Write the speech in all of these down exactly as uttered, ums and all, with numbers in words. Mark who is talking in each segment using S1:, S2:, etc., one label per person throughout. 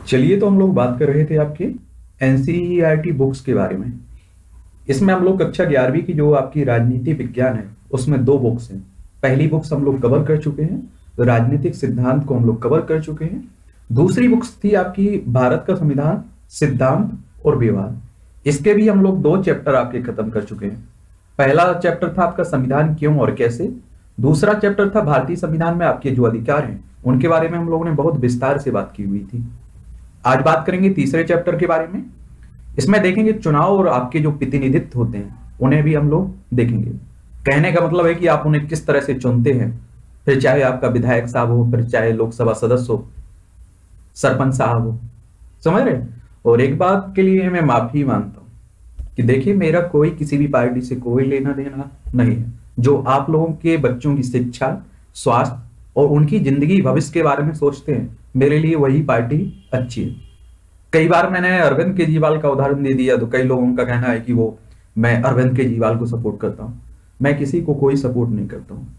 S1: चलिए, तो हम लोग बात कर रहे थे आपके एनसीईआरटी बुक्स के बारे में। इसमें हम लोग कक्षा ग्यारहवीं की जो आपकी राजनीति विज्ञान है उसमें दो बुक्स हैं। पहली बुक्स हम लोग कवर कर चुके हैं, तो राजनीतिक सिद्धांत को हम लोग कवर कर चुके हैं। दूसरी बुक्स थी आपकी भारत का संविधान, सिद्धांत और विवाद। इसके भी हम लोग दो चैप्टर आपके खत्म कर चुके हैं। पहला चैप्टर था आपका संविधान क्यों और कैसे। दूसरा चैप्टर था भारतीय संविधान में आपके जो अधिकार हैं उनके बारे में हम लोगों ने बहुत विस्तार से बात की हुई थी। आज बात करेंगे तीसरे चैप्टर के बारे में। इसमें देखेंगे चुनाव और आपके जो प्रतिनिधित्व होते हैं उन्हें भी हम लोग देखेंगे। कहने का मतलब है कि आप उन्हें किस तरह से चुनते हैं, फिर चाहे आपका विधायक साहब हो, फिर चाहे लोकसभा सदस्य हो, सरपंच साहब हो। समझ रहे। और एक बात के लिए मैं माफी मांगता हूं कि देखिए, मेरा कोई किसी भी पार्टी से कोई लेना देना नहीं है। जो आप लोगों के बच्चों की शिक्षा, स्वास्थ्य और उनकी जिंदगी भविष्य के बारे में सोचते हैं, मेरे लिए वही पार्टी अच्छी है। कई बार मैंने अरविंद केजरीवाल का उदाहरण दे दिया तो कई लोगों का कहना है कि वो मैं अरविंद केजरीवाल को सपोर्ट करता हूं। मैं किसी को कोई सपोर्ट नहीं करता हूं।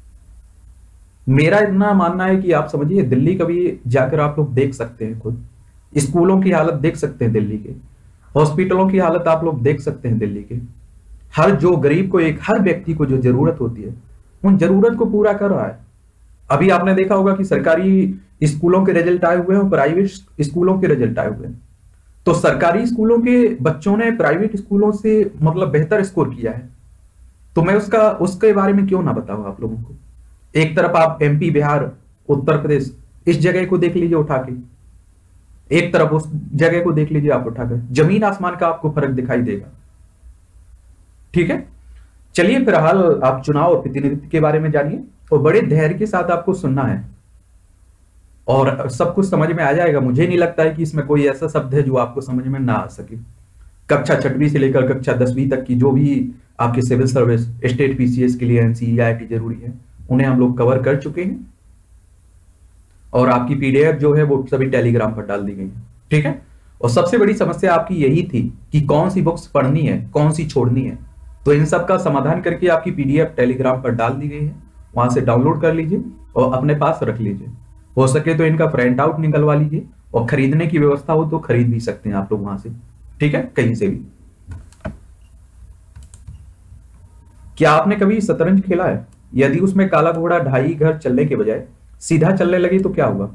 S1: मेरा इतना मानना है कि आप समझिए, दिल्ली कभी जाकर आप लोग देख सकते हैं, खुद स्कूलों की हालत देख सकते हैं, दिल्ली के हॉस्पिटलों की हालत आप लोग देख सकते हैं। दिल्ली के हर जो गरीब को, एक हर व्यक्ति को जो जरूरत होती है उन जरूरत को पूरा कर रहा है। अभी आपने देखा होगा कि सरकारी स्कूलों के रिजल्ट आए हुए हैं और प्राइवेट स्कूलों के रिजल्ट आए हुए हैं। तो सरकारी स्कूलों के बच्चों ने प्राइवेट स्कूलों से मतलब बेहतर स्कोर किया है। तो मैं उसका उसके बारे में क्यों ना बताऊं आप लोगों को। एक तरफ आप एमपी, बिहार, उत्तर प्रदेश, इस जगह को देख लीजिए उठा के, एक तरफ उस जगह को देख लीजिए आप उठाकर, जमीन आसमान का आपको फर्क दिखाई देगा। ठीक है, चलिए फिलहाल आप चुनाव और प्रतिनिधित्व के बारे में जानिए और बड़े धैर्य के साथ आपको सुनना है और सब कुछ समझ में आ जाएगा। मुझे नहीं लगता है कि इसमें कोई ऐसा शब्द है जो आपको समझ में ना आ सके। कक्षा छठवीं से लेकर कक्षा दसवीं तक की जो भी आपके सिविल सर्विस, स्टेट पीसीएस के लिए एनसीईआरटी जरूरी है, उन्हें हम लोग कवर कर चुके हैं और आपकी पीडीएफ जो है वो सभी टेलीग्राम पर डाल दी गई है। ठीक है, और सबसे बड़ी समस्या आपकी यही थी कि कौन सी बुक्स पढ़नी है, कौन सी छोड़नी है। तो इन सब का समाधान करके आपकी पीडीएफ टेलीग्राम पर डाल दी गई है, वहां से डाउनलोड कर लीजिए और अपने पास रख लीजिए। हो सके तो इनका प्रिंट आउट निकलवा लीजिए और खरीदने की व्यवस्था हो तो खरीद भी सकते हैं आप लोग वहां से। ठीक है, कहीं से भी। क्या आपने कभी शतरंज खेला है? यदि उसमें काला घोड़ा ढाई घर चलने के बजाय सीधा चलने लगे तो क्या होगा?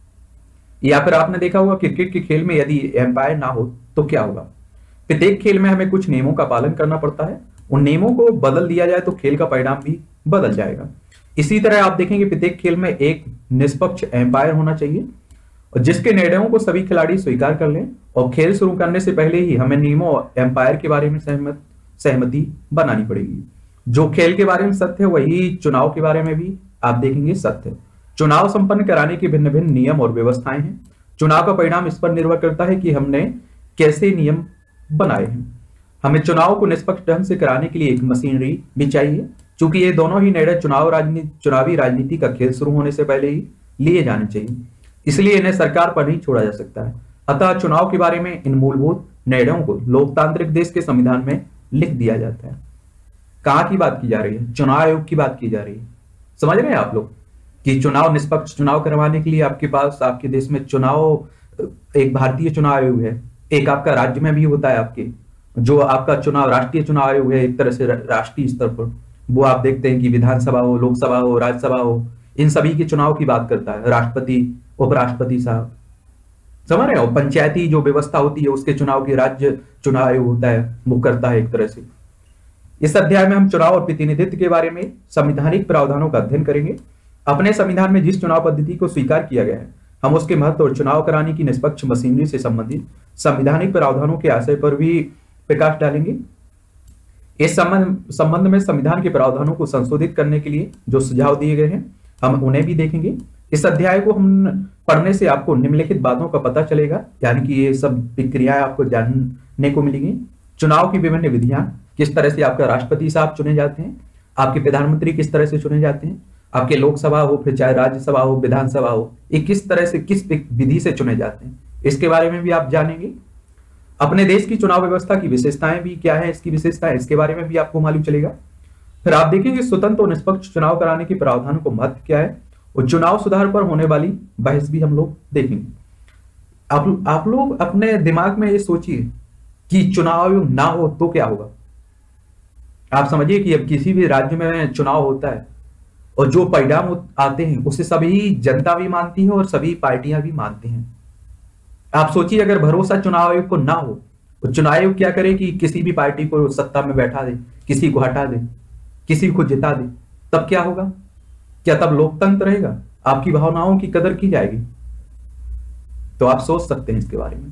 S1: या फिर आपने देखा होगा क्रिकेट के खेल में यदि एम्पायर ना हो तो क्या होगा? प्रत्येक खेल में हमें कुछ नियमों का पालन करना पड़ता है। उन नियमों को बदल दिया जाए तो खेल का परिणाम भी बदल जाएगा। इसी तरह आप देखेंगे प्रत्येक खेल में एक निष्पक्ष एम्पायर होना चाहिए और जिसके निर्णयों को सभी खिलाड़ी स्वीकार कर लें और खेल शुरू करने से पहले ही हमें नियमों और एम्पायर के बारे में सहमत सहमति बनानी पड़ेगी। जो खेल के बारे में सत्य है वही चुनाव के बारे में भी आप देखेंगे सत्य है। चुनाव संपन्न कराने के भिन्न भिन्न नियम और व्यवस्थाएं हैं। चुनाव का परिणाम इस पर निर्भर करता है कि हमने कैसे नियम बनाए हैं। हमें चुनाव को निष्पक्ष ढंग से कराने के लिए एक मशीनरी भी चाहिए, क्योंकि ये दोनों ही निर्णय चुनाव राजनीति चुनावी राजनीति का खेल शुरू होने से पहले ही लिए जाने चाहिए, इसलिए इन्हें सरकार पर नहीं छोड़ा जा सकता है। अतः चुनाव के बारे में इन मूलभूत निर्णयों को लोकतांत्रिक देश के संविधान में लिख दिया जाता है। कहाँ की बात की जा रही है? चुनाव आयोग की बात की जा रही है। समझ रहे हैं आप लोग कि चुनाव, निष्पक्ष चुनाव करवाने के लिए आपके पास आपके देश में चुनाव, एक भारतीय चुनाव आयोग है, एक आपका राज्य में भी होता है। आपके जो आपका चुनाव राष्ट्रीय चुनाव आयोग है, एक तरह से राष्ट्रीय स्तर पर, वो आप देखते हैं कि विधानसभा हो, लोकसभा हो, राज्यसभा हो, इन सभी के चुनाव की बात करता है। राष्ट्रपति, उपराष्ट्रपति साहब, समझ रहे हो? पंचायती जो व्यवस्था होती है उसके चुनाव की राज्य चुनाव आयोग होता है, वो करता है एक तरह से। इस अध्याय में हम चुनाव और प्रतिनिधित्व के बारे में संवैधानिक प्रावधानों का अध्ययन करेंगे। अपने संविधान में जिस चुनाव पद्धति को स्वीकार किया गया है, हम उसके महत्व और चुनाव कराने की निष्पक्ष मशीनरी से संबंधित संवैधानिक प्रावधानों के आशय पर भी प्रकाश डालेंगे। इस संबंध संबंध में संविधान के प्रावधानों को संशोधित करने के लिए जो सुझाव दिए गए हैं हम उन्हें भी देखेंगे। इस अध्याय को हम पढ़ने से आपको निम्नलिखित बातों का पता चलेगा, यानी कि ये सब प्रक्रियाएं आपको जानने को मिलेंगी। चुनाव की विभिन्न विधियां, किस तरह से आपका राष्ट्रपति साहब चुने जाते हैं, आपके प्रधानमंत्री किस तरह से चुने जाते हैं, आपके लोकसभा हो, फिर चाहे राज्यसभा हो, विधानसभा हो, ये किस तरह से, किस विधि से चुने जाते हैं, इसके बारे में भी आप जानेंगे। अपने देश की चुनाव व्यवस्था की विशेषताएं भी क्या है, इसकी विशेषताएं, इसके बारे में भी आपको मालूम चलेगा। फिर आप देखेंगे स्वतंत्र और निष्पक्ष चुनाव कराने के प्रावधान को महत्व क्या है और चुनाव सुधार पर होने वाली बहस भी हम लोग देखेंगे। आप आप लोग अपने दिमाग में ये सोचिए कि चुनाव आयोग ना हो तो क्या होगा। आप समझिए कि अब किसी भी राज्य में चुनाव होता है और जो परिणाम आते हैं उसे सभी जनता भी मानती है और सभी पार्टियां भी मानती हैं। आप सोचिए अगर भरोसा चुनाव आयोग को ना हो तो चुनाव आयोग क्या करे कि किसी भी पार्टी को सत्ता में बैठा दे, किसी को हटा दे, किसी को जिता दे, तब क्या होगा? क्या तब लोकतंत्र रहेगा? आपकी भावनाओं की कदर की जाएगी? तो आप सोच सकते हैं इसके बारे में।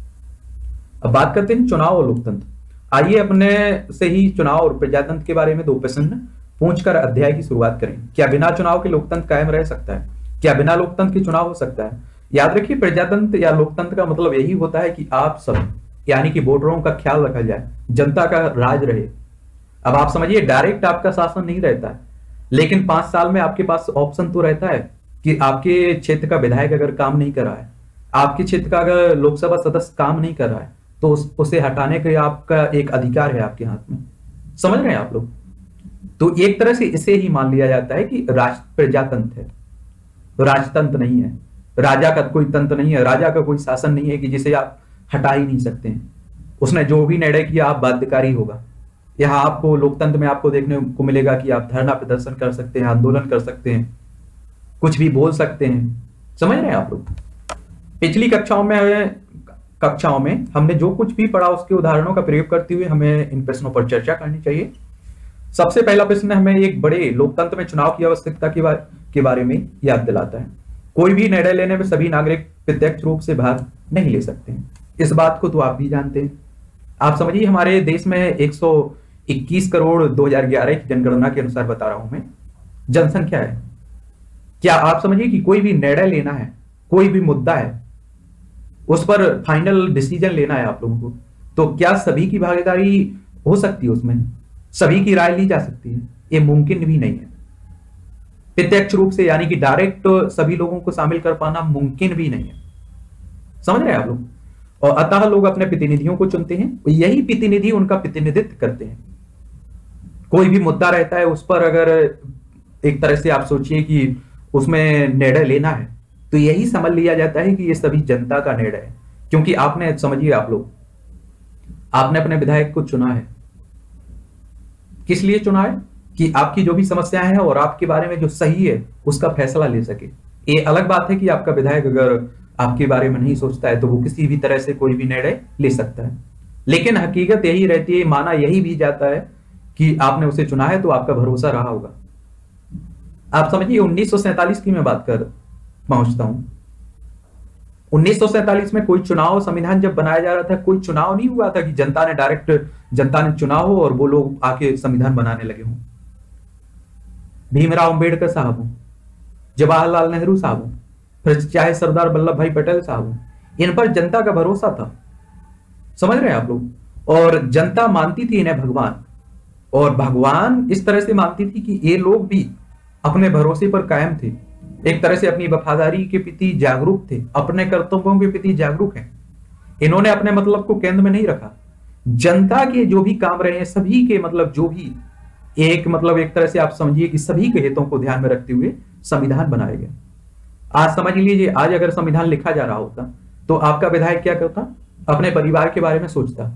S1: अब बात करते हैं चुनाव और लोकतंत्र। आइए अपने से ही चुनाव और प्रजातंत्र के बारे में दो प्रश्न पूछकर अध्याय की शुरुआत करें। क्या बिना चुनाव के लोकतंत्र कायम रह सकता है? क्या बिना लोकतंत्र के चुनाव हो सकता है? याद रखिए, प्रजातंत्र या लोकतंत्र का मतलब यही होता है कि आप सब यानी कि वोटरों का ख्याल रखा जाए, जनता का राज रहे। अब आप समझिए, डायरेक्ट आपका शासन नहीं रहता है, लेकिन पांच साल में आपके पास ऑप्शन तो रहता है कि आपके क्षेत्र का विधायक अगर काम नहीं कर रहा है, आपके क्षेत्र का अगर लोकसभा सदस्य काम नहीं कर रहा है, तो उस, उसे हटाने का आपका एक अधिकार है आपके हाथ में। समझ रहे हैं आप लोग? तो एक तरह से इसे ही मान लिया जाता है कि राष्ट्र प्रजातंत्र है, राजतंत्र नहीं है। राजा का कोई तंत्र नहीं है, राजा का कोई शासन नहीं है कि जिसे आप हटा ही नहीं सकते हैं। उसने जो भी निर्णय किया आप बाध्यकारी होगा। यहाँ आपको लोकतंत्र में आपको देखने को मिलेगा कि आप धरना प्रदर्शन कर सकते हैं, आंदोलन कर सकते हैं, कुछ भी बोल सकते हैं। समझ रहे हैं आप लोग? पिछली कक्षाओं में कक्षाओं में हमने जो कुछ भी पढ़ा उसके उदाहरणों का प्रयोग करते हुए हमें इन प्रश्नों पर चर्चा करनी चाहिए। सबसे पहला प्रश्न हमें एक बड़े लोकतंत्र में चुनाव की आवश्यकता के, बारे, के बारे में याद दिलाता है। कोई भी निर्णय लेने में सभी नागरिक प्रत्यक्ष रूप से भाग नहीं ले सकते हैं। इस बात को तो आप भी जानते हैं। आप समझिए, हमारे देश में एक सौ इक्कीस करोड़ दो हज़ार ग्यारह की जनगणना के अनुसार बता रहा हूं मैं, जनसंख्या है। क्या आप समझिए कि कोई भी निर्णय लेना है, कोई भी मुद्दा है, उस पर फाइनल डिसीजन लेना है आप लोगों को, तो क्या सभी की भागीदारी हो सकती है? उसमें सभी की राय ली जा सकती है? ये मुमकिन भी नहीं है। प्रत्यक्ष रूप से यानी कि डायरेक्ट सभी लोगों को शामिल कर पाना मुमकिन भी नहीं है। समझ रहे हैं आप लोग? और अतः लोग अपने प्रतिनिधियों को चुनते हैं, यही प्रतिनिधि उनका प्रतिनिधित्व करते हैं। कोई भी मुद्दा रहता है, उस पर अगर एक तरह से आप सोचिए कि उसमें निर्णय लेना है, तो यही समझ लिया जाता है कि ये सभी जनता का निर्णय है। क्योंकि आपने, समझिए आप लोग, आपने अपने विधायक को चुना है। किस लिए चुना है? कि आपकी जो भी समस्याएं हैं और आपके बारे में जो सही है उसका फैसला ले सके। ये अलग बात है कि आपका विधायक अगर आपके बारे में नहीं सोचता है तो वो किसी भी तरह से कोई भी निर्णय ले सकता है। लेकिन हकीकत यही रहती है, माना यही भी जाता है कि आपने उसे चुना है तो आपका भरोसा रहा होगा। आप समझिए, उन्नीस सौ सैंतालीस की मैं बात कर पहुंचता हूं। उन्नीस सौ सैंतालीस में कोई चुनाव, संविधान जब बनाया जा रहा था, कोई चुनाव नहीं हुआ था कि जनता ने डायरेक्ट जनता ने चुना हो और वो लोग आके संविधान बनाने लगे हों। भीमराव अंबेडकर साहब हो, जवाहरलाल नेहरू साहब हो, फिर चाहे सरदार वल्लभ भाई पटेल साहब हो, इन पर जनता का भरोसा था। समझ रहे हैं आप लोग? और जनता मानती थी इन्हें भगवान, और भगवान इस तरह से मानती थी कि ये लोग भी अपने भरोसे पर कायम थे, एक तरह से अपनी वफादारी के प्रति जागरूक थे, अपने कर्तव्यों के प्रति जागरूक हैं। इन्होंने अपने मतलब को केंद्र में नहीं रखा। जनता के जो भी काम रहे हैं, सभी के मतलब जो भी एक मतलब एक तरह से आप समझिए कि सभी के हितों को ध्यान में रखते हुए संविधान बनाया गया। आज समझ लीजिए, आज अगर संविधान लिखा जा रहा होता तो आपका विधायक क्या करता? अपने परिवार के बारे में सोचता।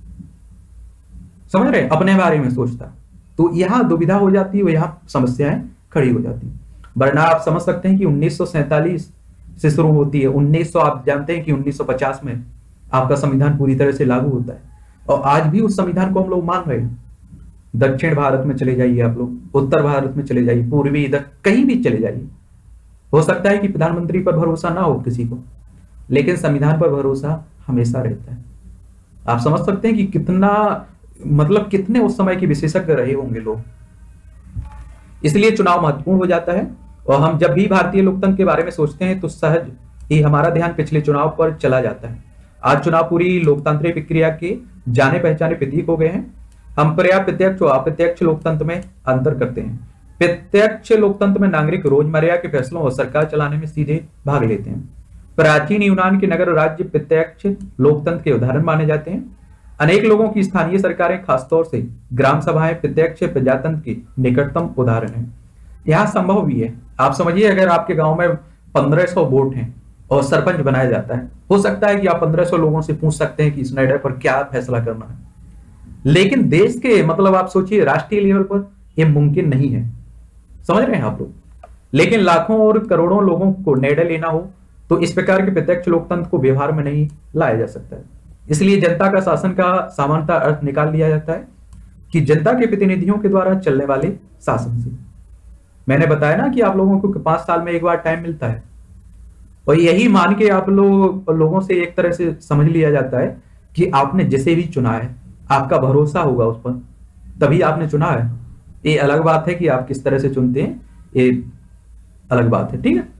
S1: समझ रहे? अपने बारे में सोचता। तो यहां दुविधा हो जाती है, यहां समस्याएं खड़ी हो जाती है। वरना आप समझ सकते हैं कि उन्नीस सौ सैंतालीस से शुरू होती है, उन्नीस सौ आप जानते हैं कि उन्नीस सौ पचास में आपका संविधान पूरी तरह से लागू होता है, और आज भी उस संविधान को हम लोग मान रहे हैं। दक्षिण भारत में चले जाइए आप लोग, उत्तर भारत में चले जाइए, पूर्वी इधर कहीं भी चले जाइए, हो सकता है कि प्रधानमंत्री पर भरोसा ना हो किसी को, लेकिन संविधान पर भरोसा हमेशा रहता है। आप समझ सकते हैं कि कितना मतलब कितने उस समय के विशेषज्ञ रहे होंगे लोग। इसलिए चुनाव महत्वपूर्ण हो जाता है, और हम जब भी भारतीय लोकतंत्र के बारे में सोचते हैं तो सहज ही हमारा ध्यान पिछले चुनाव पर चला जाता है। आज चुनाव पूरी लोकतांत्रिक प्रक्रिया के जाने पहचाने प्रतीक हो गए हैं। हम पर्याप्त प्रत्यक्ष और अप्रत्यक्ष लोकतंत्र में अंतर करते हैं। प्रत्यक्ष लोकतंत्र में नागरिक रोजमर्रा के फैसलों और सरकार चलाने में सीधे भाग लेते हैं। प्राचीन यूनान के नगर राज्य प्रत्यक्ष लोकतंत्र के उदाहरण माने जाते हैं। अनेक लोगों की स्थानीय सरकारें, खासतौर से ग्राम सभाएं प्रत्यक्ष प्रजातंत्र की निकटतम उदाहरण है। यह संभव भी है। आप समझिए, अगर आपके गांव में पंद्रह सौ वोट हैं और सरपंच बनाया जाता है, हो सकता है कि आप पंद्रह सौ लोगों से पूछ सकते हैं कि इस निर्णय पर क्या फैसला करना है, लेकिन देश के मतलब आप सोचिए राष्ट्रीय लेवल पर यह मुमकिन नहीं है। समझ रहे हैं आप लोग? लेकिन लाखों और करोड़ों लोगों को निर्णय लेना हो तो इस प्रकार के प्रत्यक्ष लोकतंत्र को व्यवहार में नहीं लाया जा सकता है। इसलिए जनता का शासन का सामान्यतः अर्थ निकाल लिया जाता है कि जनता के प्रतिनिधियों के द्वारा चलने वाले शासन से। मैंने बताया ना कि आप लोगों को पांच साल में एक बार टाइम मिलता है, और यही मान के आप लोग लोगों से एक तरह से समझ लिया जाता है कि आपने जिसे भी चुना है आपका भरोसा होगा उस पर, तभी आपने चुना है। ये अलग बात है कि आप किस तरह से चुनते हैं, ये अलग बात है। ठीक है,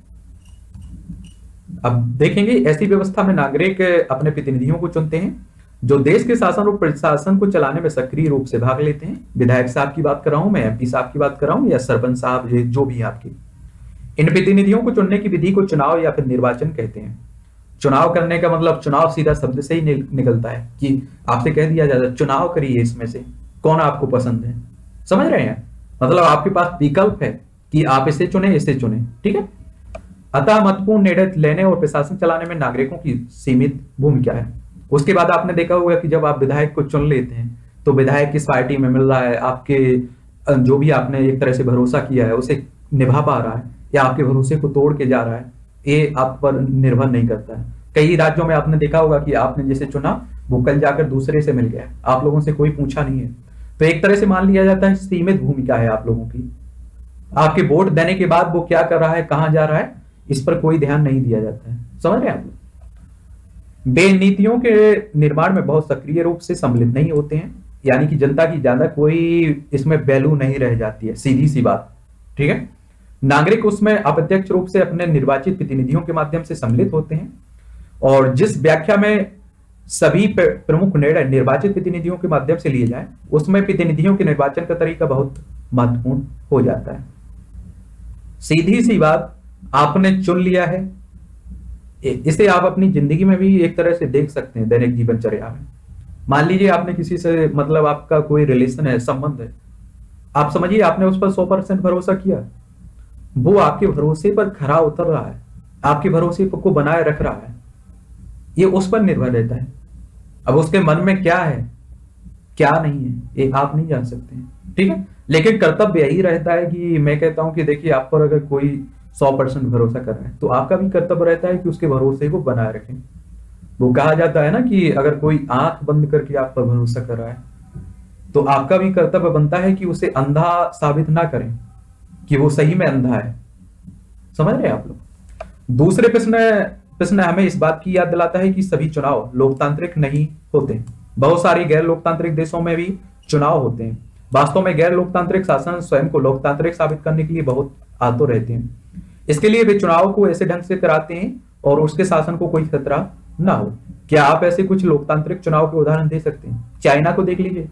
S1: अब देखेंगे ऐसी व्यवस्था में नागरिक अपने प्रतिनिधियों को चुनते हैं जो देश के शासन और प्रशासन को चलाने में सक्रिय रूप से भाग लेते हैं। विधायक साहब की बात कर रहा हूं मैं, एमपी साहब की बात कर रहा हूं, या सरपंच साहब, जो भी आपके। इन प्रतिनिधियों को चुनने की विधि को चुनाव या फिर निर्वाचन कहते हैं। चुनाव करने का मतलब चुनाव सीधा शब्द से ही निकलता है कि आपसे कह दिया जाता है चुनाव करिए, इसमें से कौन आपको पसंद है। समझ रहे हैं? मतलब आपके पास विकल्प है कि आप इसे चुने, इसे चुने। ठीक है, अतः महत्वपूर्ण निर्णय लेने और प्रशासन चलाने में नागरिकों की सीमित भूमिका है। उसके बाद आपने देखा होगा कि जब आप विधायक को चुन लेते हैं तो विधायक किस पार्टी में मिल रहा है, आपके जो भी आपने एक तरह से भरोसा किया है उसे निभा पा रहा है या आपके भरोसे को तोड़ के जा रहा है, ये आप पर निर्भर नहीं करता है। कई राज्यों में आपने देखा होगा कि आपने जिसे चुना वो कल जाकर दूसरे से मिल गया, आप लोगों से कोई पूछा नहीं है। तो एक तरह से मान लिया जाता है सीमित भूमिका है आप लोगों की। आपके वोट देने के बाद वो क्या कर रहा है, कहां जा रहा है, इस पर कोई ध्यान नहीं दिया जाता है। समझ रहे हैं आप? वे नीतियों के निर्माण में बहुत सक्रिय रूप से सम्मिलित नहीं होते हैं, यानी कि जनता की ज्यादा कोई इसमें वैल्यू नहीं रह जाती है, सीधी सी बात। ठीक है, नागरिक उसमें अप्रत्यक्ष रूप से अपने निर्वाचित प्रतिनिधियों के माध्यम से सम्मिलित होते हैं, और जिस व्याख्या में सभी प्रमुख निर्णय निर्वाचित प्रतिनिधियों के माध्यम से लिए जाए उसमें प्रतिनिधियों के निर्वाचन का तरीका बहुत महत्वपूर्ण हो जाता है। सीधी सी बात, आपने चुन लिया है, इसे आप अपनी जिंदगी में भी एक तरह से देख सकते हैं, दैनिक जीवनचर्या में। मान लीजिए आपने किसी से मतलब आपका कोई रिलेशन है, संबंध है, आप समझिए आपने उस पर सौ परसेंट भरोसा किया, वो आपके भरोसे पर खरा उतर रहा है, आपके भरोसे को बनाए रख रहा है, ये उस पर निर्भर रहता है। अब उसके मन में क्या है क्या नहीं है ये आप नहीं जान सकते हैं। ठीक है, लेकिन कर्तव्य यही रहता है कि मैं कहता हूं कि देखिए आप पर अगर कोई सौ परसेंट भरोसा कर रहा है तो आपका भी कर्तव्य रहता है कि उसके भरोसे को बनाए रखें। वो कहा जाता है ना कि अगर कोई आंख बंद करके आप पर भरोसा कर रहा है तो आपका भी कर्तव्य बनता है कि उसे अंधा साबित ना करें कि वो सही में अंधा है। समझ रहे हैं आप लोग? दूसरे प्रश्न प्रश्न हमें इस बात की याद दिलाता है कि सभी चुनाव लोकतांत्रिक नहीं होते। बहुत सारी गैर लोकतांत्रिक देशों में भी चुनाव होते हैं। वास्तव में गैर लोकतांत्रिक शासन स्वयं को लोकतांत्रिक साबित करने के लिए बहुत आतुर रहते हैं। इसके लिए वे चुनाव को ऐसे ढंग से कराते हैं और उसके शासन को कोई खतरा ना हो। क्या आप ऐसे कुछ लोकतांत्रिक चुनाव के उदाहरण दे सकते हैं? चाइना को देख लीजिए।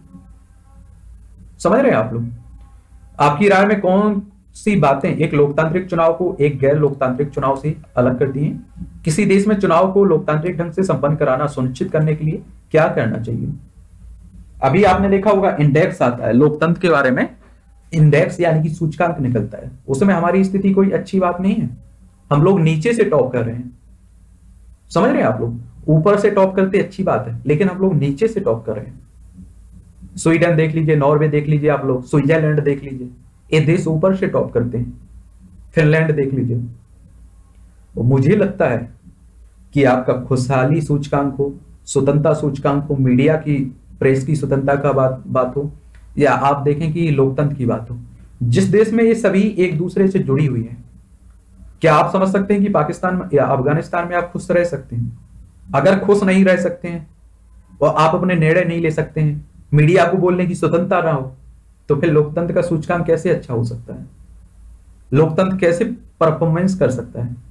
S1: समझ रहे हैं आप लोग? आपकी राय में कौन सी बातें एक लोकतांत्रिक चुनाव को एक गैर लोकतांत्रिक चुनाव से अलग करती हैं? किसी देश में चुनाव को लोकतांत्रिक ढंग से संपन्न कराना सुनिश्चित करने के लिए क्या करना चाहिए? अभी आपने देखा होगा इंडेक्स आता है लोकतंत्र के बारे में, इंडेक्स यानी कि सूचकांक निकलता है, उसमें हमारी स्थिति कोई अच्छी बात नहीं है। हम लोग नीचे से टॉप कर रहे हैं। समझ रहे हैं आप लोग? ऊपर से टॉप करते अच्छी बात है, लेकिन हम लोग नीचे से टॉप कर रहे हैं। स्वीडन देख लीजिए, नॉर्वे देख लीजिए, आप लोग स्विट्जरलैंड देख लीजिए, ये देश ऊपर से टॉप करते हैं। फिनलैंड देख लीजिए। और मुझे लगता है कि आपका खुशहाली सूचकांक हो, स्वतंत्रता सूचकांक हो, मीडिया की प्रेस की स्वतंत्रता का बात बात हो, या आप देखें कि लोकतंत्र की बात हो, जिस देश में ये सभी एक दूसरे से जुड़ी हुई है, क्या आप समझ सकते हैं कि पाकिस्तान या अफगानिस्तान में आप खुश रह सकते हैं? अगर खुश नहीं रह सकते हैं और आप अपने निर्णय नहीं ले सकते हैं, मीडिया को बोलने की स्वतंत्रता ना हो, तो फिर लोकतंत्र का सूचकांक कैसे अच्छा हो सकता है? लोकतंत्र कैसे परफॉर्मेंस कर सकता है?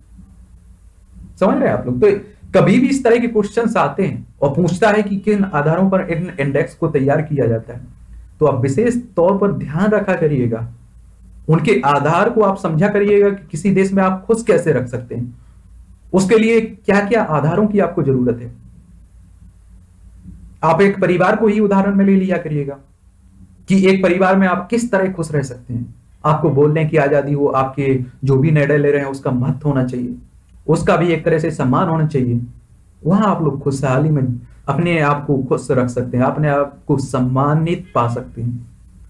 S1: समझ रहे हैं आप लोग? तो कभी भी इस तरह के क्वेश्चंस आते हैं और पूछता है कि किन आधारों पर इन इंडेक्स को तैयार किया जाता है, तो आप विशेष तौर पर ध्यान रखा करिएगा, उनके आधार को आप समझा करिएगा कि किसी देश में आप खुश कैसे रख सकते हैं, उसके लिए क्या क्या आधारों की आपको जरूरत है। आप एक परिवार को ही उदाहरण में ले लिया करिएगा कि एक परिवार में आप किस तरह खुश रह सकते हैं। आपको बोलने की आजादी हो, आपके जो भी निर्णय ले रहे हैं उसका महत्व होना चाहिए, उसका भी एक तरह से सम्मान होना चाहिए। वहां आप लोग खुशहाली में अपने आप को खुश रख सकते हैं, अपने आप को सम्मानित पा सकते हैं।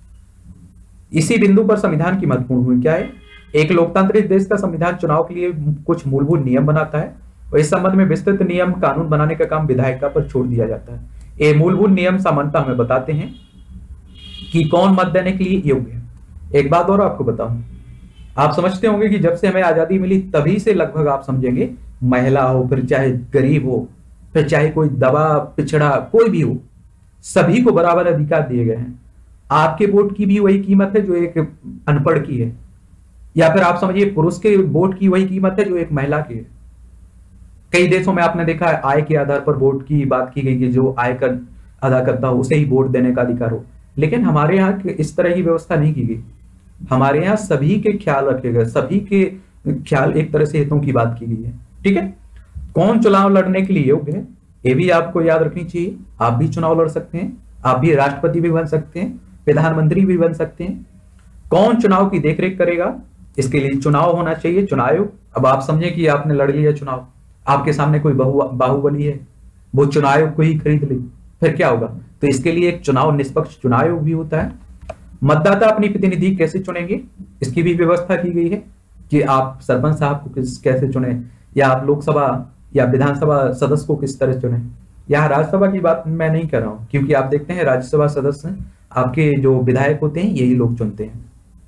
S1: इसी बिंदु पर संविधान की महत्वपूर्ण भूमिका क्या है। एक लोकतांत्रिक देश का संविधान चुनाव के लिए कुछ मूलभूत नियम बनाता है और इस संबंध में विस्तृत नियम कानून बनाने का काम विधायिका पर छोड़ दिया जाता है। ये मूलभूत नियम सामान्यतः हमें बताते हैं कि कौन मत देने के लिए योग्य है। एक बात और आपको बताऊं, आप समझते होंगे कि जब से हमें आजादी मिली तभी से लगभग आप समझेंगे महिला हो, फिर चाहे गरीब हो, फिर चाहे कोई दबा पिछड़ा कोई भी हो, सभी को बराबर अधिकार दिए गए हैं। आपके वोट की भी वही कीमत है जो एक अनपढ़ की है, या फिर आप समझिए पुरुष के वोट की वही कीमत है जो एक महिला की है। कई देशों में आपने देखा है आय के आधार पर वोट की बात की गई कि जो आय कर अदा करता हो उसे ही वोट देने का अधिकार हो, लेकिन हमारे यहाँ इस तरह की व्यवस्था नहीं की गई। हमारे यहाँ सभी के ख्याल रखे गए, सभी के ख्याल एक तरह से हितों की बात की गई है। ठीक है, कौन चुनाव लड़ने के लिए योग्य है ये भी आपको याद रखनी चाहिए। आप भी चुनाव लड़ सकते हैं, आप भी राष्ट्रपति भी बन सकते हैं, प्रधानमंत्री भी बन सकते हैं। कौन चुनाव की देखरेख करेगा, इसके लिए चुनाव होना चाहिए, चुनाव आयोग। अब आप समझे कि आपने लड़ लिया चुनाव, आपके सामने कोई बाहुबली है, वो चुनाव आयोग को ही खरीद ले, फिर क्या होगा। तो इसके लिए एक चुनाव निष्पक्ष चुनाव आयोग भी होता है। मतदाता अपनी प्रतिनिधि कैसे चुनेंगे, इसकी भी व्यवस्था की गई है कि आप सरपंच साहब को किस कैसे चुने, या आप लोकसभा या विधानसभा सदस्य को किस तरह चुने। यहाँ राज्यसभा की बात मैं नहीं कर रहा हूं, क्योंकि आप देखते हैं राज्यसभा सदस्य आपके जो विधायक होते हैं यही लोग चुनते हैं।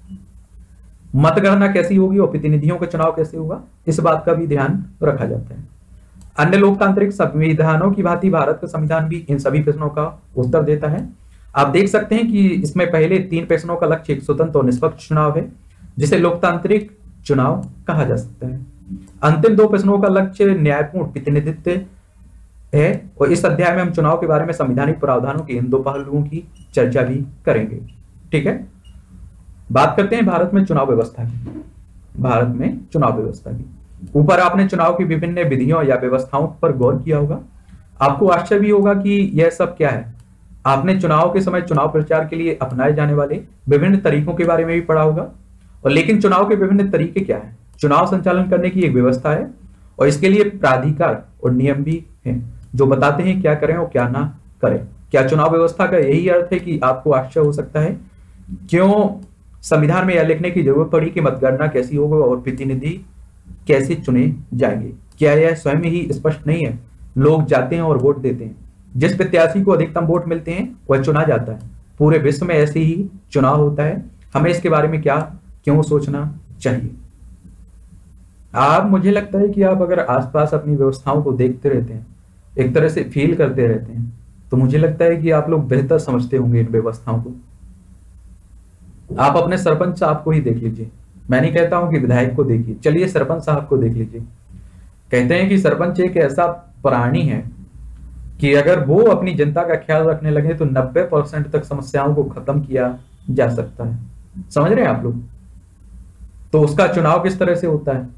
S1: मतगणना कैसी होगी और प्रतिनिधियों का चुनाव कैसे होगा, इस बात का भी ध्यान रखा जाता है। अन्य लोकतांत्रिक संविधानों की भांति भारत का संविधान भी इन सभी प्रश्नों का उत्तर देता है। आप देख सकते हैं कि इसमें पहले तीन प्रश्नों का लक्ष्य एक स्वतंत्र और निष्पक्ष चुनाव है, जिसे लोकतांत्रिक चुनाव कहा जा सकता है। अंतिम दो प्रश्नों का लक्ष्य न्यायपूर्ण प्रतिनिधित्व है, और इस अध्याय में हम चुनाव के बारे में संवैधानिक प्रावधानों के इन दो पहलुओं की चर्चा भी करेंगे। ठीक है, बात करते हैं भारत में चुनाव व्यवस्था की। भारत में चुनाव व्यवस्था की ऊपर आपने चुनाव की विभिन्न विधियों या व्यवस्थाओं पर गौर किया होगा। आपको आश्चर्य भी होगा कि यह सब क्या है। आपने चुनाव के समय चुनाव प्रचार के लिए अपनाए जाने वाले विभिन्न तरीकों के बारे में भी पढ़ा होगा। और लेकिन चुनाव के विभिन्न तरीके क्या है। चुनाव संचालन करने की एक व्यवस्था है और इसके लिए प्राधिकार और नियम भी हैं जो बताते हैं क्या करें और क्या ना करें। क्या चुनाव व्यवस्था का यही अर्थ है कि आपको आश्चर्य हो सकता है क्यों संविधान में यह लिखने की जरूरत पड़ी कि मतगणना कैसी होगी और प्रतिनिधि कैसे चुने जाएंगे। क्या यह स्वयं ही स्पष्ट नहीं है। लोग जाते हैं और वोट देते हैं, जिस प्रत्याशी को अधिकतम वोट मिलते हैं वह चुना जाता है। पूरे विश्व में ऐसे ही चुनाव होता है। हमें इसके बारे में क्या क्यों सोचना चाहिए। आप मुझे लगता है कि आप अगर आसपास अपनी व्यवस्थाओं को देखते रहते हैं, एक तरह से फील करते रहते हैं, तो मुझे लगता है कि आप लोग बेहतर समझते होंगे इन व्यवस्थाओं को। आप अपने सरपंच साहब को ही देख लीजिए। मैं नहीं कहता हूं कि विधायक को देखिए, चलिए सरपंच साहब को देख लीजिए। कहते हैं कि सरपंच एक ऐसा प्राणी है कि अगर वो अपनी जनता का ख्याल रखने लगे तो नब्बे परसेंट तक समस्याओं को खत्म किया जा सकता है। समझ रहे हैं आप लोग। तो उसका चुनाव किस तरह से होता है,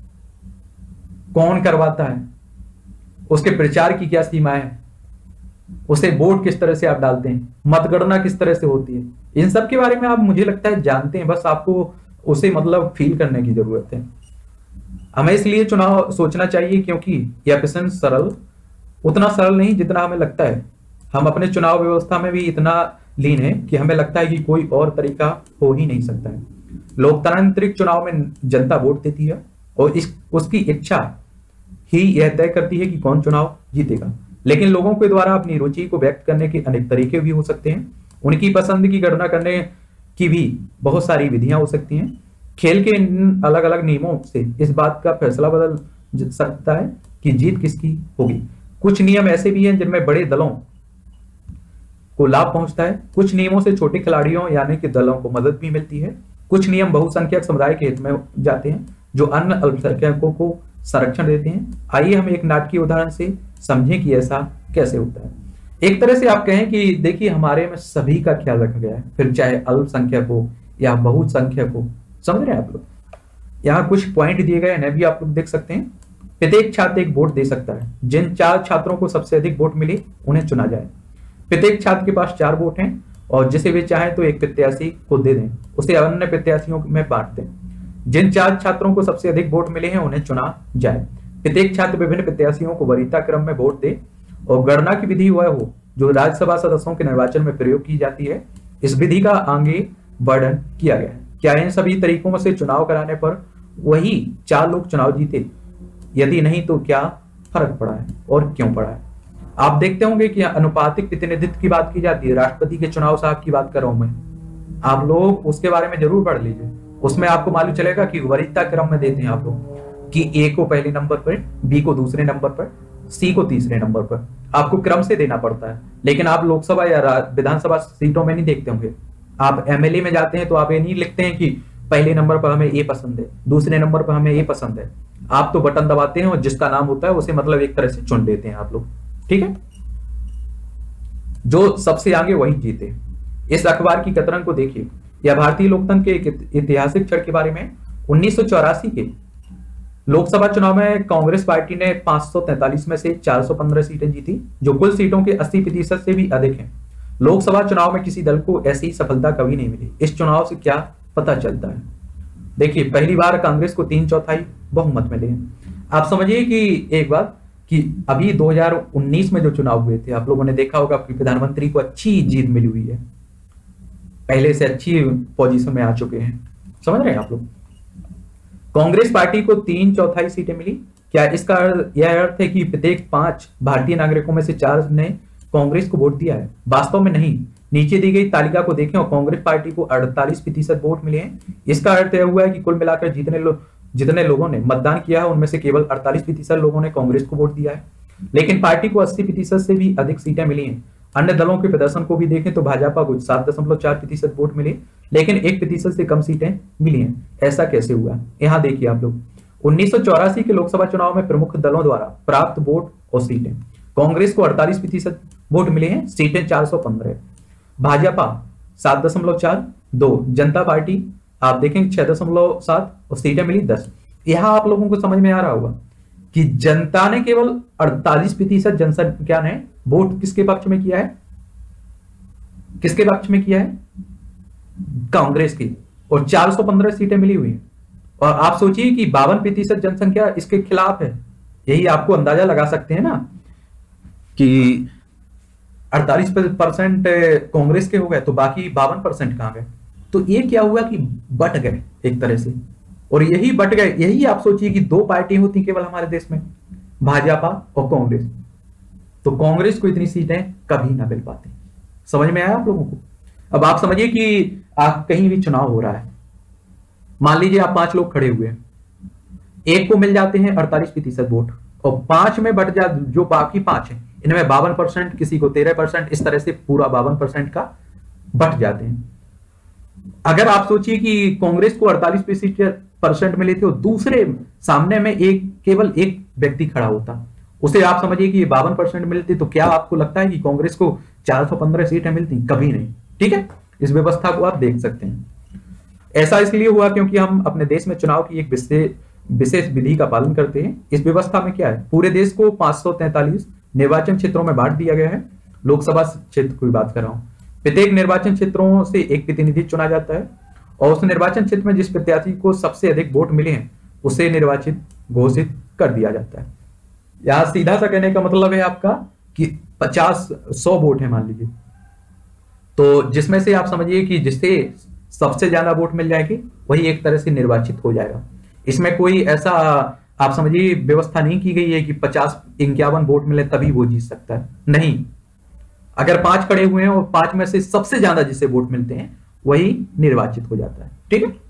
S1: कौन करवाता है, उसके प्रचार की क्या सीमाएं हैं, उसे वोट किस तरह से आप डालते हैं, मतगणना किस तरह से होती है, इन सब के बारे में आप मुझे लगता है जानते हैं। बस आपको उसे मतलब फील करने की जरूरत है। हमें इसलिए चुनाव सोचना चाहिए क्योंकि यह प्रश्न सरल उतना सरल नहीं जितना हमें लगता है। हम अपने चुनाव व्यवस्था में भी इतना लीन है कि हमें लगता है कि कोई और तरीका हो ही नहीं सकता है। लोकतांत्रिक चुनाव में जनता वोट देती है और इस उसकी इच्छा ही यह तय करती है कि कौन चुनाव जीतेगा। लेकिन लोगों के द्वारा अपनी रुचि को व्यक्त करने के अनेक तरीके भी हो सकते हैं। उनकी पसंद की गणना करने की भी बहुत सारी विधियां हो सकती हैं। खेल के इन अलग अलग नियमों से इस बात का फैसला बदल सकता है कि जीत किसकी होगी। कुछ नियम ऐसे भी हैं जिनमें बड़े दलों को लाभ पहुंचता है। कुछ नियमों से छोटे खिलाड़ियों यानी कि दलों को मदद भी मिलती है। कुछ नियम बहुसंख्यक समुदाय के हित में जाते हैं जो अन्य अल्पसंख्यकों को संरक्षण देते हैं। आइए हम एक नाटकीय उदाहरण से समझें कि ऐसा कैसे होता है। एक तरह से आप कहें कि देखिए हमारे में सभी का ख्याल रखा गया है, फिर चाहे अल्पसंख्यक हो या बहुसंख्यक हो। समझ रहे हैं आप लोग। यहाँ कुछ पॉइंट दिए गए हैं भी आप लोग देख सकते हैं। प्रत्येक छात्र एक वोट दे सकता है। जिन चार छात्रों को सबसे अधिक वोट मिले उन्हें चुना जाए। प्रत्येक छात्र के पास चार वोट हैं और जिसे वे चाहें तो एक प्रत्याशी को दे दें, उसे अन्य प्रत्याशियों में बांट दें। जिन चार छात्रों को सबसे अधिक वोट मिले हैं उन्हें चुना जाए। प्रत्येक छात्र विभिन्न प्रत्याशियों को वरीयता क्रम में वोट दे और गणना की विधि वह हो जो राज्यसभा सदस्यों के निर्वाचन में प्रयोग की जाती है। इस विधि का आगे वर्णन किया गया है। क्या इन सभी तरीकों से चुनाव कराने पर वही चार लोग चुनाव जीते? यदि नहीं तो क्या फर्क पड़ा है और क्यों पड़ा है? आप देखते होंगे कि अनुपातिक प्रतिनिधित्व की बात की जाती है। राष्ट्रपति के चुनाव साहब की बात कर रहा हूं मैं, आप लोग उसके बारे में जरूर पढ़ लीजिए। उसमें आपको मालूम चलेगा कि वरीयता क्रम में देते हैं आप लोग कि ए को पहले नंबर पर, बी को दूसरे नंबर पर, सी को तीसरे नंबर पर। आपको क्रम से देना पड़ता है। लेकिन आप लोकसभा या विधानसभा सीटों में नहीं देखते होंगे। आप एमएलए में जाते हैं तो आप ये नहीं लिखते हैं कि पहले नंबर पर हमें ए पसंद है, दूसरे नंबर पर हमें ए पसंद है। आप तो बटन दबाते हैं और जिसका नाम होता है उसे मतलब एक तरह से चुन लेते हैं आप लोग, ठीक है। जो सबसे आगे वही जीते। इस अखबार की कतरन को देखिए। यह भारतीय लोकतंत्र के एक ऐतिहासिक क्षण के बारे में। उन्नीस सौ चौरासी के लोकसभा चुनाव में कांग्रेस पार्टी ने पांच सौ तैंतालीस में से चार सौ पंद्रह सीटें जीती, जो कुल सीटों के अस्सी प्रतिशत से भी अधिक हैं। लोकसभा चुनाव में किसी दल को ऐसी सफलता कभी नहीं मिली। इस चुनाव से क्या पता चलता है? देखिए, पहली बार कांग्रेस को तीन चौथाई बहुमत मिले हैं। आप समझिए कि एक बात कि अभी दो हज़ार उन्नीस में जो चुनाव हुए थे, आप लोगों ने देखा होगा कि प्रधानमंत्री को अच्छी जीत मिली हुई है, पहले से अच्छी पोजीशन में आ चुके हैं। समझ रहे हैं आप लोग? कांग्रेस पार्टी को तीन चौथाई सीटें मिली। क्या इसका यह अर्थ है कि प्रत्येक पांच भारतीय नागरिकों में से चार ने कांग्रेस को वोट दिया है? वास्तव में नहीं। नीचे दी गई तालिका को देखें और कांग्रेस पार्टी को अड़तालीस प्रतिशत वोट मिले हैं। इसका अर्थ यह हुआ है कि कुल मिलाकर जितने लोग जितने लोगों ने मतदान किया है उनमें से केवल अड़तालीस प्रतिशत लोगों ने कांग्रेस को वोट दिया है। लेकिन पार्टी को अस्सी प्रतिशत से भी अधिक सीटें मिली हैं। अन्य दलों के प्रदर्शन को भी देखें तो भाजपा को सात दशमलव चार प्रतिशत वोट मिले, लेकिन एक प्रतिशत से कम सीटें मिली हैं। ऐसा कैसे हुआ? यहाँ देखिए आप लोग, उन्नीस सौ चौरासी के लोकसभा चुनाव में प्रमुख दलों द्वारा प्राप्त वोट और सीटें। कांग्रेस को अड़तालीस प्रतिशत वोट मिले हैं, सीटें चार सौ पंद्रह। भाजपा सात दशमलव चार दो, जनता पार्टी आप देखेंगे छह दशमलव सात और सीटें मिली दस। यहां आप लोगों को समझ में आ रहा होगा कि जनता ने केवल अड़तालीस प्रतिशत जनसंख्या ने वोट किसके पक्ष में किया है? किसके पक्ष में किया है? कांग्रेस की, और चार सौ पंद्रह सीटें मिली हुई हैं। और आप सोचिए कि बावन प्रतिशत जनसंख्या इसके खिलाफ है। यही आपको अंदाजा लगा सकते हैं ना कि अड़तालीस परसेंट कांग्रेस के हो गए तो बाकी बावन परसेंट कहां गए? तो ये क्या हुआ कि बट गए एक तरह से, और यही बट गए। यही आप सोचिए कि दो पार्टी होती केवल हमारे देश में, भाजपा और कांग्रेस, तो कांग्रेस को इतनी सीटें कभी ना मिल पाती। समझ में आया आप लोगों को? अब आप समझिए कि आप कहीं भी चुनाव हो रहा है, मान लीजिए आप पांच लोग खड़े हुए हैं, एक को मिल जाते हैं अड़तालीस प्रतिशत वोट और पांच में बट जा जो बाकी पांच है इनमें बावन परसेंट, किसी को तेरह परसेंट, इस तरह से पूरा बावन परसेंट का बट जाते हैं। अगर आप सोचिए कि कांग्रेस को अड़तालीस परसेंट मिले थे और दूसरे सामने में एक केवल एक व्यक्ति खड़ा होता, उसे आप समझिए कि बावन परसेंट मिलती, तो क्या आपको लगता है कि कांग्रेस को चार सौ पंद्रह सीटें मिलती? कभी नहीं। ठीक है, इस व्यवस्था को आप देख सकते हैं। ऐसा इसलिए हुआ क्योंकि हम अपने देश में चुनाव की एक विशेष विशेष विधि का पालन करते हैं। इस व्यवस्था में क्या है, पूरे देश को पांच सौ तैंतालीस निर्वाचन क्षेत्रों में बांट दिया गया है। लोकसभा क्षेत्र की बात कर रहा हूं। प्रत्येक निर्वाचन क्षेत्रों से एक प्रतिनिधि चुना जाता है और उस निर्वाचन क्षेत्र में जिस प्रत्याशी को सबसे अधिक वोट मिले हैं उसे निर्वाचित घोषित कर दिया जाता है। यहां सीधा सा कहने का मतलब है आपका कि पचास सौ वोट है मान लीजिए, तो जिसमें से आप समझिए कि जिससे सबसे ज्यादा वोट मिल जाएगी वही एक तरह से निर्वाचित हो जाएगा। इसमें कोई ऐसा आप समझिए व्यवस्था नहीं की गई है कि पचास इक्यावन वोट मिले तभी वो जीत सकता है। नहीं, अगर पांच खड़े हुए हैं और पांच में से सबसे ज्यादा जिसे वोट मिलते हैं वही निर्वाचित हो जाता है। ठीक है,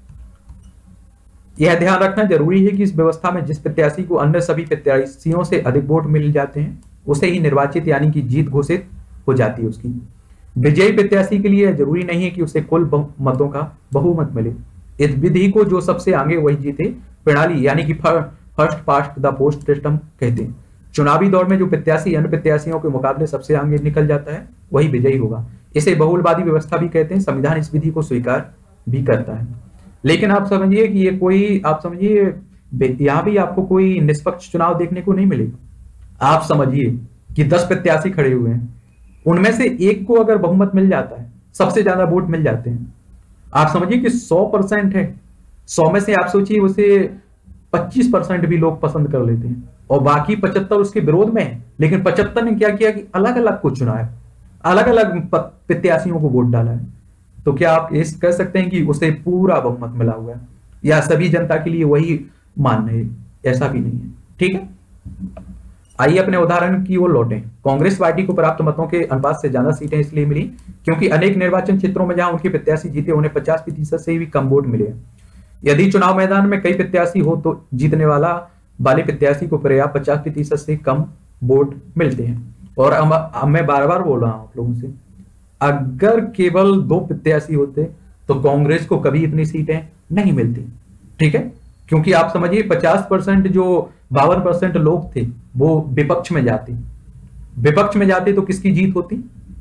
S1: यह ध्यान रखना जरूरी है कि इस व्यवस्था में जिस प्रत्याशी को अन्य सभी प्रत्याशियों से अधिक वोट मिल जाते हैं उसे ही निर्वाचित यानी कि जीत घोषित हो जाती है उसकी। विजयी प्रत्याशी के लिए जरूरी नहीं है कि उसे कुल मतों का बहुमत मिले। इस विधि को जो सबसे आगे वही जीते प्रणाली यानी कि first past the post system कहते हैं। चुनावी दौर में जो प्रत्याशी अन्य प्रत्याशियों के मुकाबले सबसे आगे निकल जाता है वही विजयी होगा। इसे बहुलवादी व्यवस्था भी कहते हैं। संविधान इस विधि को स्वीकार भी करता है। लेकिन आप समझिए कि ये कोई आप समझिए यहां भी आपको कोई निष्पक्ष चुनाव देखने को नहीं मिलेगा। आप समझिए कि दस प्रत्याशी खड़े हुए हैं, उनमें से एक को अगर बहुमत मिल जाता है, सबसे ज्यादा वोट मिल जाते हैं, आप समझिए कि सौ परसेंट है, सौ में से आप सोचिए उसे पच्चीस परसेंट भी लोग पसंद कर लेते हैं और बाकी पचहत्तर उसके विरोध में है, लेकिन पचहत्तर ने क्या किया कि अलग अलग को चुना है, अलग अलग प्रत्याशियों को वोट डाला है। तो क्या आप इस कह सकते हैं कि उसे पूरा बहुमत मिला हुआ है या सभी जनता के लिए वही मान्य है? ऐसा भी नहीं है। ठीक है, आइए अपने उदाहरण की ओर लौटें। कांग्रेस पार्टी को प्राप्त मतों के अनुपात से ज्यादा सीटें इसलिए मिली क्योंकि अनेक निर्वाचन क्षेत्रों में जहां उनके प्रत्याशी जीते उन्हें पचास प्रतिशत से भी कम वोट मिले। यदि चुनाव मैदान में कई प्रत्याशी हो तो जीतने वाला वाले प्रत्याशी को पर्याप्त पचास प्रतिशत से कम वोट मिलते हैं। और हम, हम मैं बार बार बोल रहा हूं आप लोगों से, अगर केवल दो प्रत्याशी होते तो कांग्रेस को कभी इतनी सीटें नहीं मिलती। ठीक है, क्योंकि आप समझिए पचास परसेंट जो बावन परसेंट लोग थे वो विपक्ष में जाते, विपक्ष में जाते तो किसकी जीत होती?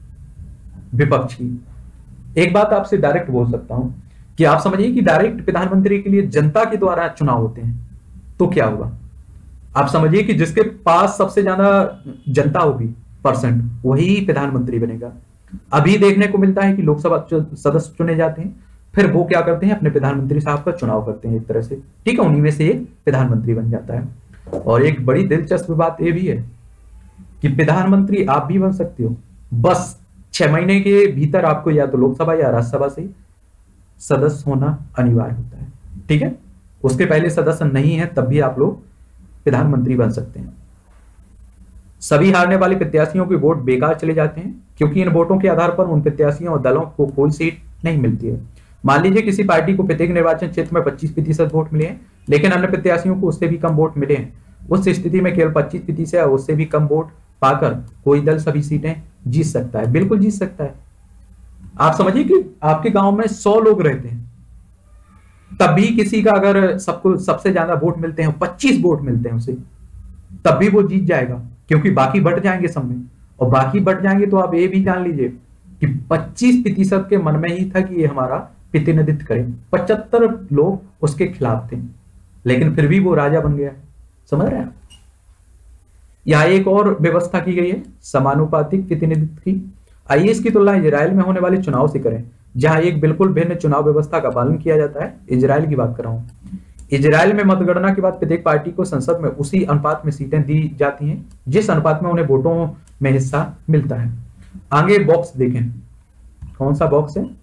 S1: विपक्ष की। एक बात आपसे डायरेक्ट बोल सकता हूं कि आप समझिए कि डायरेक्ट प्रधानमंत्री के लिए जनता के द्वारा चुनाव होते हैं तो क्या होगा? आप समझिए कि जिसके पास सबसे ज्यादा जनता होगी परसेंट, वही प्रधानमंत्री बनेगा। अभी देखने को मिलता है कि लोकसभा सदस्य चुने जाते हैं, फिर वो क्या करते हैं, अपने प्रधानमंत्री साहब का चुनाव करते हैं एक तरह से। ठीक है, उन्हीं में से एक प्रधानमंत्री बन जाता है। और एक बड़ी दिलचस्प बात यह भी है कि प्रधानमंत्री आप भी बन सकते हो, बस छह महीने के भीतर आपको या तो लोकसभा या राज्यसभा से सदस्य होना अनिवार्य होता है। ठीक है, उसके पहले सदस्य नहीं है तब भी आप लोग प्रधानमंत्री बन सकते हैं। सभी हारने वाले प्रत्याशियों के वोट बेकार चले जाते हैं क्योंकि इन वोटों के आधार पर उन प्रत्याशियों और दलों को कोई सीट नहीं मिलती है। मान लीजिए किसी पार्टी को प्रत्येक निर्वाचन क्षेत्र में पच्चीस प्रतिशत वोट मिले हैं, लेकिन अन्य प्रत्याशियों को उससे भी कम वोट मिले हैं। उस स्थिति में केवल पच्चीस प्रतिशत या उससे भी कम वोट पाकर कोई दल सभी सीटें जीत सकता है, बिल्कुल जीत सकता है। आप समझिए कि आपके गांव में सौ लोग रहते हैं, तब भी किसी का अगर सबको सबसे ज्यादा वोट मिलते हैं, पच्चीस वोट मिलते हैं उसे, तब भी वो जीत जाएगा क्योंकि बाकी बट जाएंगे सब में। और बाकी बट जाएंगे तो आप ये भी जान लीजिए कि पच्चीस प्रतिशत के मन में ही था कि ये हमारा प्रतिनिधित्व करे, पचहत्तर लोग उसके खिलाफ थे, लेकिन फिर भी वो राजा बन गया। समझ रहे हैं? यहां एक और व्यवस्था की गई है समानुपातिक प्रतिनिधित्व की। आइए इसकी तुलना इजराइल में होने वाले चुनाव से करें, जहां एक बिल्कुल भिन्न चुनाव व्यवस्था का पालन किया जाता है। इजराइल की बात कर रहा हूं। इजराइल में मतगणना के बाद प्रत्येक पार्टी को संसद में उसी अनुपात में सीटें दी जाती हैं जिस अनुपात में उन्हें वोटों में हिस्सा मिलता है। आगे बॉक्स देखें, कौन सा बॉक्स है?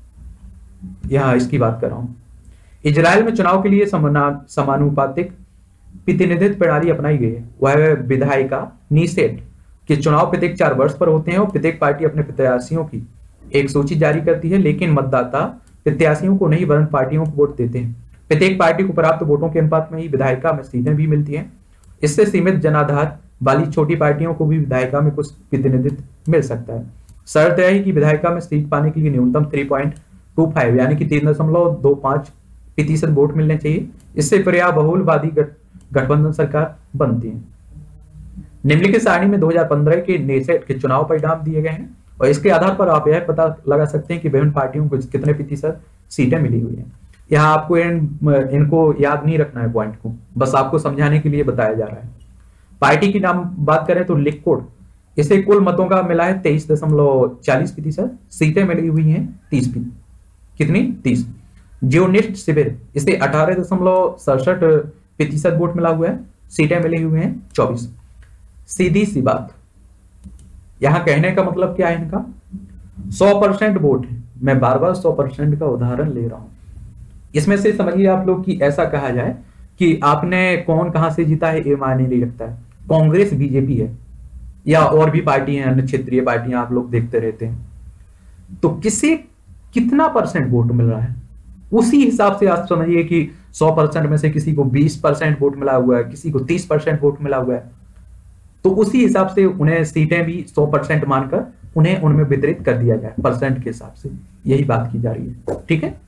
S1: यहां इसकी बात कर रहा हूं। इजराइल में चुनाव के लिए समानुपातिक प्रतिनिधित्व प्रणाली अपनाई गई है। वह विधायिका नीसेट के चुनाव प्रत्येक चार वर्ष पर होते हैं और प्रत्येक पार्टी अपने प्रत्याशियों की एक सूची जारी करती है, लेकिन मतदाता प्रत्याशियों को नहीं वरन पार्टियों को वोट देते हैं। प्रत्येक पार्टी को प्राप्त वोटों के अनुपात में ही विधायिका में सीटें भी मिलती हैं। इससे सीमित जनाधार वाली छोटी पार्टियों को भी विधायिका में कुछ प्रतिनिधित्व मिल सकता है। शर्त यह है कि विधायिका में सीट पाने के लिए न्यूनतम तीन पॉइंट दो पाँच यानी कि तीन दशमलव दो पाँच प्रतिशत वोट मिलने चाहिए। इससे पर्याप्त बहुलवादी गठबंधन सरकार बनती है। निम्नलिखित सारणी में दो हज़ार पंद्रह के नेसेट के चुनाव परिणाम दिए गए हैं और इसके आधार पर आप यह पता लगा सकते हैं कि विभिन्न पार्टियों को कितने प्रतिशत सीटें मिली हुई हैं। यहाँ आपको इन, इनको याद नहीं रखना है पॉइंट को, बस आपको समझाने के लिए बताया जा रहा है। पार्टी की नाम बात करें तो लिक्विड, इसे कुल मतों का मिला है तेईस दशमलव चालीस प्रतिशत, सीटें मिली हुई हैं तीस, कितनी? तीस। जियोनिस्ट शिविर, इसे अठारह दशमलव सड़सठ प्रतिशत वोट मिला हुआ है, सीटें मिली हुई हैं चौबीस। सीधी सी बात, यहां कहने का मतलब क्या है इनका? सौ परसेंट वोट है। मैं बार बार सौ परसेंट का उदाहरण ले रहा हूं। इसमें से समझिए आप लोग कि ऐसा कहा जाए कि आपने कौन कहां से जीता है ये मायने नहीं रखता है। कांग्रेस बीजेपी है या और भी पार्टी हैं, अन्य क्षेत्रीय पार्टियां आप लोग देखते रहते हैं, तो किसे कितना परसेंट वोट मिल रहा है उसी हिसाब से आप समझिए कि सौ परसेंट में से किसी को बीस परसेंट वोट मिला हुआ है, किसी को तीस परसेंट वोट मिला हुआ है, तो उसी हिसाब से उन्हें सीटें भी सौ परसेंट मानकर उन्हें उनमें वितरित कर दिया जाए परसेंट के हिसाब से। यही बात की जा रही है। ठीक है,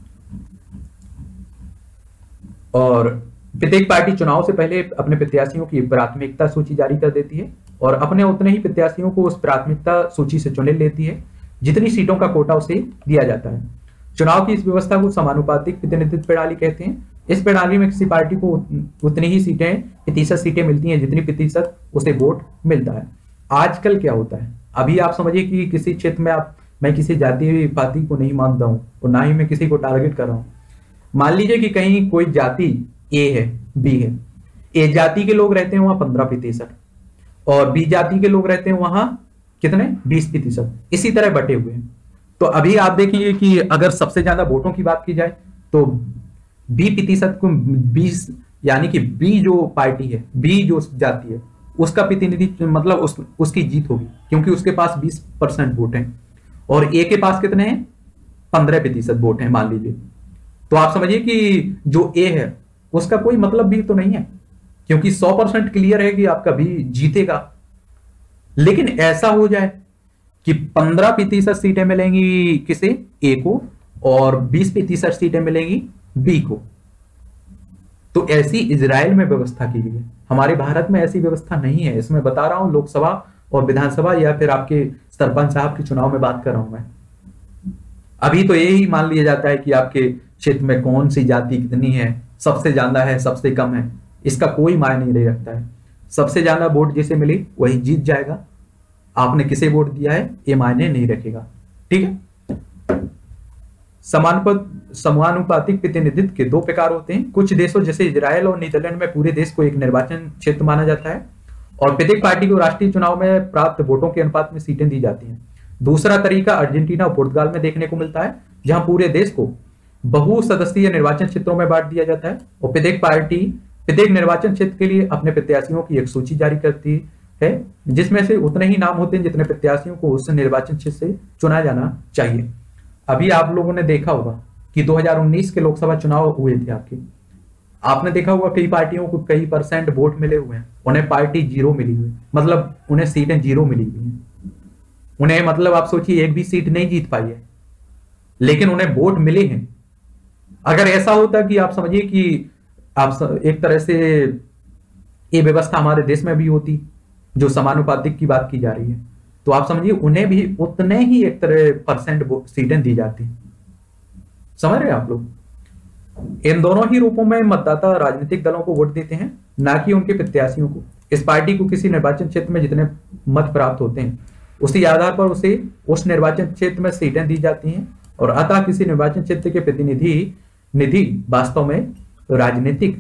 S1: और प्रत्येक पार्टी चुनाव से पहले अपने प्रत्याशियों की प्राथमिकता सूची जारी कर देती है और अपने उतने ही प्रत्याशियों को उस प्राथमिकता सूची से चुन लेती है जितनी सीटों का कोटा उसे दिया जाता है। चुनाव की इस व्यवस्था को समानुपातिक प्रतिनिधित्व प्रणाली कहते हैं। इस प्रणाली में किसी पार्टी को उतनी ही सीटें प्रतिशत सीटें मिलती हैं जितनी प्रतिशत उसे वोट मिलता है। आजकल क्या होता है, अभी आप समझिए कि किसी क्षेत्र में आप मैं किसी जाति पाति को नहीं मानता हूं और ना ही मैं किसी को टारगेट कर रहा हूं। मान लीजिए कि कहीं कोई जाति ए है, बी है, ए जाति के लोग रहते हैं वहां पंद्रह प्रतिशत और बी जाति के लोग रहते हैं वहां कितने, बीस प्रतिशत, इसी तरह बटे हुए हैं। तो अभी आप देखेंगे कि अगर सबसे ज्यादा वोटों की बात की जाए तो बी प्रतिशत को बीस, यानी कि बी जो पार्टी है, बी जो जाति है, उसका प्रतिनिधि मतलब उस, उसकी जीत होगी, क्योंकि उसके पास बीस परसेंट वोट हैं और ए के पास कितने हैं, पंद्रह प्रतिशत वोट हैं मान लीजिए। तो आप समझिए कि जो ए है उसका कोई मतलब भी तो नहीं है, क्योंकि सौ परसेंट क्लियर है कि आपका बी जीतेगा। लेकिन ऐसा हो जाए कि पंद्रह प्रतिशत सीटें मिलेंगी किसे, ए को, और बीस प्रतिशत सीटें मिलेंगी बी को। तो ऐसी इजराइल में व्यवस्था की गई है, हमारे भारत में ऐसी व्यवस्था नहीं है। इसमें बता रहा हूं लोकसभा और विधानसभा या फिर आपके सरपंच साहब के चुनाव में बात कर रहा हूं मैं। अभी तो यही मान लिया जाता है कि आपके क्षेत्र में कौन सी जाति कितनी है, सबसे ज्यादा है सबसे कम है, इसका कोई मायने नहीं रखता है। सबसे ज्यादा वोट जिसे मिले वही जीत जाएगा, आपने किसे वोट दिया है ये मायने नहीं रखेगा। ठीक है। समानुपात समानुपातिक प्रतिनिधित्व के दो प्रकार होते हैं। कुछ देशों जैसे इजराइल और नीदरलैंड में पूरे देश को एक निर्वाचन क्षेत्र माना जाता है और प्रत्येक पार्टी को राष्ट्रीय चुनाव में प्राप्त वोटों के अनुपात में सीटें दी जाती हैं। दूसरा तरीका अर्जेंटीना और पुर्तगाल में देखने को मिलता है, जहां पूरे देश को बहुसदस्यीय निर्वाचन क्षेत्रों में बांट दिया जाता है और प्रत्येक पार्टी प्रत्येक निर्वाचन क्षेत्र के लिए अपने प्रत्याशियों की एक सूची जारी करती है, जिसमें से उतने ही नाम होते हैं जितने प्रत्याशियों को उस निर्वाचन क्षेत्र से चुना जाना चाहिए। अभी आप लोगों ने देखा होगा कि दो हज़ार उन्नीस के लोकसभा चुनाव हुए थे आपके, आपने देखा होगा कई पार्टियों को कई परसेंट वोट मिले हुए हैं, उन्हें पार्टी जीरो मिली हुई, मतलब उन्हें सीटें जीरो मिली हुई हैं। उन्हें मतलब आप सोचिए एक भी सीट नहीं जीत पाई है, लेकिन उन्हें वोट मिले हैं। अगर ऐसा होता कि आप समझिए कि आप एक तरह से ये व्यवस्था हमारे देश में भी होती जो समानुपातिक की बात की जा रही है, तो आप समझिए उन्हें भी उतने ही एक तरह परसेंट सीटें दी जाती। समझ रहे हैं आप लोग। इन दोनों ही रूपों में मतदाता राजनीतिक दलों को वोट देते हैं, ना कि उनके प्रत्याशियों को। इस पार्टी को किसी निर्वाचन क्षेत्र में जितने मत प्राप्त होते हैं उसी आधार पर उसे उस निर्वाचन क्षेत्र में सीटें दी जाती हैं और अतः किसी निर्वाचन क्षेत्र के प्रतिनिधि निधि वास्तव में राजनीतिक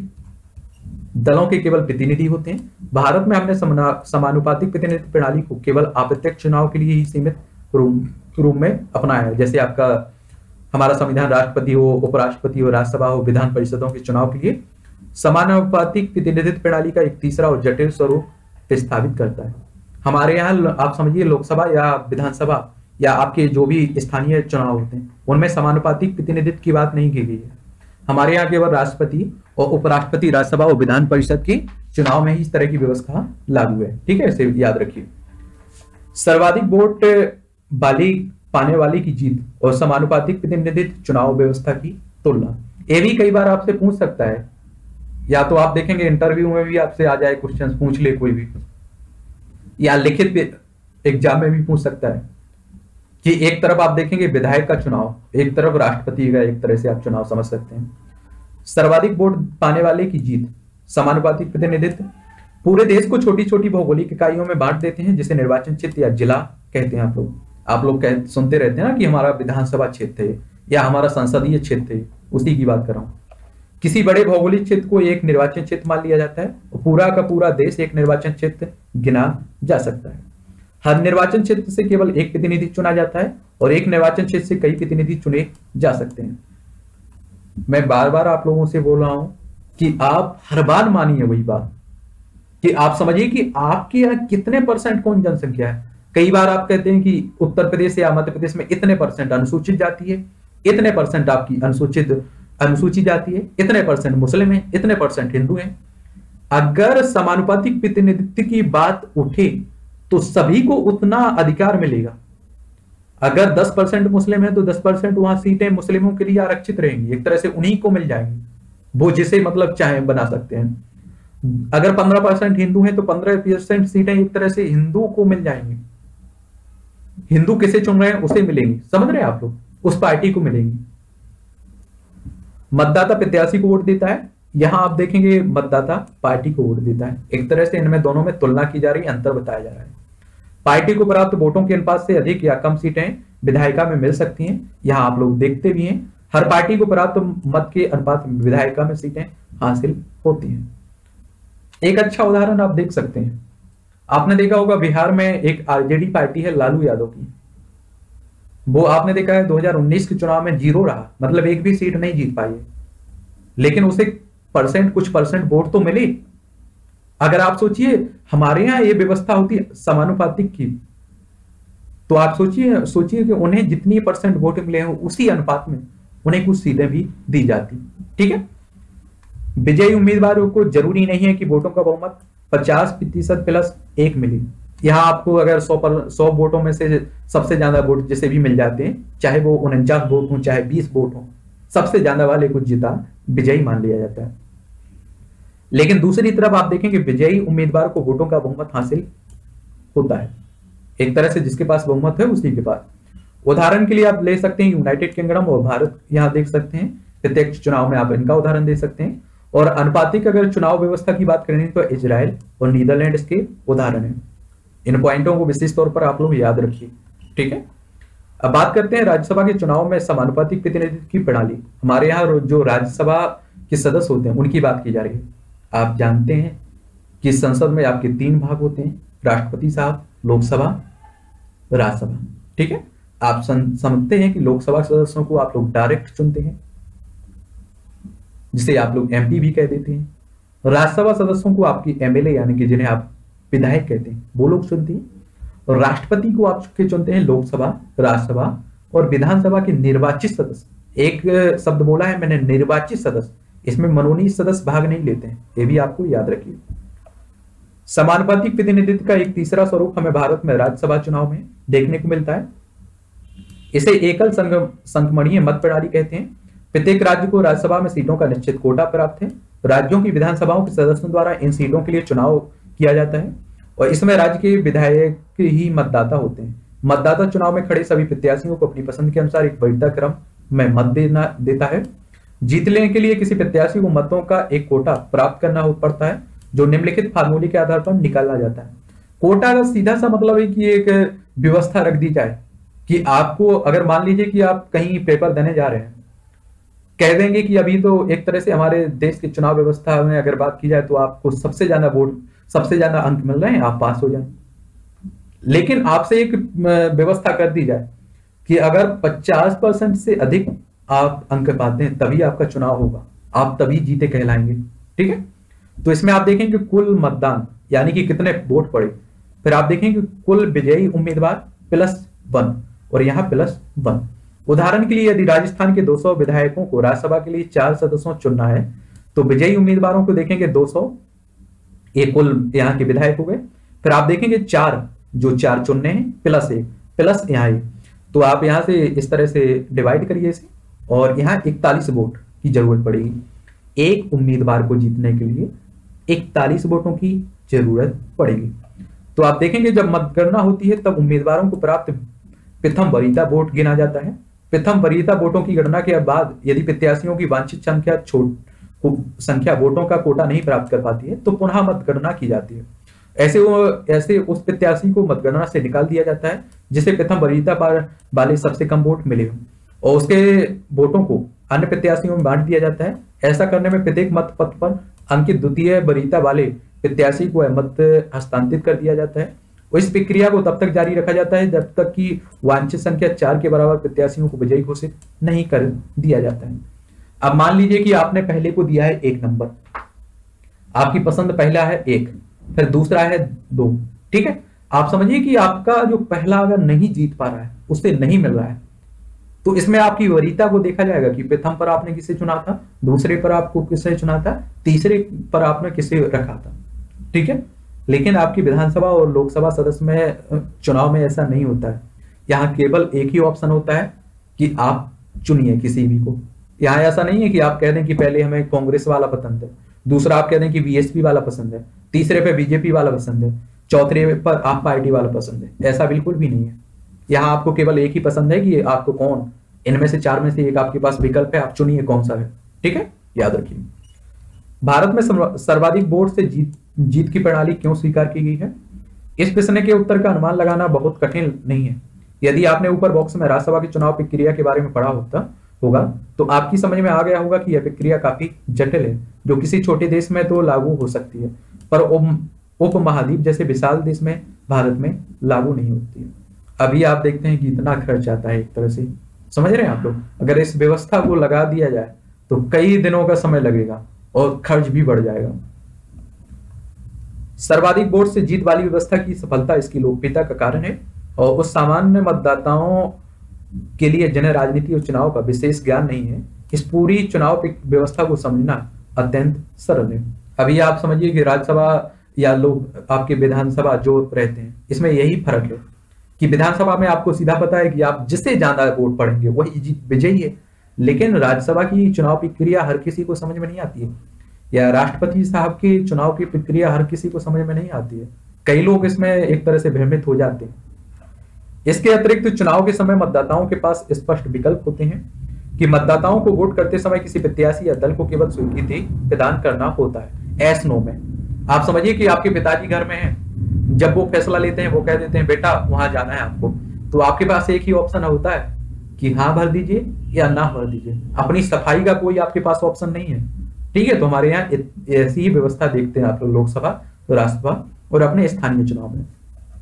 S1: दलों के केवल प्रतिनिधि होते हैं। भारत में हमने समानुपातिक प्रतिनिधित्व प्रणाली को केवल अप्रत्यक्ष चुनाव के लिए ही सीमित रूप में अपनाया है। जैसे आपका हमारा संविधान राष्ट्रपति हो, उपराष्ट्रपति हो, राज्यसभा हो, विधान परिषदों के चुनाव के लिए समानुपातिक प्रतिनिधित्व प्रणाली का एक तीसरा और जटिल स्वरूप प्रस्तावित करता है। हमारे यहाँ आप समझिए लोकसभा या विधानसभा या आपके जो भी स्थानीय चुनाव होते हैं उनमें समानुपातिक प्रतिनिधित्व की बात नहीं की गई है। हमारे यहाँ केवल राष्ट्रपति और उपराष्ट्रपति, राज्यसभा और विधान परिषद के चुनाव में ही इस तरह की व्यवस्था लागू है। ठीक है, इसे याद रखिए। सर्वाधिक वोट वाली पाने वाले की जीत और समानुपातिक प्रतिनिधित्व चुनाव व्यवस्था की तुलना, ये भी कई बार आपसे पूछ सकता है, या तो आप देखेंगे इंटरव्यू में भी आपसे आ जाए क्वेश्चन, पूछ ले कोई भी, या लिखित एग्जाम में भी पूछ सकता है कि एक तरफ आप देखेंगे विधायक का चुनाव, एक तरफ राष्ट्रपति का, एक तरह से आप चुनाव समझ सकते हैं। सर्वाधिक वोट पाने वाले की जीत, समानुपातिक प्रतिनिधित्व पूरे देश को छोटी छोटी भौगोलिक इकाइयों में बांट देते हैं, जिसे निर्वाचन क्षेत्र या जिला कहते हैं। आप लोग आप लोग कह सुनते रहते हैं ना कि हमारा विधानसभा क्षेत्र है या हमारा संसदीय क्षेत्र है, उसी की बात कर रहा हूं। किसी बड़े भौगोलिक क्षेत्र को एक निर्वाचन क्षेत्र मान लिया जाता है और पूरा का पूरा देश एक निर्वाचन क्षेत्र गिना जा सकता है। हर निर्वाचन क्षेत्र से केवल एक प्रतिनिधि चुना जाता है और एक निर्वाचन क्षेत्र से कई प्रतिनिधि चुने जा सकते हैं। मैं बार बार आप लोगों से बोल रहा हूं कि आप हर बार मानिए वही बात कि आप समझिए कि आपके यहाँ कितने परसेंट कौन जनसंख्या है। कई बार आप कहते हैं कि उत्तर प्रदेश या मध्य प्रदेश में इतने परसेंट अनुसूचित जाति है, इतने परसेंट आपकी अनुसूचित अनुसूचित जाति है, इतने परसेंट मुस्लिम है, इतने परसेंट हिंदू हैं। अगर समानुपातिक प्रतिनिधित्व की बात उठे तो सभी को उतना अधिकार मिलेगा। अगर दस परसेंट मुस्लिम है तो दस परसेंट वहां सीटें मुस्लिमों के लिए आरक्षित रहेंगी, एक तरह से उन्हीं को मिल जाएंगी, वो जिसे मतलब चाहे बना सकते हैं। अगर पंद्रह परसेंट हिंदू हैं तो पंद्रह परसेंट सीटें एक तरह से हिंदू को मिल जाएंगी। हिंदू किसे चुन रहे हैं उसे मिलेंगी, समझ रहे हैं आप लोग, उस पार्टी को मिलेंगी। मतदाता प्रत्याशी को वोट देता है, यहां आप देखेंगे मतदाता पार्टी को वोट देता है। एक तरह से इनमें दोनों में तुलना की जा रही है, अंतर बताया जा रहा है। पार्टी को प्राप्त वोटों के अनुपात से अधिक या कम सीटें विधायिका में मिल सकती हैं, यहां आप लोग देखते भी हैं। हर पार्टी को प्राप्त मत के अनुपात विधायिका में सीटें हासिल होती हैं। एक अच्छा उदाहरण आप देख सकते हैं, आपने देखा होगा बिहार में एक आरजेडी पार्टी है लालू यादव की, वो आपने देखा है दो हज़ार उन्नीस के चुनाव में जीरो रहा, मतलब एक भी सीट नहीं जीत पाई है, लेकिन उसे परसेंट कुछ परसेंट वोट तो मिले। अगर आप सोचिए हमारे यहाँ ये व्यवस्था होती समानुपातिक की, तो आप सोचिए सोचिए कि उन्हें जितनी परसेंट वोट मिले हो उसी अनुपात में उन्हें कुछ सीटें भी दी जाती। ठीक है, विजयी उम्मीदवारों को जरूरी नहीं है कि वोटों का बहुमत पचास प्रतिशत प्लस एक मिले। यहाँ आपको अगर सौ पर सौ वोटों में से सबसे ज्यादा वोट जैसे भी मिल जाते हैं, चाहे वो उनचास वोट हो चाहे बीस वोट हो, सबसे ज्यादा वाले को जीता विजयी मान लिया जाता है। लेकिन दूसरी तरफ आप देखेंगे विजयी उम्मीदवार को वोटों का बहुमत हासिल होता है, एक तरह से जिसके पास बहुमत है उसी के पास। उदाहरण के लिए आप ले सकते हैं यूनाइटेड किंगडम और भारत, यहाँ देख सकते हैं प्रत्यक्ष चुनाव में आप इनका उदाहरण दे सकते हैं। और अनुपातिक अगर चुनाव व्यवस्था की बात करें तो इजराइल और नीदरलैंड्स के उदाहरण है। इन पॉइंटों को विशेष तौर पर आप लोग याद रखिए। ठीक है, अब बात करते हैं राज्यसभा के चुनाव में समानुपातिक प्रतिनिधित्व की प्रणाली। हमारे यहाँ जो राज्यसभा के सदस्य होते हैं उनकी बात की जा रही है। आप जानते हैं कि संसद में आपके तीन भाग होते हैं, राष्ट्रपति साहब, लोकसभा, राज्यसभा। ठीक है, आप समझते हैं कि लोकसभा सदस्यों को आप लोग डायरेक्ट चुनते हैं, जिसे आप लोग एमपी भी कह देते हैं। राज्यसभा सदस्यों को आपकी एमएलए यानी कि जिन्हें आप विधायक कहते हैं वो लोग चुनते हैं। और राष्ट्रपति को आप चुनते हैं लोकसभा, राज्यसभा और विधानसभा के निर्वाचित सदस्य। एक शब्द बोला है मैंने, निर्वाचित सदस्य, इसमें मनोनीत सदस्य भाग नहीं लेते हैं, ये भी आपको याद रखिए। समानुपातिक प्रतिनिधित्व का एक तीसरा स्वरूप हमें भारत में राज्यसभा चुनाव में देखने को मिलता है। इसे एकल संगमणीय मत प्रणाली कहते हैं। प्रत्येक राज्य को राज्यसभा में सीटों का निश्चित कोटा प्राप्त है। राज्यों की विधानसभाओं के सदस्यों द्वारा इन सीटों के लिए चुनाव किया जाता है और इसमें राज्य के विधायक ही मतदाता होते हैं। मतदाता चुनाव में खड़े सभी प्रत्याशियों को अपनी पसंद के अनुसार एक वरीयता क्रम में मत देना देता है। जीत लेने के लिए किसी प्रत्याशी को मतों का एक कोटा प्राप्त करना पड़ता है, जो निम्नलिखित फार्मूले के आधार पर निकाला जाता है। कोटा का सीधा सा मतलब है कि एक व्यवस्था रख दी जाए कि आपको, अगर मान लीजिए कि आप कहीं पेपर देने जा रहे हैं, कह देंगे कि अभी तो एक तरह से हमारे देश की चुनाव व्यवस्था में अगर बात की जाए तो आपको सबसे ज्यादा वोट, सबसे ज्यादा अंक मिल रहे हैं, आप पास हो जाए। लेकिन आपसे एक व्यवस्था कर दी जाए कि अगर पचास परसेंट से अधिक आप अंक पाते हैं तभी आपका चुनाव होगा, आप तभी जीते कहलाएंगे। ठीक है, तो इसमें आप देखेंगे कुल मतदान यानी कि कितने वोट पड़े, फिर आप देखेंगे कुल विजयी उम्मीदवार प्लस वन और यहाँ प्लस वन। उदाहरण के लिए यदि राजस्थान के दो सौ विधायकों को राज्यसभा के लिए चार सदस्यों चुनना है तो विजयी उम्मीदवारों को देखेंगे दो सौ, एक कुल यहाँ के विधायक हो गए। फिर आप देखेंगे चार, जो चार चुनने हैं, प्लस एक, प्लस यहाँ एक, तो आप यहाँ से इस तरह से डिवाइड करिए इसे और यहाँ इकतालीस वोट की जरूरत पड़ेगी। एक उम्मीदवार को जीतने के लिए इकतालीस वोटों की जरूरत पड़ेगी। तो आप देखेंगे जब मतगणना होती है तब उम्मीदवारों को प्राप्त प्रथम वरीयता वोट गिना जाता है। प्रथम वरीयता वोटों की गणना के बाद यदि प्रत्याशियों की वांछित संख्या छोट संख्या वोटों का कोटा नहीं प्राप्त कर पाती है तो पुनः मतगणना की जाती है। ऐसे वो ऐसे उस प्रत्याशी को मतगणना से निकाल दिया जाता है जिसे प्रथम वरीयता वाले सबसे कम वोट मिले हो और उसके वोटों को अन्य प्रत्याशियों में बांट दिया जाता है। ऐसा करने में प्रत्येक मत पत्र पर अंकित द्वितीय वरीयता वाले प्रत्याशी को मत हस्तांतरित कर दिया जाता है। इस प्रक्रिया को तब तक जारी रखा जाता है जब तक कि वांछित संख्या चार के बराबर प्रत्याशियों को विजयी घोषित नहीं कर दिया जाता है। अब मान लीजिए कि आपने पहले को दिया है एक नंबर, आपकी पसंद पहला है एक, फिर दूसरा है दो। ठीक है, आप समझिए कि आपका जो पहला अगर नहीं जीत पा रहा है, उससे नहीं मिल रहा है, तो इसमें आपकी वरीयता को देखा जाएगा कि प्रथम पर आपने किसे चुना था, दूसरे पर आपको किसे चुना था, तीसरे पर आपने किसे रखा था। ठीक है, लेकिन आपकी विधानसभा और लोकसभा सदस्य में चुनाव में ऐसा नहीं होता है। यहाँ केवल एक ही ऑप्शन होता है कि आप चुनिए किसी भी को। यहाँ ऐसा नहीं है कि आप कह दें कि पहले हमें कांग्रेस वाला पसंद है, दूसरा आप कह दें कि बीएसपी वाला पसंद है, तीसरे पे बीजेपी वाला पसंद है, चौथे पर आप पार्टी वाला पसंद है। ऐसा बिल्कुल भी नहीं है। यहाँ आपको केवल एक ही पसंद है कि आपको कौन, इनमें से चार में से एक आपके पास विकल्प है, आप चुनिए कौन सा है। ठीक है, याद रखिए। भारत में सर्वाधिक वोट से जीत जीत की प्रणाली क्यों स्वीकार की गई है? इस प्रश्न के उत्तर का अनुमान लगाना बहुत कठिन नहीं है। यदि आपने ऊपर बॉक्स में राज्यसभा की चुनाव प्रक्रिया के बारे में पढ़ा होता होगा तो आपकी समझ में आ गया होगा कि यह प्रक्रिया काफी जटिल है, जो किसी छोटे देश में तो लागू हो सकती है पर उप महाद्वीप जैसे विशाल देश में, भारत में लागू नहीं होती है। अभी आप देखते हैं कि इतना खर्च आता है, एक तरह से समझ रहे हैं आप लोग। अगर इस व्यवस्था को लगा दिया जाए तो कई दिनों का समय लगेगा और खर्च भी बढ़ जाएगा। सर्वाधिक वोट से जीत वाली व्यवस्था की सफलता इसकी लोकप्रियता का कारण है, और उस सामान्य मतदाताओं के लिए जिन्हें राजनीति और चुनाव का विशेष ज्ञान नहीं है, इस पूरी चुनाव व्यवस्था को समझना अत्यंत सरल है। अभी आप समझिए कि राज्यसभा या लोग आपके विधानसभा जो रहते हैं, इसमें यही फर्क है कि विधानसभा में आपको सीधा पता है कि आप जिससे ज्यादा वोट पड़ेंगे वही विजयी है, लेकिन राज्यसभा की चुनाव प्रक्रिया हर किसी को समझ में नहीं आती है, या राष्ट्रपति साहब की चुनाव की प्रक्रिया हर किसी को समझ में नहीं आती है। कई लोग इसमें एक तरह से भ्रमित हो जाते हैं। इसके अतिरिक्त चुनाव के समय मतदाताओं के पास स्पष्ट विकल्प होते हैं कि मतदाताओं को वोट करते समय किसी प्रत्याशी या दल को केवल स्वीकृति प्रदान करना होता है, एस नो में। आप समझिए कि आपके पिताजी घर में हैं, जब वो फैसला लेते हैं वो कह देते हैं बेटा वहां जाना है आपको, तो आपके पास एक ही ऑप्शन होता है कि हाँ भर दीजिए या ना भर दीजिए। अपनी सफाई का कोई आपके पास ऑप्शन नहीं है, ठीक है। तो हमारे यहाँ ऐसी ही व्यवस्था देखते हैं आप लोग लोकसभा, राज्यसभा और अपने स्थानीय चुनाव में।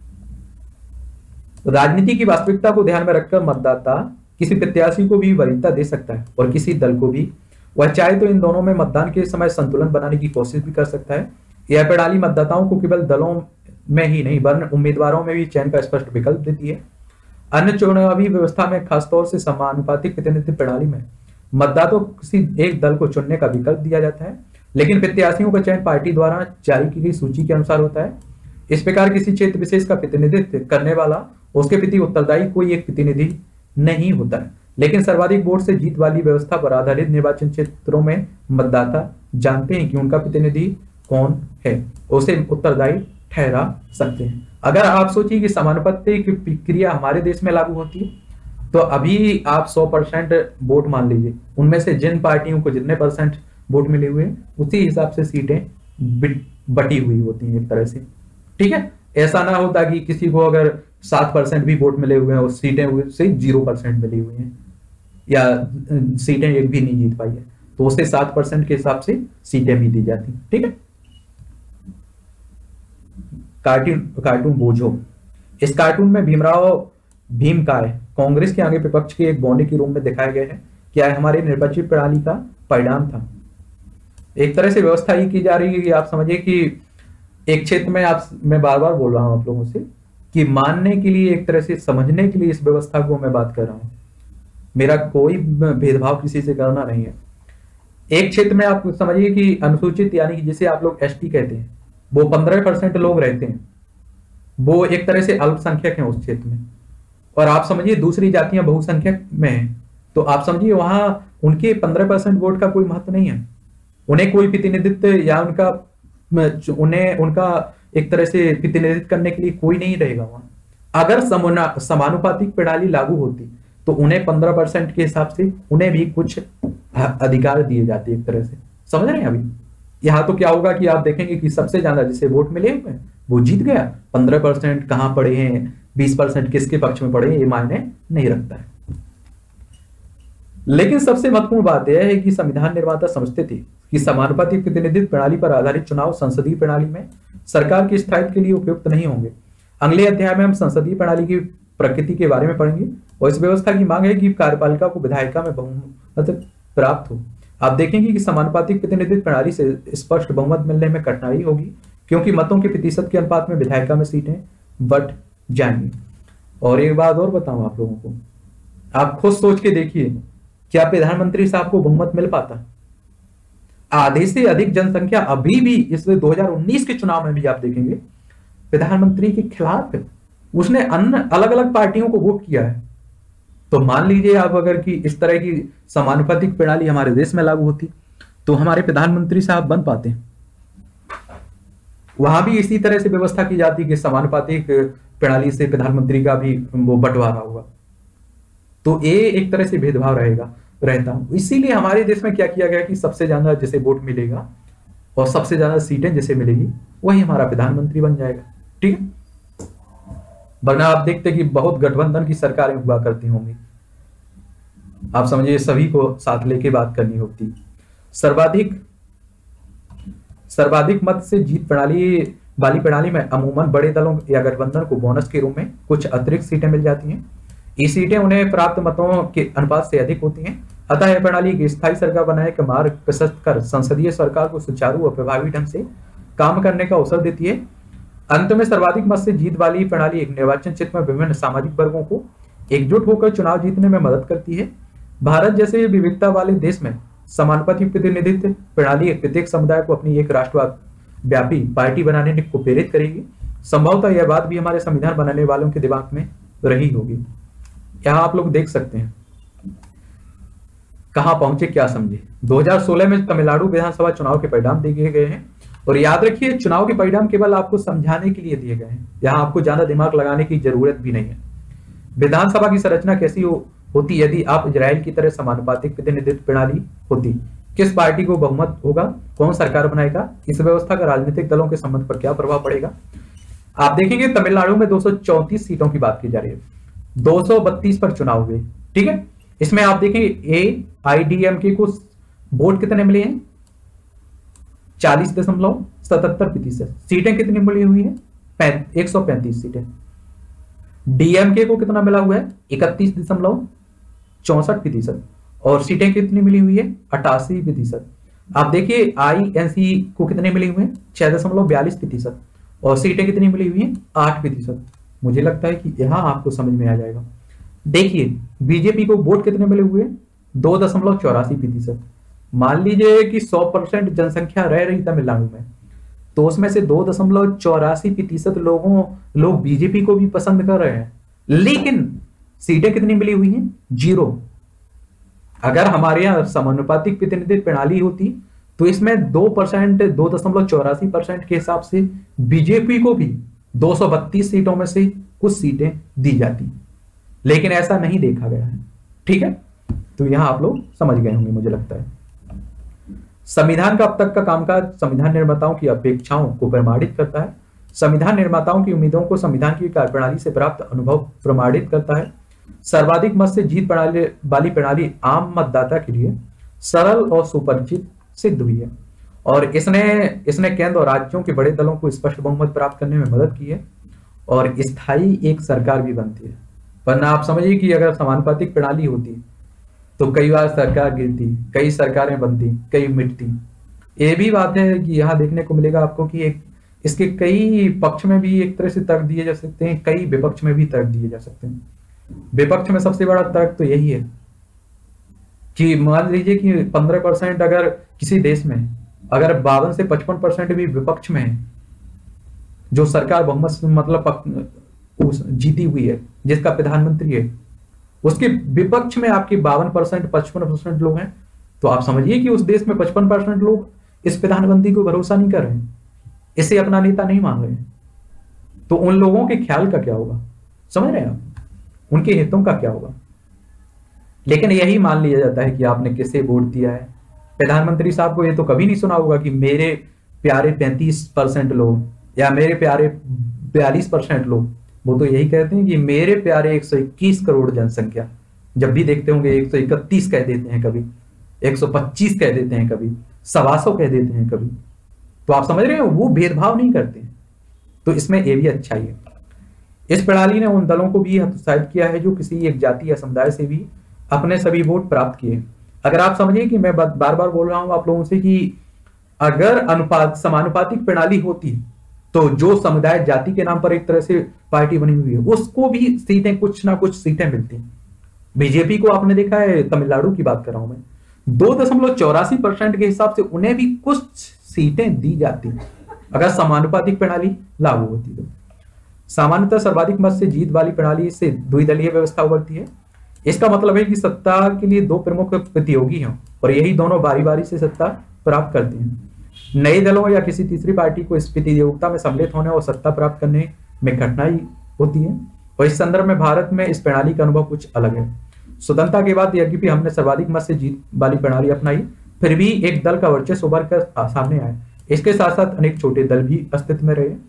S1: राजनीति की वास्तविकता को ध्यान में रखकर मतदाता किसी प्रत्याशी को भी वरीयता दे सकता है और किसी दल को भी। वह चाहे तो इन दोनों में मतदान के समय संतुलन बनाने की कोशिश भी कर सकता है। यह प्रणाली मतदाताओं को केवल दलों में ही नहीं वरन उम्मीदवारों में भी चयन का स्पष्ट विकल्प देती है। अन्य चुनावी व्यवस्था में खासतौर से समानुपातिक प्रतिनिधित्व प्रणाली में मतदाताओं को किसी एक दल को चुनने का विकल्प दिया जाता है, लेकिन प्रत्याशियों का चयन पार्टी द्वारा जारी की गई सूची के अनुसार होता है। इस प्रकार किसी क्षेत्र विशेष का प्रतिनिधित्व करने वाला उसके प्रति उत्तरदायी कोई एक प्रतिनिधि नहीं होता है, लेकिन सर्वाधिक वोट से जीत वाली व्यवस्था पर आधारित निर्वाचन क्षेत्रों में मतदाता जानते हैं कि उनका प्रतिनिधि कौन है, उसे उत्तरदायी ठहरा सकते हैं। अगर आप सोचिए कि समानुपातिक प्रक्रिया हमारे देश में लागू होती है, तो अभी आप सौ परसेंट वोट मान लीजिए, उनमें से जिन पार्टियों को जितने परसेंट वोट मिले हुए हैं उसी हिसाब से सीटें बटी हुई होती हैं एक तरह से, ठीक है। ऐसा ना होता कि किसी को अगर सात परसेंट भी वोट मिले हुए हैं और सीटें उससे जीरो परसेंट मिली हुई हैं या सीटें एक भी नहीं जीत पाई है, तो उसे सात परसेंट के हिसाब से सीटें भी दी जाती, ठीक है। कार्टून कार्टून बोझो। इस कार्टून में भीमराव भीमकाय कांग्रेस के आगे विपक्ष के एक बौने के रूप में दिखाए गए हैं। क्या हमारी निर्वाचित प्रणाली का परिणाम था। एक तरह से व्यवस्था ये की जा रही है कि आप समझिए कि एक क्षेत्र में आप, मैं बार बार बोल रहा हूं आप लोगों से कि मानने के लिए, एक तरह से समझने के लिए इस व्यवस्था को मैं बात कर रहा हूं। मेरा कोई भेदभाव किसी से करना नहीं है। एक क्षेत्र में आप समझिए कि अनुसूचित यानी कि जिसे आप लोग एसटी कहते हैं, वो पंद्रह परसेंट लोग रहते हैं, वो एक तरह से अल्पसंख्यक हैं उस क्षेत्र में। और आप समझिए दूसरी जातियां बहुसंख्यक में हैं, तो आप समझिए वहां उनके पंद्रह परसेंट वोट का कोई महत्व नहीं है। उन्हें कोई प्रतिनिधित्व या उनका उन्हें उनका एक तरह से प्रतिनिधित्व करने के लिए कोई नहीं रहेगा वहां। अगर समानुपातिक प्रणाली लागू होती तो उन्हें पंद्रह परसेंट के हिसाब से उन्हें भी कुछ अधिकार दिए जाते एक तरह से, समझ रहे हैं। अभी यहाँ तो क्या होगा कि आप देखेंगे कि सबसे ज्यादा जिसे वोट मिले हुए वो जीत गया। पंद्रह परसेंट कहाँ पड़े हैं, बीस परसेंट किसके पक्ष में पड़े, ये मायने नहीं रखता है। लेकिन सबसे महत्वपूर्ण बात यह है कि संविधान निर्माता समझते थे कि समानुपातिक प्रतिनिधित्व प्रणाली पर आधारित चुनाव संसदीय प्रणाली में सरकार के स्थायित्व के लिए उपयुक्त नहीं होंगे। अगले अध्याय में हम संसदीय प्रणाली की प्रकृति के बारे में पढ़ेंगे और इस व्यवस्था की मांग है कि कार्यपालिका को विधायिका में बहुमत प्राप्त हो। आप देखेंगे कि समानुपातिक प्रतिनिधित्व प्रणाली से स्पष्ट बहुमत मिलने में कठिनाई होगी, क्योंकि मतों के प्रतिशत के अनुपात में विधायिका में सीटें बट जाएंगी। और एक बात और बताऊं आप लोगों को, आप खुद सोच के देखिए, क्या प्रधानमंत्री साहब को बहुमत मिल पाता। आधे से अधिक जनसंख्या अभी भी इस दो हज़ार उन्नीस के चुनाव में भी आप देखेंगे प्रधानमंत्री के खिलाफ है। उसने अन्य अलग अलग पार्टियों को वोट किया है। तो मान लीजिए आप अगर कि इस तरह की समानुपातिक प्रणाली हमारे देश में लागू होती तो हमारे प्रधानमंत्री साहब बन पाते। वहां भी इसी तरह से व्यवस्था की जाती कि समानुपातिक प्रणाली से प्रधानमंत्री का भी वो बंटवारा होगा, तो ये एक तरह से भेदभाव रहेगा रहता हूं। इसीलिए हमारे देश में क्या किया गया कि सबसे ज्यादा जिसे वोट मिलेगा और सबसे ज्यादा सीटें जिसे मिलेगी वही हमारा प्रधानमंत्री बन जाएगा, ठीक है। वरना आप देखते कि बहुत गठबंधन की सरकारें हुआ करती होंगी, आप समझिए सभी को साथ लेके बात करनी होती। सर्वाधिक सर्वाधिक मत से जीत प्रणाली वाली प्रणाली में अमूमन बड़े दलों या गठबंधन को बोनस के रूप में कुछ अतिरिक्त सीटें मिल जाती हैं। ये सीटें उन्हें प्राप्त मतों के अनुपात से अधिक होती हैं। अतः यह प्रणाली एक स्थायी सरकार बनाने का मार्ग प्रशस्त कर संसदीय सरकार को सुचारू और प्रभावी ढंग से काम करने का अवसर देती है। अंत में सर्वाधिक मत से जीत वाली प्रणाली एक निर्वाचन क्षेत्र में विभिन्न सामाजिक वर्गों को एकजुट होकर चुनाव जीतने में मदद करती है। भारत जैसे विविधता वाले देश में समानुपाती प्रतिनिधित्व प्रणाली प्रत्येक समुदाय को अपनी एक राष्ट्रव्यापी पार्टी बनाने को प्रेरित करेगी। संभवतः यह बात भी हमारे संविधान बनाने वालों के दिमाग में रही होगी। यहाँ आप लोग देख सकते हैं कहां पहुंचे क्या समझे। दो हज़ार सोलह में तमिलनाडु विधानसभा चुनाव के परिणाम दिए गए हैं और याद रखिए चुनाव के परिणाम केवल आपको समझाने के लिए दिए गए हैं। यहाँ आपको ज्यादा दिमाग लगाने की जरूरत भी नहीं है। विधानसभा की संरचना कैसी हो, होती यदि आप इजराइल की तरह समानुपातिक प्रतिनिधित्व प्रणाली होती। किस पार्टी को बहुमत होगा, कौन सरकार बनाएगा, इस व्यवस्था का राजनीतिक दलों के संबंध पर क्या प्रभाव पड़ेगा। आप देखेंगे तमिलनाडु में दो सौ चौंतीस सीटों की बात की जा रही है, दो सौ बत्तीस पर चुनाव हुए। ठीक है, इसमें आप देखेंगे ए आई डी एम के को वोट कितने मिले हैं, चालीस दशमलव सतहत्तर प्रतिशत। सीटें कितनी मिली हुई है, एक सौ पैंतीस सीटें। डीएमके को कितना मिला हुआ है, इकतीस दशमलव चौसठ प्रतिशत। और सीटें कितनी मिली हुई है, अट्ठासी प्रतिशत। आप देखिए आई एन सी को कितने मिली हुई है, छह दशमलव बयालीस प्रतिशत। और सीटें कितनी मिली हुई है, आठ प्रतिशत। मुझे लगता है कि यहां आपको समझ में आ जाएगा। देखिए बीजेपी को वोट कितने मिले हुए, दो दशमलव चौरासी प्रतिशत। मान लीजिए कि सौ परसेंट जनसंख्या रह रही तमिलनाडु में, तो उसमें से दो दशमलव चौरासी प्रतिशत लोगों लोग बीजेपी को भी पसंद कर रहे हैं। लेकिन सीटें कितनी मिली हुई हैं, जीरो। अगर हमारे यहाँ समानुपातिक प्रतिनिधित्व प्रणाली होती तो इसमें दो परसेंट दो दशमलव चौरासी परसेंट के हिसाब से बीजेपी को भी दो सौ बत्तीस सीटों में से कुछ सीटें दी जाती। लेकिन ऐसा नहीं देखा गया है। ठीक है, तो यहां आप लोग समझ गए होंगे मुझे लगता है। संविधान का अब तक का कामकाज संविधान निर्माताओं की अपेक्षाओं को प्रमाणित करता है। संविधान निर्माताओं की उम्मीदों को संविधान की कार्यप्रणाली से प्राप्त अनुभव प्रमाणित करता है। सर्वाधिक मत से जीत प्रणाली वाली प्रणाली आम मतदाता के लिए सरल और सुपरिचित सिद्ध हुई है और इसने इसने केंद्र और राज्यों के बड़े दलों को स्पष्ट बहुमत प्राप्त करने में मदद की है और स्थायी एक सरकार भी बनती है। वरना आप समझिए कि अगर समानुपातिक प्रणाली होती तो कई बार सरकार गिरती, कई सरकारें बनती, कई मिटती। ये भी बात है कि यहाँ देखने को मिलेगा आपको कि एक इसके कई पक्ष में भी एक तरह से तर्क दिए जा सकते हैं, कई विपक्ष में भी तर्क दिए जा सकते हैं। विपक्ष में सबसे बड़ा तर्क तो यही है कि मान लीजिए कि पंद्रह परसेंट अगर किसी देश में अगर बावन से पचपन परसेंट भी विपक्ष में है, जो सरकार बहुमत मतलब जीती हुई है, जिसका प्रधानमंत्री है, उसके विपक्ष में आपके बावन परसेंट पचपन परसेंट लोग हैं, तो आप समझिए कि उस देश में पचपन परसेंट लोग इस प्रधानमंत्री को भरोसा नहीं कर रहे हैं, इसे अपना नेता नहीं मान रहे हैं। तो उन लोगों के ख्याल का क्या होगा, समझ रहे हैं आप, उनके हितों का क्या होगा। लेकिन यही मान लिया जाता है कि आपने किसे वोट दिया है। प्रधानमंत्री साहब को ये तो कभी नहीं सुना होगा कि मेरे प्यारे पैंतीस परसेंट लोग या मेरे प्यारे बयालीस परसेंट लोग, वो तो यही कहते हैं कि मेरे प्यारे एक सौ इक्कीस करोड़ जनसंख्या। जब भी देखते होंगे एक सौ इकतीस कह देते हैं, कभी एक सौ पच्चीस कह देते हैं, कभी सवा सौ कह देते हैं कभी। तो आप समझ रहे हैं, वो भेदभाव नहीं करते। तो इसमें ये भी अच्छाई है। इस प्रणाली ने उन दलों को भी हतोत्साहित किया है जो किसी एक जाति या समुदाय से भी अपने सभी वोट प्राप्त किए। अगर आप समझिए कि मैं बार बार बोल रहा हूं आप लोगों से कि अगर अनुपात समानुपातिक प्रणाली होती तो जो समुदाय जाति के नाम पर एक तरह से पार्टी बनी हुई है उसको भी सीटें कुछ ना कुछ सीटें मिलती। बीजेपी को आपने देखा है, तमिलनाडु की बात कर रहा हूं मैं, दो दशमलव चौरासी परसेंट के हिसाब से उन्हें भी कुछ सीटें दी जाती अगर समानुपातिक प्रणाली लागू होती तो। सामान्यतः सर्वाधिक मत से जीत वाली प्रणाली से द्विदलीय व्यवस्था उभरती है। इसका मतलब है कि सत्ता के लिए दो प्रमुख प्रतियोगी हैं और यही दोनों बारी बारी से सत्ता प्राप्त करते हैं। नए दलों या किसी तीसरी पार्टी को इस प्रतियोगिता में सम्मिलित होने और सत्ता प्राप्त करने में कठिनाई होती है और इस संदर्भ में भारत में इस प्रणाली का अनुभव कुछ अलग है। स्वतंत्रता के बाद यद्यपि हमने सर्वाधिक मत से जीत वाली प्रणाली अपनाई, फिर भी एक दल का वर्चस्व उभर कर सामने आया। इसके साथ साथ अनेक छोटे दल भी अस्तित्व में रहे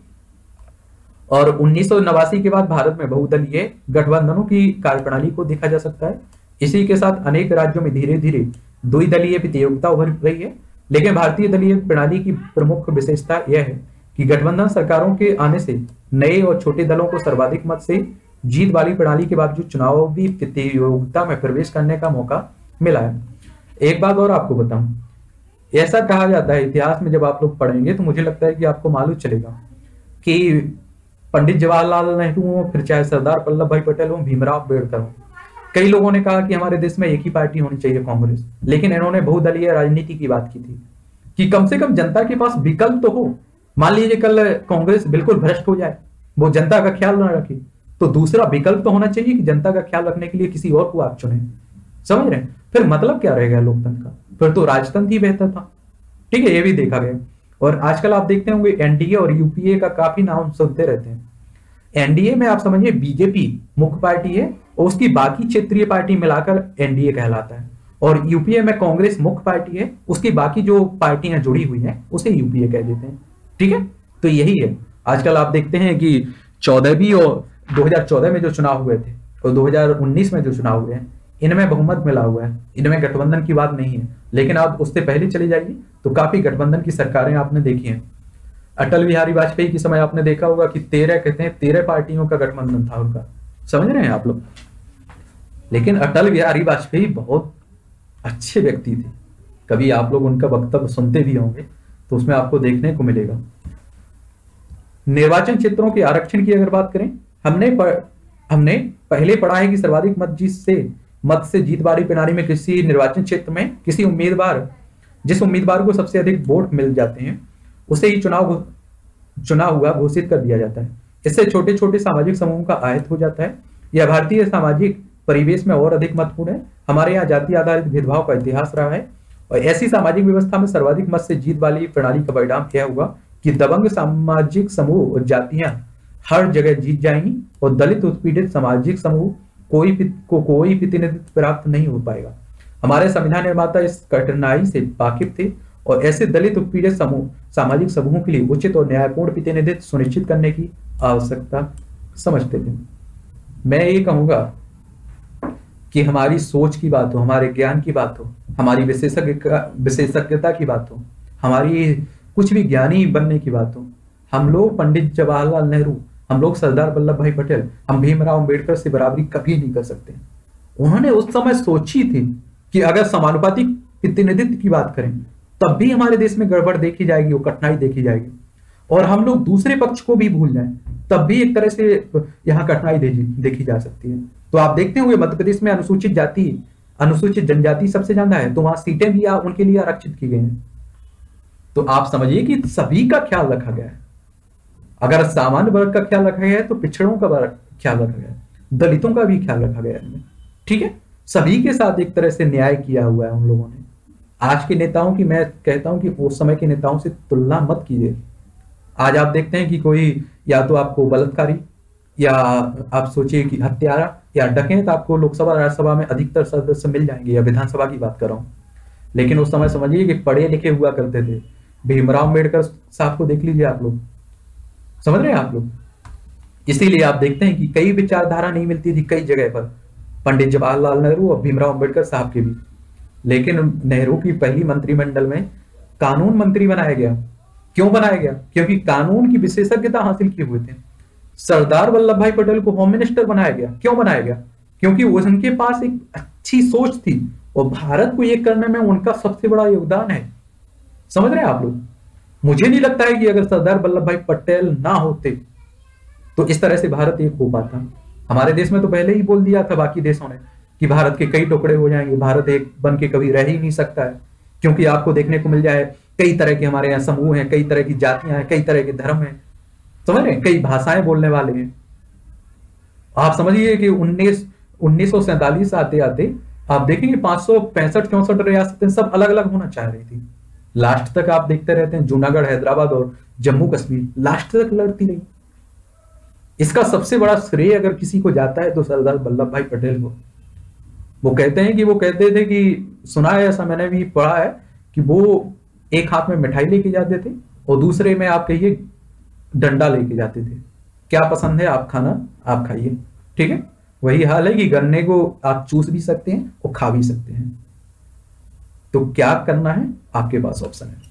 S1: और उन्नीस सौ नवासी के बाद भारत में बहुदलीय गठबंधनों की कार्यप्रणाली को देखा जा सकता है। इसी के साथ अनेक राज्यों में धीरे धीरे द्विदलीय प्रतियोगिता उभर रही है। लेकिन भारतीय दलीय प्रणाली की प्रमुख विशेषता यह है कि गठबंधन सरकारों के आने से नए और छोटे दलों को सर्वाधिक मत से जीत वाली प्रणाली के बावजूद चुनावी प्रतियोगिता में प्रवेश करने का मौका मिला है। एक बात और आपको बताऊं, ऐसा कहा जाता है इतिहास में, जब आप लोग पढ़ेंगे तो मुझे लगता है कि आपको मालूम चलेगा कि पंडित जवाहरलाल नेहरू हो, फिर चाहे सरदार वल्लभ भाई पटेल हो, भीमराव अम्बेडकर हो, कई लोगों ने कहा कि हमारे देश में एक ही पार्टी होनी चाहिए, कांग्रेस। लेकिन इन्होंने बहुदलीय राजनीति की बात की थी कि कम से कम जनता के पास विकल्प तो हो। मान लीजिए कल कांग्रेस बिल्कुल भ्रष्ट हो जाए, वो जनता का ख्याल ना रखे, तो दूसरा विकल्प तो होना चाहिए कि जनता का ख्याल रखने के लिए किसी और को आप चुने। समझ रहे हैं? फिर मतलब क्या रहेगा लोकतंत्र का? फिर तो राजतंत्र ही बेहतर था। ठीक है, ये भी देखा गया। और आजकल आप देखते होंगे एनडीए और यूपीए का काफी नाम सुनते रहते हैं। एनडीए में आप समझिए बीजेपी मुख्य पार्टी है और उसकी बाकी क्षेत्रीय पार्टी मिलाकर एनडीए कहलाता है, और यूपीए में कांग्रेस मुख्य पार्टी है, उसकी बाकी जो पार्टियां जुड़ी हुई हैं उसे यूपीए कह देते हैं। ठीक है, तो यही है। आजकल आप देखते हैं कि चौदहवीं और दो हज़ार चौदह में जो चुनाव हुए थे और दो हज़ार उन्नीस में जो चुनाव हुए हैं, इनमें बहुमत मिला हुआ है, इनमें गठबंधन की बात नहीं है। लेकिन आप उससे पहले चले जाइए तो काफी गठबंधन की सरकारें आपने देखी हैं। अटल बिहारी वाजपेयी के समय आपने देखा होगा कि तेरह कहते हैं तेरह पार्टियों का गठबंधन था उनका। समझ रहे हैं आप लोग? लेकिन अटल बिहारी वाजपेयी बहुत अच्छे व्यक्ति थे। कभी आप लोग उनका वक्तव्य सुनते भी होंगे तो उसमें आपको देखने को मिलेगा। निर्वाचन क्षेत्रों के आरक्षण की अगर बात करें, हमने पर, हमने पहले पढ़ा है कि सर्वाधिक मत जीत से मत से जीत वाली प्रणाली में किसी निर्वाचन क्षेत्र में किसी उम्मीदवार जिस उम्मीदवार को सबसे अधिक वोट मिल जाते हैं उसे ही चुनाव चुना हुआ घोषित कर दिया जाता है। इससे छोटे छोटे सामाजिक समूहों का आयत हो जाता है। यह भारतीय सामाजिक परिवेश में और अधिक महत्वपूर्ण है। हमारे यहाँ जाति आधारित भेदभाव का इतिहास रहा है और ऐसी सामाजिक व्यवस्था में सर्वाधिक मत से जीत वाली प्रणाली का परिणाम यह हुआ कि दबंग सामाजिक समूह और जातियां हर जगह जीत जाएंगी और दलित उत्पीड़ित सामाजिक समूह कोई को कोई प्रतिनिधित्व प्राप्त नहीं हो पाएगा। हमारे संविधान निर्माता इस कठिनाई से वाकिफ थे और ऐसे दलित उत्पीड़ित समूह सामाजिक समूहों के लिए उचित और न्यायपूर्ण प्रतिनिधित्व सुनिश्चित करने की आवश्यकता समझते थे। मैं ये कहूंगा कि हमारी सोच की बात हो, हमारे ज्ञान की बात हो, हमारी विशेषज्ञ विशेषज्ञता की बात हो, हमारी कुछ भी ज्ञानी बनने की बात हो, हम लोग पंडित जवाहरलाल नेहरू, हम लोग सरदार वल्लभ भाई पटेल, हम भीमराव अम्बेडकर से बराबरी कभी नहीं कर सकते। उन्होंने उस समय सोची थी कि अगर समानुपातिक प्रतिनिधित्व की बात करें तब भी हमारे देश में गड़बड़ देखी जाएगी, वो कठिनाई देखी जाएगी, और हम लोग दूसरे पक्ष को भी भूल जाएं तब भी एक तरह से यहाँ कठिनाई देखी जा सकती है। तो आप देखते होंगे मध्य प्रदेश में अनुसूचित जाति अनुसूचित जनजाति सबसे ज्यादा है, तो वहां सीटें भी उनके लिए आरक्षित की गई हैं। तो आप समझिए कि सभी का ख्याल रखा गया है। अगर सामान्य वर्ग का ख्याल रखा गया है तो पिछड़ों का ख्याल रखा गया है, दलितों का भी ख्याल रखा गया है। ठीक है, सभी के साथ एक तरह से न्याय किया हुआ है उन लोगों ने। आज के नेताओं की मैं कहता हूं कि उस समय के नेताओं से तुलना मत कीजिए। आज आप देखते हैं कि कोई या तो आपको बलात्कारी या आप सोचिए कि हत्यारा या डकैत आपको लोकसभा राज्यसभा में अधिकतर सदस्य मिल जाएंगे, या विधानसभा की बात कर रहा हूं। लेकिन उस समय समझिए कि पढ़े लिखे हुआ करते थे। भीमराव अम्बेडकर साहब को देख लीजिए आप लोग, समझ रहे हैं आप लोग। इसीलिए आप देखते हैं कि कई विचारधारा नहीं मिलती थी कई जगह पर, पंडित जवाहरलाल नेहरू और भीमराव अम्बेडकर साहब के भी। लेकिन नेहरू की पहली मंत्रिमंडल में कानून मंत्री बनाया गया। क्यों बनाया गया? क्योंकि कानून की विशेषज्ञता हासिल किए हुए थे। सरदार वल्लभ भाई पटेल को होम मिनिस्टर बनाया गया। क्यों बनाया गया? क्योंकि उनके पास एक अच्छी सोच थी और भारत को एक करने में उनका सबसे बड़ा योगदान है। समझ रहे हैं आप लोग? मुझे नहीं लगता है कि अगर सरदार वल्लभ भाई पटेल ना होते तो इस तरह से भारत एक हो पाता। हमारे देश में तो पहले ही बोल दिया था बाकी देशों ने कि भारत के कई टुकड़े हो जाएंगे, भारत एक बन के कभी रह ही नहीं सकता है। क्योंकि आपको देखने को मिल जाए कई तरह के हमारे यहाँ समूह हैं, कई तरह की जातियां हैं, कई तरह के धर्म हैं, समझ रहे हैं, कई भाषाएं बोलने वाले हैं। आप समझिए कि उन्नीस उन्नीस सौ सैंतालीस आते आते आप देखेंगे पांच सौ पैंसठ चौसठ रियासतें सब अलग अलग होना चाह रही थी। लास्ट तक आप देखते रहते हैं जूनागढ़, हैदराबाद और जम्मू कश्मीर लास्ट तक लड़ती रही। इसका सबसे बड़ा श्रेय अगर किसी को जाता है तो सरदार वल्लभ भाई पटेल को। वो कहते हैं कि वो कहते थे कि सुना है, ऐसा मैंने भी पढ़ा है कि वो एक हाथ में मिठाई लेके जाते थे और दूसरे में आप कहिए डंडा लेके जाते थे। क्या पसंद है आप खाना आप खाइए। ठीक है, वही हाल है कि गन्ने को आप चूस भी सकते हैं और खा भी सकते हैं। तो क्या करना है, आपके पास ऑप्शन है।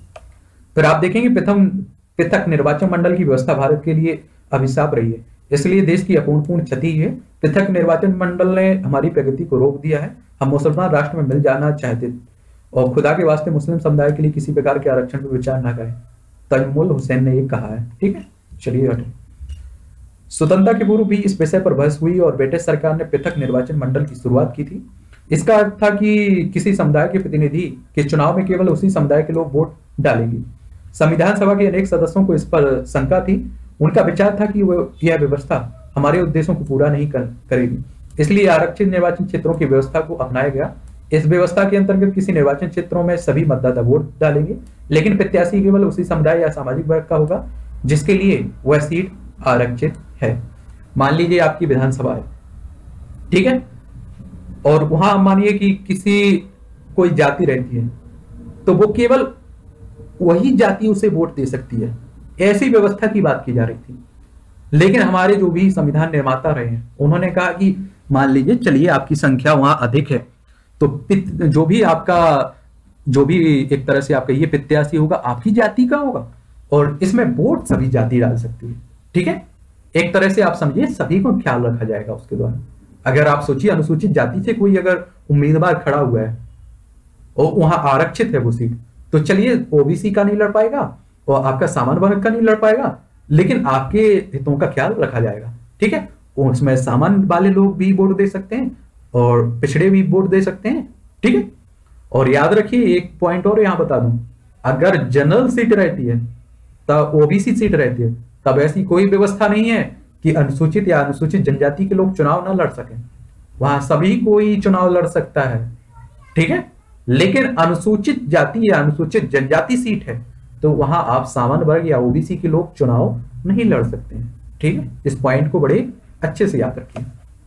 S1: फिर आप देखेंगे पृथक पृथक निर्वाचन मंडल की व्यवस्था भारत के लिए अभिशाप रही है, इसलिए देश की अपूर्णपूर्ण क्षति है। पृथक निर्वाचन मंडल ने हमारी प्रगति को रोक दिया है। हम मुसलमान राष्ट्र में मिल जाना चाहते और खुदा के वास्ते मुस्लिम समुदाय के लिए किसी प्रकार के आरक्षण पर विचार न करें, तजमुल हुसैन ने ये कहा है। ठीक है, चलिए हटे। स्वतंत्रता के पूर्व भी इस विषय पर बहस हुई और ब्रिटिश सरकार ने पृथक निर्वाचन मंडल की शुरुआत की थी। इसका अर्थ था कि किसी समुदाय के प्रतिनिधि के चुनाव में केवल उसी समुदाय के लोग वोट डालेंगे। संविधान सभा के अनेक सदस्यों को इस पर शंका थी। उनका विचार था कि वो यह व्यवस्था हमारे उद्देश्यों को पूरा नहीं कर, करेगी, इसलिए आरक्षित निर्वाचन क्षेत्रों की व्यवस्था को अपनाया गया। इस व्यवस्था के अंतर्गत किसी निर्वाचन क्षेत्रों में सभी मतदाता वोट डालेंगे, लेकिन प्रत्याशी केवल उसी समुदाय या सामाजिक वर्ग का होगा जिसके लिए वह सीट आरक्षित है। मान लीजिए आपकी विधानसभा है, ठीक है, और वहां मानिए कि किसी कोई जाति रहती है, तो वो केवल वही जाति उसे वोट दे सकती है। ऐसी व्यवस्था की बात की जा रही थी। लेकिन हमारे जो भी संविधान निर्माता रहे हैं, उन्होंने कहा कि मान लीजिए चलिए आपकी संख्या वहां अधिक है, तो जो भी आपका जो भी एक तरह से आप कहिए प्रत्याशी होगा आपकी जाति का होगा, और इसमें वोट सभी जाति डाल सकती है। ठीक है, एक तरह से आप समझिए सभी को ख्याल रखा जाएगा उसके द्वारा। अगर आप सोचिए अनुसूचित जाति से कोई अगर उम्मीदवार खड़ा हुआ है और वहां आरक्षित है वो सीट, तो चलिए ओबीसी का नहीं लड़ पाएगा और आपका सामान्य वर्ग का नहीं लड़ पाएगा, लेकिन आपके हितों का ख्याल रखा जाएगा। ठीक है, उसमें सामान्य वाले लोग भी वोट दे सकते हैं और पिछड़े भी वोट दे सकते हैं। ठीक है, और याद रखिए एक पॉइंट और यहां बता दूं, अगर जनरल सीट रहती है तब ओबीसी सीट रहती है, तब ऐसी कोई व्यवस्था नहीं है कि अनुसूचित या अनुसूचित जनजाति के लोग चुनाव ना लड़ सकें। वहां सभी कोई चुनाव लड़ सकता है। ठीक है, लेकिन अनुसूचित जाति या अनुसूचित जनजाति सीट है तो वहां आप सामान्य वर्ग या ओबीसी के लोग चुनाव नहीं लड़ सकते हैं। ठीक है, इस पॉइंट को बड़े अच्छे से याद रखिए।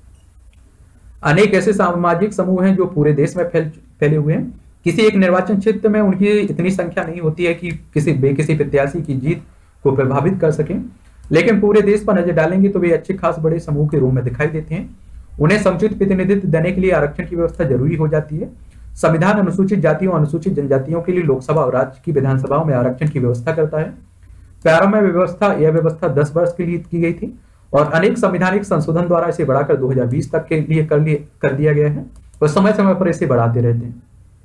S1: अनेक ऐसे सामाजिक समूह हैं जो पूरे देश में फैल फैले हुए हैं। किसी एक निर्वाचन क्षेत्र में उनकी इतनी संख्या नहीं होती है कि किसी बेकिसी प्रत्याशी की जीत को प्रभावित कर सकें, लेकिन पूरे देश पर नजर डालेंगे तो वे अच्छे खास बड़े समूह के रूप में दिखाई देते हैं। उन्हें समुचित प्रतिनिधित्व देने के लिए आरक्षण की व्यवस्था जरूरी हो जाती है। संविधान अनुसूचित जातियों और अनुसूचित जनजातियों के लिए लोकसभा और राज्य की विधानसभाओं में आरक्षण की व्यवस्था करता है। प्रारंभ में व्यवस्था यह व्यवस्था दस वर्ष के लिए की गई थी और अनेक संवैधानिक संशोधन द्वारा इसे बढ़ाकर दो हज़ार बीस तक के लिए कर लिए कर दिया गया है और समय समय पर इसे बढ़ाते रहते हैं।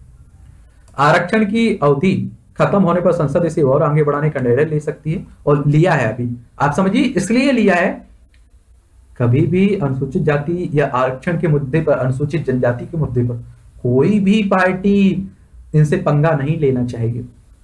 S1: आरक्षण की अवधि खत्म होने पर संसद इसे और आगे बढ़ाने का निर्णय ले सकती है और लिया है। अभी आप समझिए इसलिए लिया है, कभी भी अनुसूचित जाति या आरक्षण के मुद्दे पर, अनुसूचित जनजाति के मुद्दे पर कोई भी पार्टी इनसे पंगा नहीं लेना चाहेगी।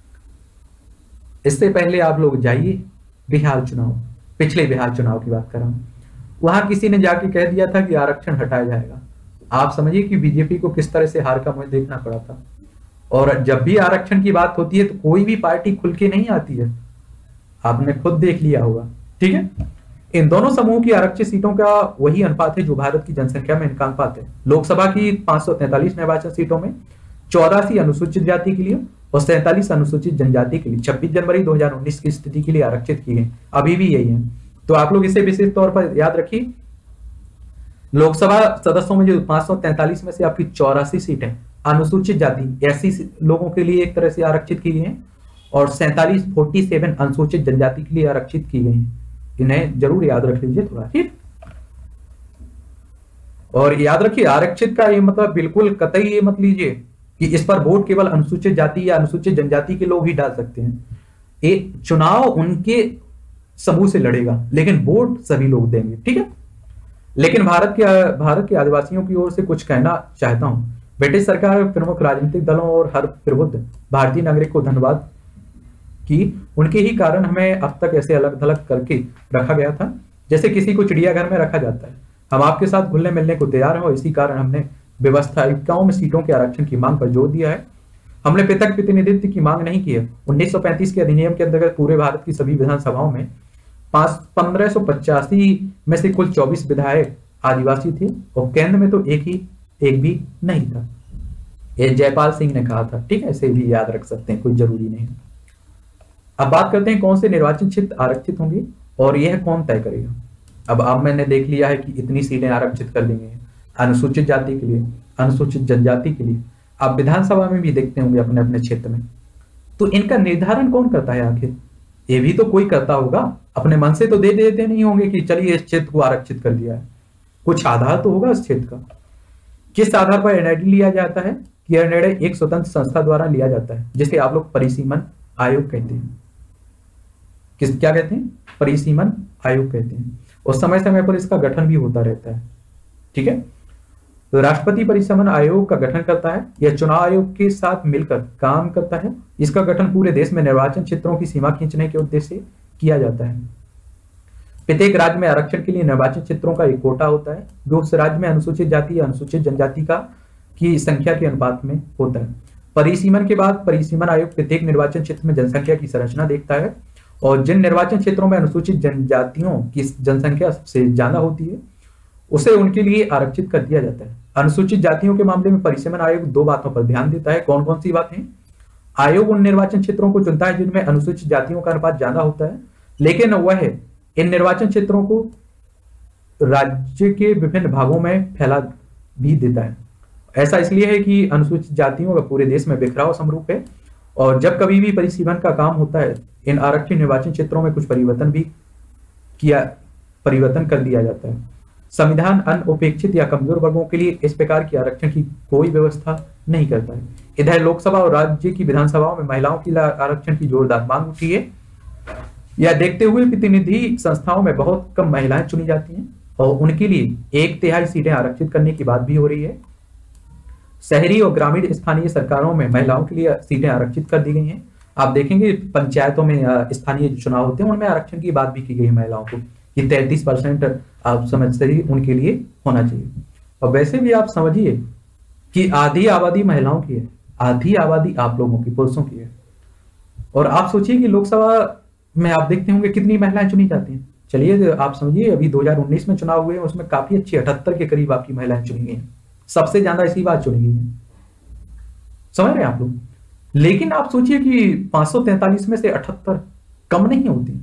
S1: इससे पहले आप लोग जाइए बिहार चुनाव, पिछले बिहार चुनाव की बात कर रहा हूं, वहां किसी ने जाके कह दिया था कि आरक्षण हटाया जाएगा। आप समझिए कि बीजेपी को किस तरह से हार का मुंह देखना पड़ा था। और जब भी आरक्षण की बात होती है तो कोई भी पार्टी खुल के नहीं आती है, आपने खुद देख लिया होगा। ठीक है, इन दोनों समूह की आरक्षित सीटों का वही अनुपात है जो भारत की जनसंख्या में इनका अनुपात है। लोकसभा की पांच सौ तैंतालीस निर्वाचन सीटों में चौरासी अनुसूचित जाति के लिए और सैंतालीस अनुसूचित जनजाति के लिए छब्बीस जनवरी दो हज़ार उन्नीस की स्थिति के लिए आरक्षित की गई। अभी भी यही है, तो आप लोग इसे विशेष तौर पर याद रखिए। लोकसभा सदस्यों में जो पांच सौ तैंतालीस में से आपकी चौरासी सीटें अनुसूचित जाति ऐसी लोगों के लिए एक तरह से आरक्षित की गई हैं और सैंतालीस फोर्टी सेवन अनुसूचित जनजाति के लिए आरक्षित की गई हैं। इन्हें जरूर याद रख लीजिए थोड़ा। ठीक, और याद रखिए आरक्षित का ये मतलब बिल्कुल कतई ये मत लीजिए कि इस पर वोट केवल अनुसूचित जाति या अनुसूचित जनजाति के लोग ही डाल सकते हैं। ये चुनाव उनके समूह से लड़ेगा लेकिन वोट सभी लोग देंगे। ठीक है, लेकिन भारत के भारत के आदिवासियों की ओर से कुछ कहना चाहता हूं। ब्रिटिश सरकार, प्रमुख राजनीतिक दलों और हर प्रबुद्ध भारतीय नागरिक को धन्यवाद कि उनके ही कारण हमें अब तक ऐसे अलग थलग करके रखा गया था जैसे किसी को चिड़ियाघर में रखा जाता है। हम आपके साथ घुलने मिलने को तैयार हैं और इसी कारण हमने व्यवस्थायिकाओं में सीटों के आरक्षण की मांग पर जोर दिया है। हमने पृथक प्रतिनिधित्व की मांग नहीं की है। उन्नीस सौ पैंतीस के अधिनियम के अंतर्गत पूरे भारत की सभी विधानसभाओं में पंद्रह सौ पचासी में से कुल चौबीस विधायक आदिवासी थे और केंद्र में तो एक ही एक भी नहीं था। ये जयपाल सिंह ने कहा था। ठीक है, इसे भी याद रख सकते हैं, कोई जरूरी नहीं। अब बात करते हैं कौन से निर्वाचन क्षेत्र आरक्षित होंगे और यह कौन तय करेगा। अब अब मैंने देख लिया है कि इतनी सीटें आरक्षित कर देंगे अनुसूचित जाति के लिए, अनुसूचित जनजाति के लिए। आप विधानसभा में भी देखते होंगे अपने अपने क्षेत्र में। तो इनका निर्धारण कौन करता है आखिर? ये भी तो कोई करता होगा, अपने मन से तो दे देते नहीं होंगे कि चलिए इस क्षेत्र को आरक्षित कर दिया है। कुछ आधार तो होगा इस क्षेत्र का। किस आधार पर निर्णय लिया जाता है? कि यह निर्णय एक स्वतंत्र संस्था द्वारा लिया जाता है, जिसे आप लोग परिसीमन आयोग कहते हैं। किस क्या कहते हैं? परिसीमन आयोग कहते हैं। और समय समय पर इसका गठन भी होता रहता है। ठीक है, तो राष्ट्रपति परिसीमन आयोग का गठन करता है। यह चुनाव आयोग के साथ मिलकर काम करता है। इसका गठन पूरे देश में निर्वाचन क्षेत्रों की सीमा खींचने के उद्देश्य से किया जाता है। प्रत्येक राज्य में आरक्षण के लिए निर्वाचन क्षेत्रों का एक कोटा होता है, जो उस राज्य में अनुसूचित जाति या अनुसूचित जनजाति का की संख्या के अनुपात में होता है। परिसीमन के बाद परिसीमन आयोग प्रत्येक निर्वाचन क्षेत्र में जनसंख्या की संरचना देखता है, और जिन निर्वाचन क्षेत्रों में अनुसूचित जनजातियों की जनसंख्या सबसे ज्यादा होती है उसे उनके लिए आरक्षित कर दिया जाता है। अनुसूचित जातियों के मामले में परिसीमन आयोग दो बातों पर ध्यान देता है। कौन कौन सी बातें? आयोग उन निर्वाचन क्षेत्रों को चुनता है जिनमें अनुसूचित जातियों का अनुपात ज्यादा होता है, लेकिन वह इन निर्वाचन क्षेत्रों को राज्य के विभिन्न भागों में फैला भी देता है। ऐसा इसलिए है कि अनुसूचित जातियों का पूरे देश में बिखराव समरूप है, और जब कभी भी परिसीमन का काम होता है इन आरक्षित निर्वाचन क्षेत्रों में कुछ परिवर्तन भी किया परिवर्तन कर दिया जाता है। संविधान अनउपेक्षित या कमजोर वर्गों के लिए इस प्रकार की आरक्षण की कोई व्यवस्था नहीं करता है। इधर लोकसभा और राज्य की विधानसभाओं में महिलाओं की आरक्षण की जोरदार मांग उठी है। यह देखते हुए प्रतिनिधि संस्थाओं में बहुत कम महिलाएं चुनी जाती हैं, और उनके लिए एक तिहाई सीटें आरक्षित करने की बात भी हो रही है। शहरी और ग्रामीण स्थानीय सरकारों में महिलाओं के लिए सीटें आरक्षित कर दी गई हैं। आप देखेंगे पंचायतों में स्थानीय चुनाव होते हैं, उनमें आरक्षण की बात भी की गई है महिलाओं को कि तैंतीस परसेंट आप समझते ही उनके लिए होना चाहिए। और वैसे भी आप समझिए कि आधी आबादी महिलाओं की है, आधी आबादी आप लोगों की, पुरुषों की है। और आप सोचिए कि लोकसभा में आप देखते होंगे कितनी महिलाएं चुनी जाती हैं। चलिए आप समझिए अभी दो हज़ार उन्नीस में चुनाव हुए हैं, उसमें काफी अच्छी अठहत्तर के करीब आपकी महिलाएं चुनी गई हैं। सबसे ज्यादा इसी बात चुनी गई है, समझ रहे हैं आप लोग। लेकिन आप सोचिए कि पांच सौ तैंतालीस में से अठहत्तर कम नहीं होती,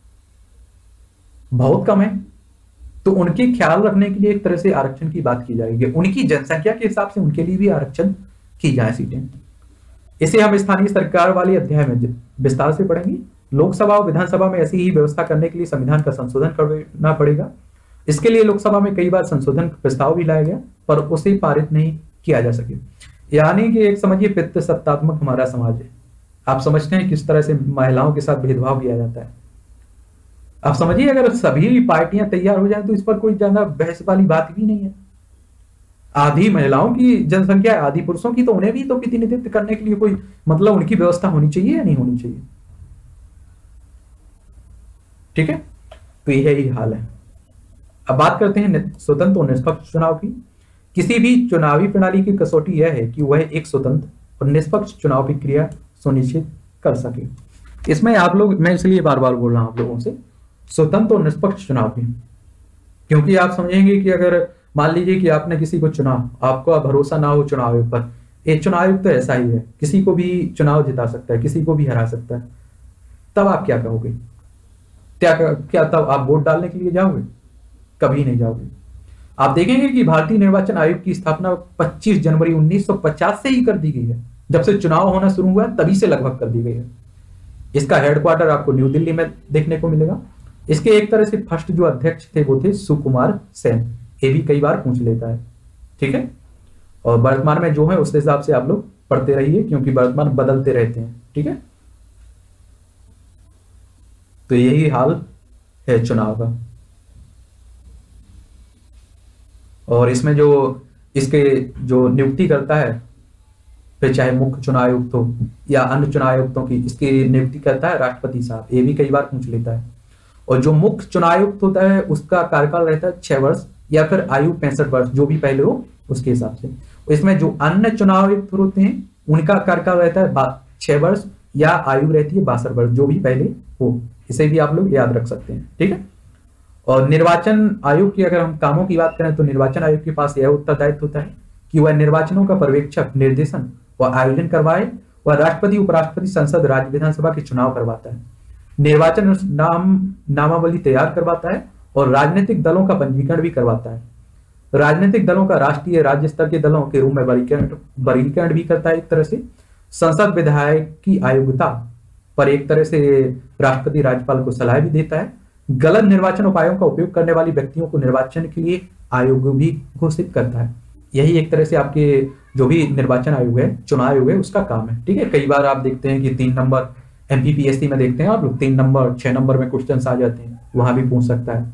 S1: बहुत कम है। तो उनके ख्याल रखने के लिए एक तरह से आरक्षण की बात की जाएगी, उनकी जनसंख्या के हिसाब से उनके लिए भी आरक्षण की जाए सीटें। इसे हम स्थानीय सरकार वाले अध्याय में विस्तार से पढ़ेंगे। लोकसभा और विधानसभा में ऐसी ही व्यवस्था करने के लिए संविधान का संशोधन करना पड़ेगा। इसके लिए लोकसभा में कई बार संशोधन प्रस्ताव भी लाया गया, पर उसे पारित नहीं किया जा सके। यानी कि एक समझिए पितृसत्तात्मक हमारा समाज है। आप समझते हैं किस तरह से महिलाओं के साथ भेदभाव किया जाता है। आप समझिए अगर सभी पार्टियां तैयार हो जाए तो इस पर कोई ज्यादा बहस वाली बात भी नहीं है। आधी महिलाओं की जनसंख्या है, आधी पुरुषों की, तो उन्हें भी तो प्रतिनिधित्व करने के लिए कोई मतलब उनकी व्यवस्था होनी चाहिए या नहीं होनी चाहिए? ठीक है, तो यही हाल है। अब बात करते हैं स्वतंत्र और निष्पक्ष चुनाव की। किसी भी चुनावी प्रणाली की कसौटी यह है कि वह एक स्वतंत्र और निष्पक्ष चुनाव की क्रिया सुनिश्चित कर सके। इसमें आप लोग, मैं इसलिए बार बार बोल रहा हूं आप लोगों से स्वतंत्र और निष्पक्ष चुनाव की, क्योंकि आप समझेंगे कि अगर मान लीजिए कि आपने किसी को चुना, आपको भरोसा ना हो चुनाव आयोग पर, एक चुनाव आयोग तो ऐसा ही है, किसी को भी चुनाव जिता सकता है, किसी को भी हरा सकता है, तब आप क्या कहोगे? क्या क्या तब आप वोट डालने के लिए जाओगे? कभी नहीं जाओगे। आप देखेंगे कि भारतीय निर्वाचन आयोग की स्थापना पच्चीस जनवरी उन्नीस सौ पचास से ही कर दी गई है। जब से चुनाव होना शुरू हुआ तभी से लगभग कर दी गई है। इसका हेडक्वार्टर आपको न्यू दिल्ली में देखने को मिलेगा। इसके एक तरह से फर्स्ट जो अध्यक्ष थे वो थे सुकुमार सेन। ये भी कई बार पूछ लेता है, ठीक है। और वर्तमान में जो है उस हिसाब से आप लोग पढ़ते रहिए, क्योंकि वर्तमान बदलते रहते हैं, ठीक है। तो यही हाल है चुनाव का। और इसमें जो इसके जो नियुक्ति करता है, फिर चाहे मुख्य चुनाव आयुक्त हो या अन्य चुनाव आयुक्तों की, इसकी नियुक्ति करता है राष्ट्रपति साहब। ये भी कई बार पूछ लेता है। और जो मुख्य चुनाव आयुक्त होता है उसका कार्यकाल रहता है छह वर्ष या फिर आयु पैंसठ वर्ष, जो भी पहले हो उसके हिसाब से। इसमें जो अन्य चुनाव आयुक्त होते हैं उनका कार्यकाल रहता है छह वर्ष या आयु रहती है बासठ वर्ष, जो भी पहले हो। इसे भी आप लोग याद रख सकते हैं, ठीक है। और निर्वाचन आयोग की अगर हम कामों की बात करें तो निर्वाचन आयोग के पास यह उत्तरदायित्व होता है कि वह निर्वाचनों का पर्यवेक्षक, निर्देशन व आयोजन करवाए। वह राष्ट्रपति, उपराष्ट्रपति, संसद, राज्य विधानसभा के चुनाव करवाता है, निर्वाचन नाम नामावली तैयार करवाता है और राजनीतिक दलों का पंजीकरण भी करवाता है। राजनीतिक दलों का राष्ट्रीय राज्य स्तर के दलों के रूप में वर्गीकरण वर्गीकरण भी करता है एक तरह से। संसद विधायक की अयोग्यता पर एक तरह से राष्ट्रपति राज्यपाल को सलाह भी देता है। गलत निर्वाचन उपायों का उपयोग करने वाली व्यक्तियों को निर्वाचन के लिए आयोग भी घोषित करता है। यही एक तरह से आपके जो भी निर्वाचन आयोग है, चुनाव आयोग है, उसका काम है। ठीक है, कई बार आप देखते हैं कि तीन नंबर एमपीपीएससी में देखते हैं आप लोग, तीन नंबर छह नंबर में क्वेश्चन आ जाते हैं, वहां भी पूछ सकता है,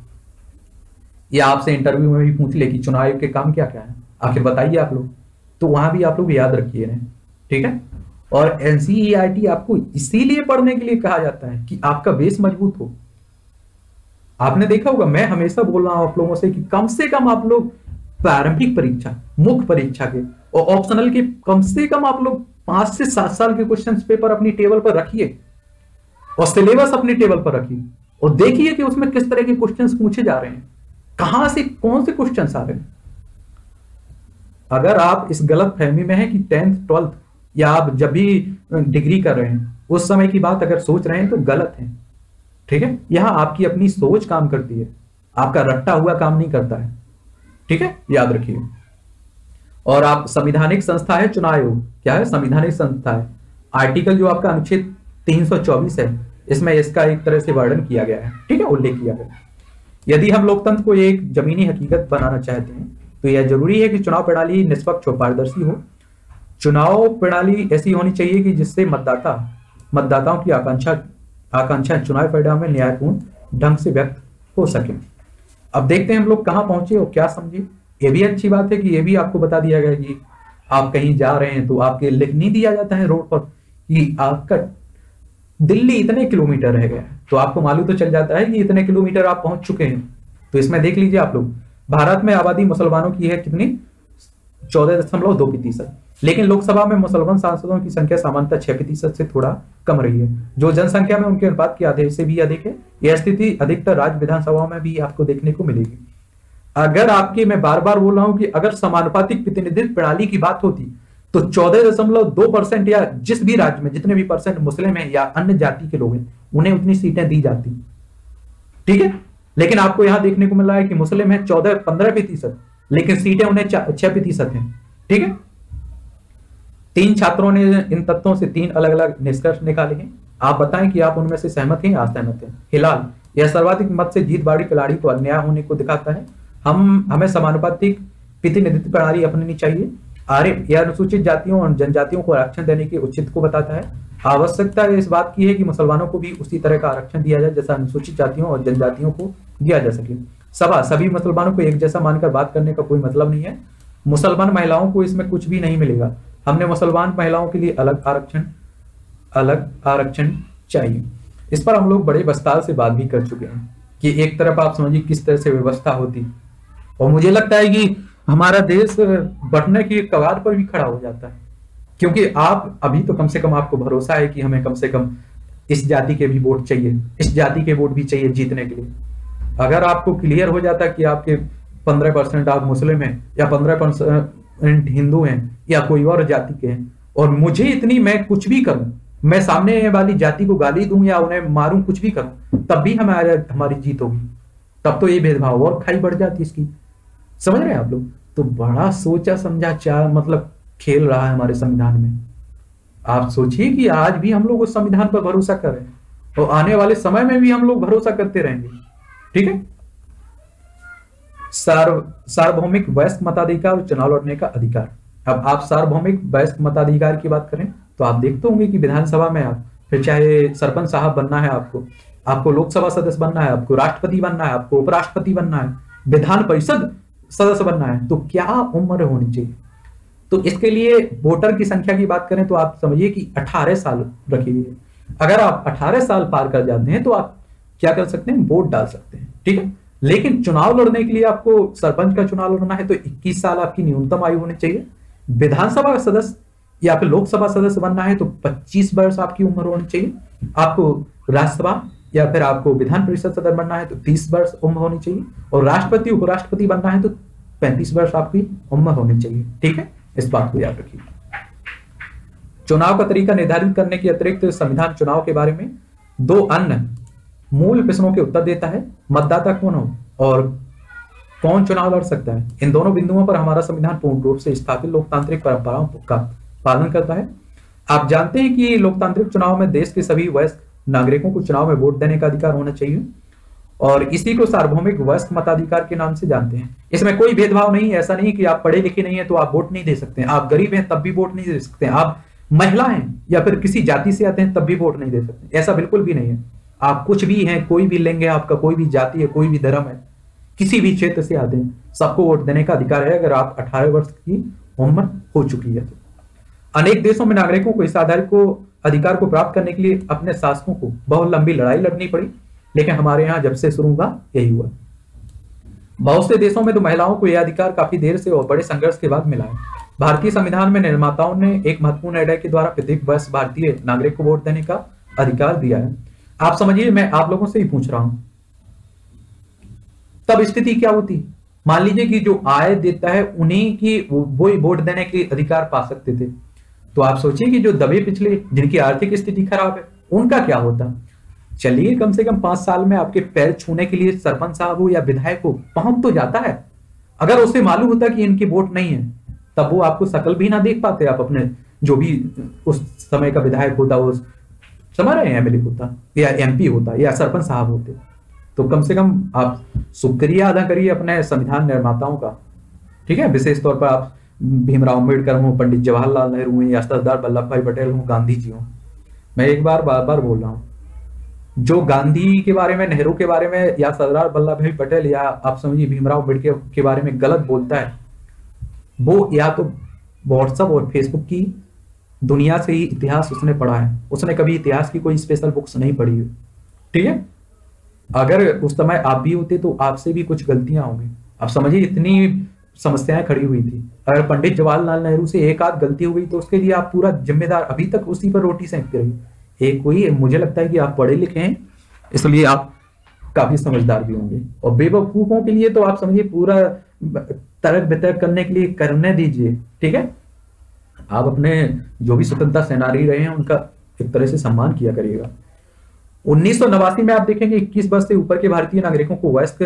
S1: या आपसे इंटरव्यू में भी पूछ ले कि चुनाव आयोग के काम क्या क्या है, आखिर बताइए आप लोग, तो वहां भी आप लोग याद रखिए। ठीक है, और एनसीईआरटी आपको इसीलिए पढ़ने के लिए कहा जाता है कि आपका बेस मजबूत हो। आपने देखा होगा, मैं हमेशा बोल रहा हूं आप लोगों से कि कम से कम आप लोग प्रारंभिक परीक्षा, मुख्य परीक्षा के और ऑप्शनल के कम से कम आप लोग पांच से सात साल के क्वेश्चन पेपर अपनी टेबल पर रखिए और सिलेबस अपनी टेबल पर रखिए और देखिए कि उसमें किस तरह के क्वेश्चंस पूछे जा रहे हैं, कहां से कौन से क्वेश्चंस आ रहे हैं। अगर आप इस गलत फहमी में है कि टेंथ ट्वेल्थ या आप जब भी डिग्री कर रहे हैं उस समय की बात अगर सोच रहे हैं तो गलत है। ठीक है, यहां आपकी अपनी सोच काम करती है, आपका रट्टा हुआ काम नहीं करता है। ठीक है, याद रखिए। और आप संवैधानिक संस्था है चुनाव आयोग, क्या है? संवैधानिक संस्था है। आर्टिकल जो आपका अनुच्छेद तीन सौ चौबीस है, इसमें इसका एक तरह से वर्णन किया गया है। ठीक है, उल्लेख किया गया है। यदि हम लोकतंत्र को एक जमीनी हकीकत बनाना चाहते हैं तो यह जरूरी है कि चुनाव प्रणाली निष्पक्ष और पारदर्शी हो। चुनाव प्रणाली ऐसी होनी चाहिए कि जिससे मतदाता मतदाताओं की आकांक्षा आकांक्षा चुनाव परिणाम में न्यायपूर्ण ढंग से व्यक्त हो सके। अब देखते हैं हम लोग कहां पहुंचे और क्या समझे। ये भी अच्छी बात है कि ये भी आपको बता दिया गया कि आप कहीं जा रहे हैं तो आपके लिख नहीं दिया जाता है रोड पर कि आपका दिल्ली इतने किलोमीटर रह गया है, तो आपको मालूम तो चल जाता है कि इतने किलोमीटर आप पहुंच चुके हैं। तो इसमें देख लीजिए आप लोग, भारत में आबादी मुसलमानों की है कितनी? चौदह दशमलव दो प्रतिशत, लेकिन लोकसभा में मुसलमान सांसदों की संख्या सामान्यतः छह प्रतिशत से थोड़ा कम रही है, जो जनसंख्या में उनके अनुपात के आधे से भी अधिक है। यह स्थिति अधिकतर राज्य विधानसभाओं में भी आपको देखने को मिलेगी। अगर आपके, मैं बार बार बोल रहा हूं कि अगर समानुपातिक प्रतिनिधित्व प्रणाली की बात होती तो चौदह दशमलव दो परसेंट या जिस भी राज्य में जितने भी परसेंट मुस्लिम है या अन्य जाति के लोग हैं उन्हें उतनी सीटें दी जाती। ठीक है, लेकिन आपको यहां देखने को मिल रहा है कि मुस्लिम है चौदह पंद्रह प्रतिशत, लेकिन सीटें उन्हें छह प्रतिशत है। ठीक है, तीन छात्रों ने इन तथ्यों से तीन अलग अलग निष्कर्ष निकाले हैं। आप बताएं कि आप उनमें से सहमत हैं या असहमत हैं। हिलाल, यह सर्वाधिक मत से जीत बाड़ी खिलाड़ी को अन्याय होने को दिखाता है। हम हमें समानुपातिक प्रतिनिधित्व प्रणाली अपनानी चाहिए। आरिफ, यह अनुसूचित जातियों और जनजातियों को आरक्षण देने के उचित को बताता है। आवश्यकता इस बात की है कि मुसलमानों को भी उसी तरह का आरक्षण दिया जाए जैसा अनुसूचित जातियों और जनजातियों को दिया जा सके। सभा, सभी मुसलमानों को एक जैसा मानकर बात करने का कोई मतलब नहीं है। मुसलमान महिलाओं को इसमें कुछ भी नहीं मिलेगा। हमने मुसलमान महिलाओं के लिए अलग आरक्षण अलग आरक्षण चाहिए। इस पर हम लोग बड़े विस्तार से बात भी कर चुके हैं कि एक तरफ आप समझिए किस तरह से व्यवस्था होती, और मुझे लगता है कि हमारा देश बढ़ने की कगार पर भी खड़ा हो जाता है, क्योंकि आप अभी तो कम से कम आपको भरोसा है कि हमें कम से कम इस जाति के भी वोट चाहिए, इस जाति के वोट भी चाहिए जीतने के लिए। अगर आपको क्लियर हो जाता कि आपके पंद्रह परसेंट आप मुस्लिम हैं या पंद्रह परसेंट हिंदू हैं या कोई और जाति के हैं, और मुझे इतनी, मैं कुछ भी करूं, मैं सामने वाली जाति को गाली दूं या उन्हें मारूं, कुछ भी करूं, तब भी हमारे हमारी जीत होगी। तब तो ये भेदभाव और खाई बढ़ जाती इसकी। समझ रहे हैं आप लोग? तो बड़ा सोचा समझा चार मतलब खेल रहा है हमारे संविधान में। आप सोचिए कि आज भी हम लोग उस संविधान पर भरोसा कर रहे हैं और आने वाले समय में भी हम लोग भरोसा करते रहेंगे। ठीक है, सार्व सार्वभौमिक वयस्क मताधिकार और चुनाव लड़ने का अधिकार। अब आप सार्वभौमिक वयस्क मताधिकार की बात करें तो आप देखते होंगे कि विधानसभा में आप, फिर चाहे सरपंच साहब बनना है आपको, आपको लोकसभा सदस्य बनना है, आपको राष्ट्रपति बनना है, आपको उपराष्ट्रपति बनना है, विधान परिषद सदस्य बनना है, तो क्या उम्र होनी चाहिए? तो इसके लिए वोटर की संख्या की बात करें तो आप समझिए कि अठारह साल रखी हुई है। अगर आप अठारह साल पार कर जाते हैं तो आप क्या कर सकते हैं? वोट डाल सकते हैं। ठीक है, लेकिन चुनाव लड़ने के लिए आपको सरपंच का चुनाव लड़ना है तो इक्कीस साल आपकी न्यूनतम आयु होनी चाहिए। विधानसभा का सदस्य या फिर लोकसभा सदस्य बनना है तो पच्चीस वर्ष आपकी उम्र होनी चाहिए। आपको राज्यसभा या फिर आपको विधान परिषद सदस्य बनना है तो तीस वर्ष उम्र होनी चाहिए, और राष्ट्रपति उपराष्ट्रपति बनना है तो पैंतीस वर्ष आपकी उम्र होनी चाहिए। ठीक है, इस बात को याद रखिए। चुनाव का तरीका निर्धारित करने के अतिरिक्त संविधान चुनाव के बारे में दो अन्य मूल प्रश्नों के उत्तर देता है। मतदाता कौन हो और कौन चुनाव लड़ सकता है। इन दोनों बिंदुओं पर हमारा संविधान पूर्ण रूप से स्थापित लोकतांत्रिक परंपराओं का पालन करता है। आप जानते हैं कि लोकतांत्रिक चुनाव में देश के सभी वयस्क नागरिकों को चुनाव में वोट देने का अधिकार होना चाहिए और इसी को सार्वभौमिक वयस्क मताधिकार के नाम से जानते हैं। इसमें कोई भेदभाव नहीं है। ऐसा नहीं कि आप पढ़े लिखे नहीं है तो आप वोट नहीं दे सकते हैं, आप गरीब हैं तब भी वोट नहीं दे सकते हैं, आप महिला हैं या फिर किसी जाति से आते हैं तब भी वोट नहीं दे सकते। ऐसा बिल्कुल भी नहीं है। आप कुछ भी हैं, कोई भी लिंग है आपका, कोई भी जाति है, कोई भी धर्म है, किसी भी क्षेत्र से आते हैं, सबको वोट देने का अधिकार है अगर आप अठारह वर्ष की उम्र हो चुकी है तो। अनेक देशों में नागरिकों को इस आधार को अधिकार को प्राप्त करने के लिए अपने शासकों को बहुत लंबी लड़ाई लड़नी पड़ी, लेकिन हमारे यहाँ जब से शुरू हुआ यही हुआ। बहुत से देशों में तो महिलाओं को यह अधिकार काफी देर से और बड़े संघर्ष के बाद मिला है। भारतीय संविधान में निर्माताओं ने एक महत्वपूर्ण निर्णय के द्वारा प्रत्येक वर्ष भारतीय नागरिक को वोट देने का अधिकार दिया है। आप समझिए, मैं आप लोगों से ही पूछ रहा हूं, तब स्थिति क्या होती। मान लीजिए कि जो आय देता है उन्हीं की वो ही वोट देने के अधिकार पा सकते थे, तो आप सोचिए कि जो दबे पिछले, जिनकी आर्थिक स्थिति खराब है, उनका क्या होता। चलिए, कम से कम पांच साल में आपके पैर छूने के लिए सरपंच साहब हो या विधायक हो पहुंच तो जाता है। अगर उसे मालूम होता कि इनकी वोट नहीं है तब वो आपको शकल भी ना देख पाते। आप अपने जो भी उस समय का विधायक होता, उस समझ रहे हैं, एमएलए होता या एमपी होता या सरपंच साहब होते, तो कम से कम आप शुक्रिया अदा करिए अपने संविधान निर्माताओं का। ठीक है, विशेष तौर पर आप भीमराव अम्बेडकर हो, पंडित जवाहरलाल नेहरू हो या सरदार वल्लभ भाई पटेल हो, गांधी जी हो। मैं एक बार बार बार बोल रहा हूं, जो गांधी के बारे में, नेहरू के बारे में या सरदार वल्लभ भाई पटेल या आप समझिए भीमराव अम्बेडकर के बारे में गलत बोलता है, वो या तो व्हाट्सएप और फेसबुक की दुनिया से ही इतिहास उसने पढ़ा है, उसने कभी इतिहास की कोई स्पेशल बुक्स नहीं पढ़ी हुई। ठीक है, अगर उस समय आप भी होते तो आपसे भी कुछ गलतियां होंगी। आप समझिए इतनी समस्याएं खड़ी हुई थी। अगर पंडित जवाहरलाल नेहरू से एक आध गलती हो गई तो उसके लिए आप पूरा जिम्मेदार, अभी तक उसी पर रोटी सेंकते रहिए। एक कोई, मुझे लगता है कि आप पढ़े लिखे हैं इसलिए आप काफी समझदार भी होंगे, और बेवकूफों के लिए तो आप समझिए पूरा तर्क वितर्क करने के लिए करने दीजिए। ठीक है, आप अपने जो भी स्वतंत्रता सेनानी रहे हैं उनका एक तरह से सम्मान किया करिएगा। उन्नीस सौ नवासी में आप देखेंगे इक्कीस वर्ष से ऊपर के भारतीय नागरिकों को वयस्क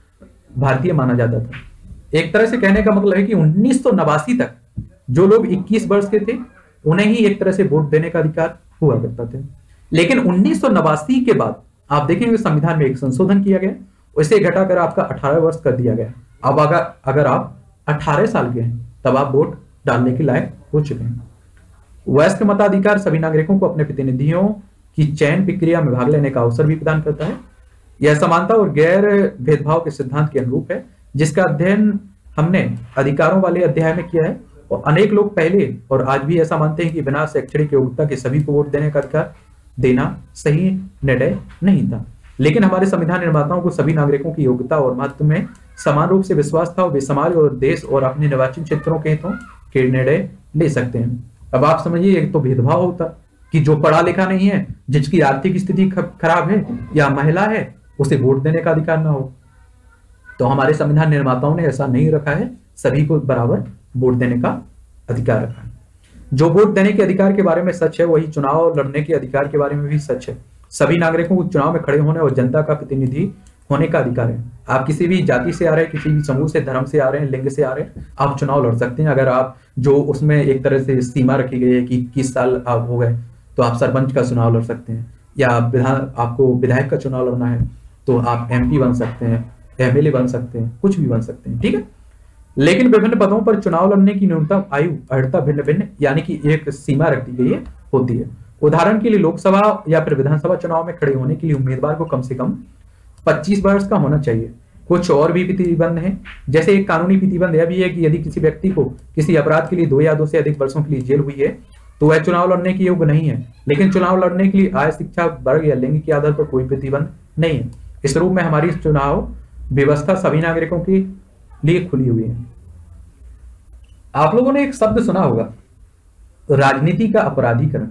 S1: भारतीय माना जाता था। एक तरह से कहने का मतलब है कि उन्नीस सौ नवासी तक जो लोग इक्कीस वर्ष के थे उन्हें ही एक तरह से वोट देने का अधिकार हुआ करता था। लेकिन उन्नीस सौ नवासी के बाद आप देखेंगे संविधान में एक संशोधन किया गया, उसे घटाकर आपका अठारह वर्ष कर दिया गया। अब अगर अगर आप अठारह साल के हैं तब आप वोट डालने के लायक हो चुके हैं। वयस्क मताधिकार सभी नागरिकों को अपने प्रतिनिधियों की चयन प्रक्रिया में भाग लेने का अवसर भी प्रदान करता है। यह समानता और गैर भेदभाव के सिद्धांत के अनुरूप है, जिसका अध्ययन हमने अधिकारों वाले अध्याय में किया है। और अनेक लोग पहले और आज भी ऐसा मानते हैं कि बिना शैक्षणिक योग्यता के सभी को वोट देने का अधिकार देना सही निर्णय नहीं था, लेकिन हमारे संविधान निर्माताओं को सभी नागरिकों की योग्यता और महत्व में समान रूप से विश्वास था और वे समाज और देश और अपने निर्वाचन क्षेत्रों के हितों के निर्णय ले सकते हैं। अब आप समझिए, एक तो भेदभाव होता कि जो पढ़ा लिखा नहीं है, जिसकी आर्थिक स्थिति खराब है या महिला है, उसे वोट देने का अधिकार ना हो। तो हमारे संविधान निर्माताओं ने ऐसा नहीं रखा है, सभी को बराबर वोट देने का अधिकार रखा है। जो वोट देने के अधिकार के बारे में सच है वही चुनाव लड़ने के अधिकार के बारे में भी सच है। सभी नागरिकों को चुनाव में खड़े होने और जनता का प्रतिनिधि होने का अधिकार है। आप किसी भी जाति से आ रहे हैं, किसी भी समूह से, धर्म से आ रहे हैं, लिंग से आ रहे हैं, आप चुनाव लड़ सकते हैं। अगर आप जो उसमें एक तरह से सीमा रखी गई है कि इक्कीस साल आप हो गए तो आप सरपंच का चुनाव लड़ सकते हैं, या विधान आपको विधायक का चुनाव लड़ना है तो आप एमपी बन सकते हैं, एमएलए बन सकते हैं, कुछ भी बन सकते हैं। ठीक है, लेकिन विभिन्न पदों पर चुनाव लड़ने की न्यूनतम आयु अर्हता भिन्न भिन्न यानी कि एक सीमा रख दी गई है होती है। उदाहरण के लिए लोकसभा या फिर विधानसभा चुनाव में खड़े होने के लिए उम्मीदवार को कम से कम पच्चीस वर्ष का होना चाहिए। कुछ और भी प्रतिबंध हैं, जैसे एक कानूनी प्रतिबंध यह भी है कि यदि किसी व्यक्ति को किसी अपराध के लिए दो या दो से अधिक वर्षों के लिए जेल हुई है तो वह चुनाव लड़ने के योग्य नहीं है। लेकिन चुनाव लड़ने के लिए आय, शिक्षा, वर्ग या लिंग के आधार पर कोई प्रतिबंध नहीं है। इस रूप में हमारी चुनाव व्यवस्था सभी नागरिकों के लिए खुली हुई है। आप लोगों ने एक शब्द सुना होगा, राजनीति का अपराधीकरण।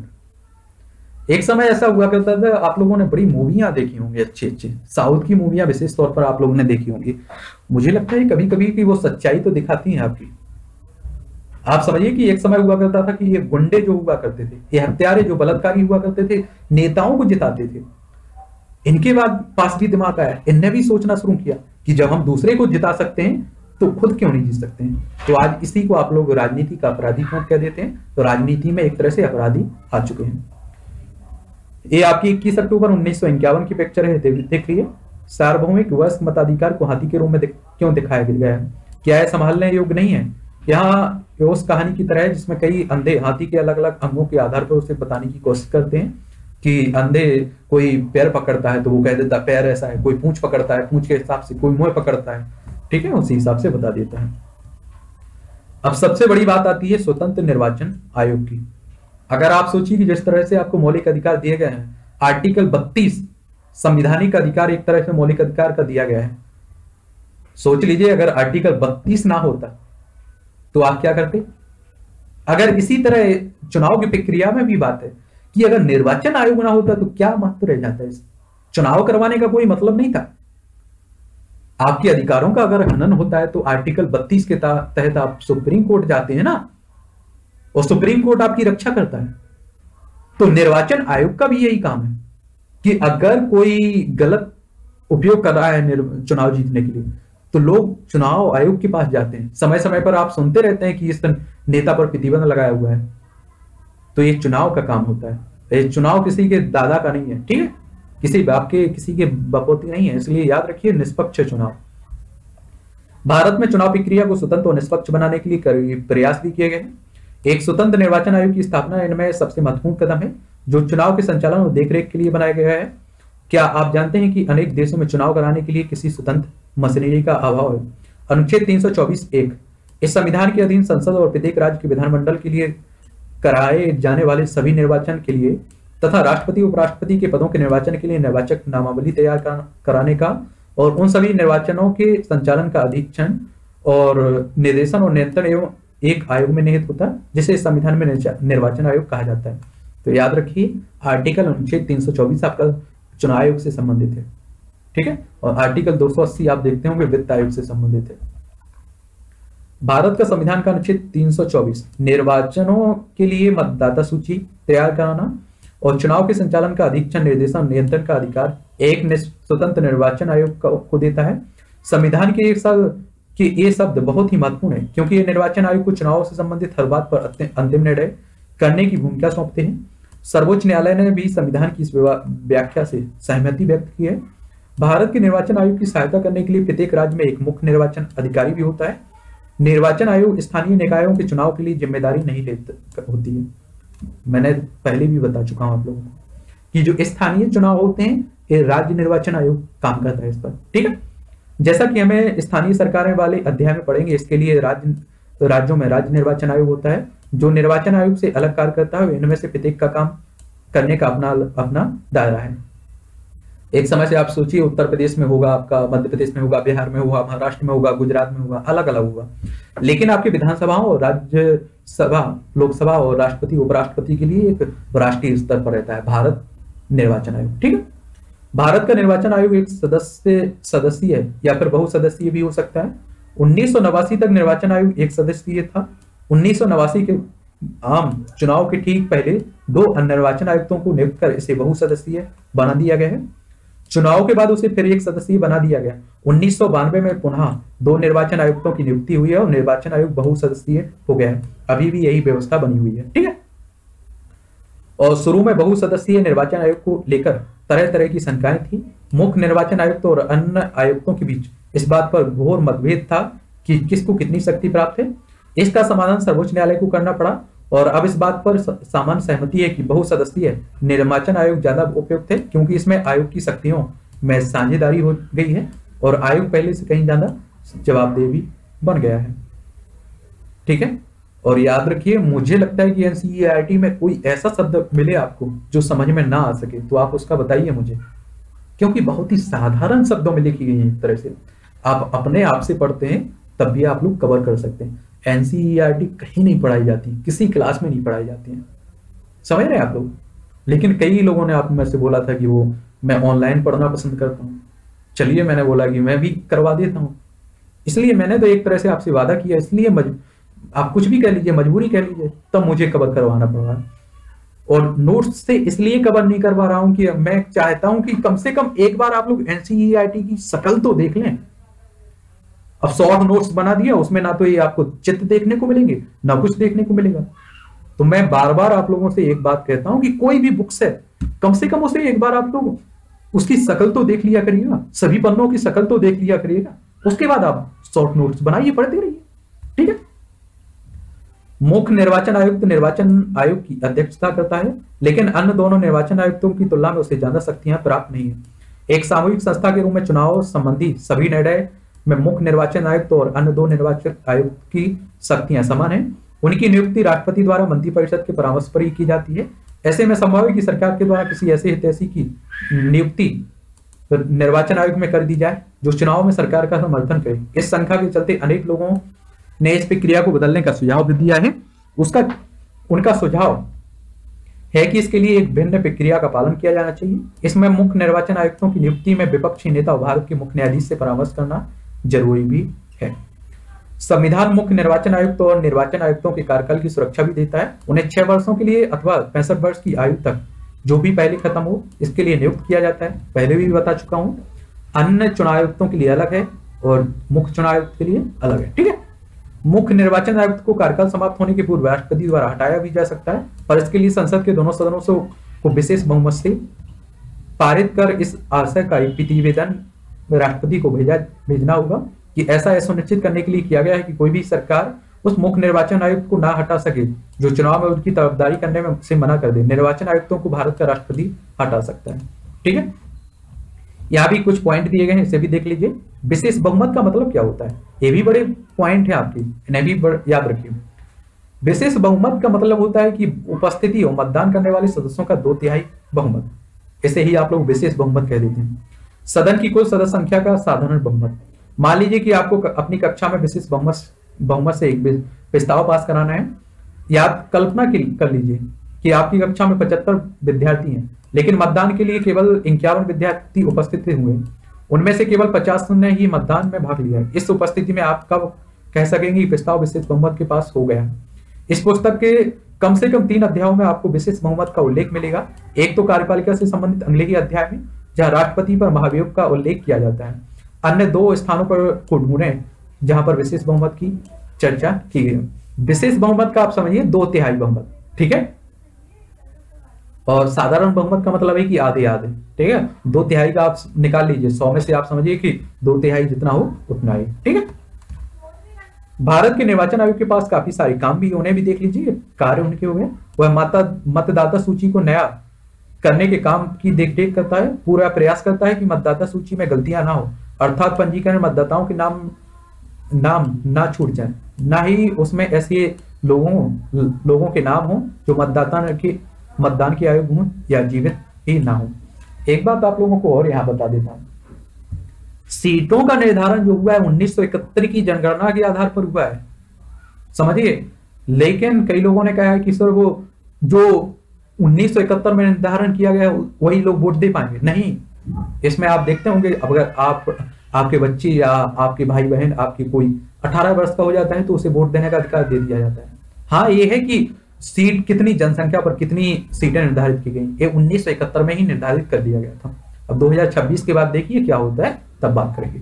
S1: एक समय ऐसा हुआ करता था, आप लोगों ने बड़ी मूवियां देखी होंगी, अच्छी अच्छी साउथ की मूवियां विशेष तौर पर आप लोगों ने देखी होंगी। मुझे लगता है कभी कभी कि वो सच्चाई तो दिखाती हैं आपकी। आप समझिए कि एक समय हुआ करता था कि ये गुंडे जो हुआ करते थे, ये हत्यारे जो बलात्कारी हुआ करते थे, नेताओं को जिताते थे। इनके बाद पास भी दिमाग आया, इनने भी सोचना शुरू किया कि जब हम दूसरे को जिता सकते हैं तो खुद क्यों नहीं जीत सकते हैं। तो आज इसी को आप लोग राजनीति का अपराधी क्यों कह देते हैं। तो राजनीति में एक तरह से अपराधी आ चुके हैं। ये आपकी इक्कीस अक्टूबर उन्नीस सौ इक्यावन की पिक्चर है, देख लीजिए। सार्वभौमिक वयस्क मताधिकार को हाथी के रूप में दिख, क्यों दिखाया गया है। क्या यह संभालने योग्य नहीं है। यहाँ उस कहानी की तरह है जिसमें कई अंधे हाथी के अलग अलग अंगों के आधार पर उसे बताने की कोशिश करते हैं कि अंधे कोई पैर पकड़ता है तो वो कह देता है पैर ऐसा है, कोई पूंछ पकड़ता है पूंछ के हिसाब से, कोई मुंह पकड़ता है, ठीक है, उसी हिसाब से बता देता है। अब सबसे बड़ी बात आती है स्वतंत्र निर्वाचन आयोग की। अगर आप सोचिए कि जिस तरह से आपको मौलिक अधिकार दिए गए हैं, आर्टिकल बत्तीस संवैधानिक अधिकार एक तरह से मौलिक अधिकार का दिया गया है। सोच लीजिए अगर आर्टिकल बत्तीस ना होता तो आप क्या करते। अगर इसी तरह चुनाव की प्रक्रिया में भी बात है कि अगर निर्वाचन आयोग ना होता तो क्या महत्व रह जाता है। इस चुनाव करवाने का कोई मतलब नहीं था। आपके अधिकारों का अगर हनन होता है तो आर्टिकल बत्तीस के तहत आप सुप्रीम कोर्ट जाते हैं ना, और सुप्रीम कोर्ट आपकी रक्षा करता है। तो निर्वाचन आयोग का भी यही काम है कि अगर कोई गलत उपयोग कर रहा है चुनाव जीतने के लिए तो लोग चुनाव आयोग के पास जाते हैं। समय समय पर आप सुनते रहते हैं कि इस नेता पर प्रतिबंध लगाया हुआ है। तो ये चुनाव का काम होता है। ये चुनाव किसी के दादा का नहीं है, ठीक है, किसी बाप के किसी के बपोती नहीं है। इसलिए याद रखिए निष्पक्ष चुनाव। भारत में चुनाव प्रक्रिया को स्वतंत्र और निष्पक्ष बनाने के लिए प्रयास भी किए गए हैं। एक स्वतंत्र निर्वाचन आयोग की स्थापना इनमें सबसे महत्वपूर्ण कदम है जो चुनाव के संचालन और देखरेख के लिए बनाया गया है। क्या आप जानते हैं कि अनेक देशों में चुनाव कराने के लिए किसी स्वतंत्र मशीनरी का अभाव है। अनुच्छेद तीन सौ चौबीस एक इस संविधान के अधीन संसद और प्रत्येक राज्य के विधानमंडल के लिए कराए जाने वाले सभी निर्वाचन के लिए तथा राष्ट्रपति उपराष्ट्रपति के पदों के निर्वाचन के लिए निर्वाचक नामावली तैयार कराने का और उन सभी निर्वाचनों के संचालन का अधीक्षण और निर्देशन और नियंत्रण एवं एक आयोग में निहित होता है जिसे संविधान में निर्वाचन आयोग कहा जाता है। तो याद रखिए आर्टिकल अनुच्छेद तीन सौ चौबीस आपका चुनाव आयोग से संबंधित है, ठीक है, और आर्टिकल दो सौ अस्सी आप देखते होंगे वित्त आयोग से संबंधित है। भारत का संविधान का अनुच्छेद तीन सौ चौबीस निर्वाचनों के लिए मतदाता सूची तैयार कराना और चुनाव के संचालन का अधीक्षण निर्देशन नियंत्रण का अधिकार एक स्वतंत्र निर्वाचन आयोग को देता है। संविधान के एक शब्द कि ये शब्द बहुत ही महत्वपूर्ण है क्योंकि ये निर्वाचन आयोग को चुनाव से संबंधित हर बात पर अंतिम निर्णय करने की भूमिका सौंपते हैं। सर्वोच्च न्यायालय ने भी संविधान की इस व्याख्या से सहमति व्यक्त की है। भारत के निर्वाचन आयोग की सहायता करने के लिए प्रत्येक राज्य में एक मुख्य निर्वाचन अधिकारी भी होता है। निर्वाचन आयोग स्थानीय निकायों के चुनाव के लिए जिम्मेदारी नहीं लेती होती है। मैंने पहले भी बता चुका हूं आप लोगों को कि जो स्थानीय चुनाव होते हैं ये राज्य निर्वाचन आयोग काम करता है इस पर, ठीक है। जैसा कि हमें स्थानीय सरकारें वाले अध्याय में पढ़ेंगे, इसके लिए राज्य राज्यों में राज्य निर्वाचन आयोग होता है जो निर्वाचन आयोग से अलग कार्य करता है। इनमें से प्रत्येक का काम करने का अपना अपना दायरा है। एक समय से आप सोचिए उत्तर प्रदेश में होगा, आपका मध्य प्रदेश में होगा, बिहार में होगा, महाराष्ट्र में होगा, गुजरात में होगा, अलग अलग होगा। लेकिन आपके विधानसभाओं और राज्यसभा, लोकसभा और राष्ट्रपति उपराष्ट्रपति के लिए एक राष्ट्रीय स्तर पर रहता है भारत निर्वाचन आयोग, ठीक है। भारत का निर्वाचन आयोग एक सदस्य सदस्यीय या फिर बहुसदस्यीय भी हो सकता है। उन्नीस सौ नवासी तक निर्वाचन आयोग एक सदस्यीय था। उन्नीस सौ नवासी के आम चुनाव के ठीक पहले दो निर्वाचन आयुक्तों को नियुक्त कर इसे बहुसदस्यीय बना दिया गया है। चुनाव के बाद उसे फिर एक सदस्यीय बना दिया गया। उन्नीस सौ बानवे में पुनः दो निर्वाचन आयुक्तों की नियुक्ति हुई है और निर्वाचन आयोग बहुसदस्यीय हो गया है। अभी भी यही व्यवस्था बनी हुई है, ठीक है। और शुरू में बहुसदस्यीय निर्वाचन आयोग को लेकर तरह तरह की शंकाएं थी। मुख्य निर्वाचन आयुक्त और अन्य आयुक्तों के बीच इस बात पर घोर मतभेद था कि किसको कितनी शक्ति प्राप्त है। इसका समाधान सर्वोच्च न्यायालय को करना पड़ा और अब इस बात पर सामान्य सहमति है कि बहुसदस्यीय निर्वाचन आयोग ज्यादा उपयुक्त है क्योंकि इसमें आयोग की शक्तियों में साझेदारी हो गई है और आयोग पहले से कहीं ज्यादा जवाबदेह भी बन गया है, ठीक है। और याद रखिए, मुझे लगता है कि एनसीईआरटी में कोई ऐसा शब्द मिले आपको जो समझ में ना आ सके तो आप उसका बताइए मुझे, क्योंकि बहुत ही साधारण शब्दों में लिखी गई है। एक तरह से आप अपने आप से पढ़ते हैं तब भी आप लोग कवर कर सकते हैं। एनसीईआरटी कहीं नहीं पढ़ाई जाती, किसी क्लास में नहीं पढ़ाई जाती है, समझ रहे हैं आप लोग। लेकिन कई लोगों ने आप में से बोला था कि वो मैं ऑनलाइन पढ़ना पसंद करता हूँ। चलिए, मैंने बोला कि मैं भी करवा देता हूँ। इसलिए मैंने तो एक तरह से आपसे वादा किया, इसलिए मज... आप कुछ भी कह लीजिए, मजबूरी कह लीजिए, तब मुझे कवर करवाना पड़ रहा है। और नोट्स से इसलिए कवर नहीं करवा रहा हूं कि मैं चाहता हूं कि कम से कम एक बार आप लोग एनसीईआरटी की शकल तो देख लें, अब शॉर्ट नोट्स बना दिया, उसमें ना तो ये आपको चित्र देखने को मिलेंगे ना कुछ देखने को मिलेगा। तो मैं बार बार आप लोगों से एक बात कहता हूं कि कोई भी बुक्स है, कम से कम उसे एक बार आप लोग उसकी शकल तो देख लिया करिएगा, सभी पन्नों की शकल तो देख लिया करिएगा, उसके बाद आप शॉर्ट नोट्स बनाइए, पढ़ते रहिए, ठीक है। मुख्य निर्वाचन आयुक्त निर्वाचन आयोग की अध्यक्षता करता है, लेकिन अन्य दोनों निर्वाचन आयुक्तों की तुलना में उसे ज्यादा शक्तियां प्राप्त नहीं है। एक सामूहिक संस्था के रूप में चुनाव संबंधी सभी निर्णय में मुख्य निर्वाचन आयुक्त और अन्य दो निर्वाचन आयुक्त की शक्तियां समान है। उनकी नियुक्ति राष्ट्रपति द्वारा मंत्रिपरिषद के परामर्श पर ही की जाती है। ऐसे में संभव है कि सरकार के द्वारा किसी ऐसे हितैषी की नियुक्ति निर्वाचन आयोग में कर दी जाए जो चुनाव में सरकार का समर्थन करे। इस संख्या के चलते अनेक लोगों ने इस प्रक्रिया को बदलने का सुझाव भी दिया है। उसका उनका सुझाव है कि इसके लिए एक भिन्न प्रक्रिया का पालन किया जाना चाहिए। इसमें मुख्य निर्वाचन आयुक्तों की नियुक्ति में विपक्षी नेता और भारत के मुख्य न्यायाधीश से परामर्श करना जरूरी भी है। संविधान मुख्य निर्वाचन आयुक्त और निर्वाचन आयुक्तों के कार्यकाल की सुरक्षा भी देता है। उन्हें छह वर्षों के लिए अथवा पैंसठ वर्ष की आयु तक जो भी पहले खत्म हो इसके लिए नियुक्त किया जाता है। पहले भी बता चुका हूं, अन्य चुनाव आयुक्तों के लिए अलग है और मुख्य चुनाव आयुक्त के लिए अलग है, ठीक है। मुख्य निर्वाचन आयुक्त को कार्यकाल समाप्त होने के पूर्व राष्ट्रपति द्वारा हटाया भी जा सकता है, पर इसके लिए संसद के दोनों सदनों से को विशेष बहुमत से पारित कर इस आशय का एक प्रतिवेदन राष्ट्रपति को भेजा भेजना होगा कि ऐसा सुनिश्चित करने के लिए किया गया है कि कोई भी सरकार उस मुख्य निर्वाचन आयुक्त को ना हटा सके जो चुनाव में उनकी तरफदारी करने में से मना कर दे। निर्वाचन आयुक्तों को भारत का राष्ट्रपति हटा सकता है, ठीक है। यहाँ भी कुछ पॉइंट दिए गए हैं, इसे भी देख लीजिए। विशेष बहुमत का मतलब क्या होता है, ये भी बड़े पॉइंट है आपकी, इन्हें भी याद रखिए। विशेष बहुमत का मतलब होता है कि उपस्थिति और मतदान करने वाले सदस्यों का दो तिहाई बहुमत, इसे ही आप लोग विशेष बहुमत कह देते हैं। सदन की कुल सदस्य संख्या का साधारण बहुमत। मान लीजिए कि आपको अपनी कक्षा में विशेष बहुमत बहुमत से एक प्रस्ताव पास कराना है। याद कल्पना कर लीजिए कि आपकी कक्षा में पचहत्तर विद्यार्थी हैं, लेकिन मतदान के लिए केवल इक्यावन विद्यार्थी उपस्थित हुए, उनमें से केवल पचास ने ही मतदान में भाग लिया। इस उपस्थिति में आप कब कह सकेंगे कि प्रस्ताव विशेष बहुमत के पास हो गया। इस पुस्तक के कम से कम तीन अध्यायों में आपको विशेष बहुमत का उल्लेख मिलेगा। एक तो कार्यपालिका से संबंधित अगले ही अध्याय में, जहां राष्ट्रपति पर महाभियोग का उल्लेख किया जाता है। अन्य दो स्थानों पर को ढूंढें जहां पर विशेष बहुमत की चर्चा की गई। विशेष बहुमत का आप समझिए दो तिहाई बहुमत, ठीक है। और साधारण बहुमत का मतलब है कि आधे आधे, ठीक है। दो तिहाई का आप निकाल लीजिए, सौ में से आप समझिए कि दो तिहाई जितना हो उतना ही, ठीक है। भारत के निर्वाचन आयोग के पास काफी सारे काम भी, उन्हें भी देख लीजिए, कार्य उनके हो गए। वह मतदाता सूची को नया करने के काम की देखरेख करता है, पूरा प्रयास करता है कि मतदाता सूची में गलतियां ना हो, अर्थात पंजीकरण मतदाताओं के नाम नाम ना छूट जाए, ना ही उसमें ऐसे लोगों लोगों के नाम हो जो मतदाता के मतदान के आयोग हों या जीवित ही ना हो। एक बात आप लोगों को और यहां बता देता हूं, सीटों का निर्धारण जो हुआ है उन्नीस सौ इकहत्तर की जनगणना के आधार पर हुआ है, समझिए। लेकिन कई लोगों ने कहा है कि सर वो जो उन्नीस सौ इकहत्तर में निर्धारण किया गया वही लोग वोट दे पाएंगे। नहीं, इसमें आप देखते होंगे अगर आप आपके बच्चे या आपके भाई बहन आपके कोई अठारह वर्ष का हो जाता है तो उसे वोट देने का अधिकार दे दिया जाता है। हाँ, ये है कि सीट कितनी जनसंख्या पर कितनी सीटें निर्धारित की गई, ये उन्नीस सौ इकहत्तर में ही निर्धारित कर दिया गया था। अब दो हज़ार छब्बीस के बाद देखिए क्या होता है, तब बात करेंगे।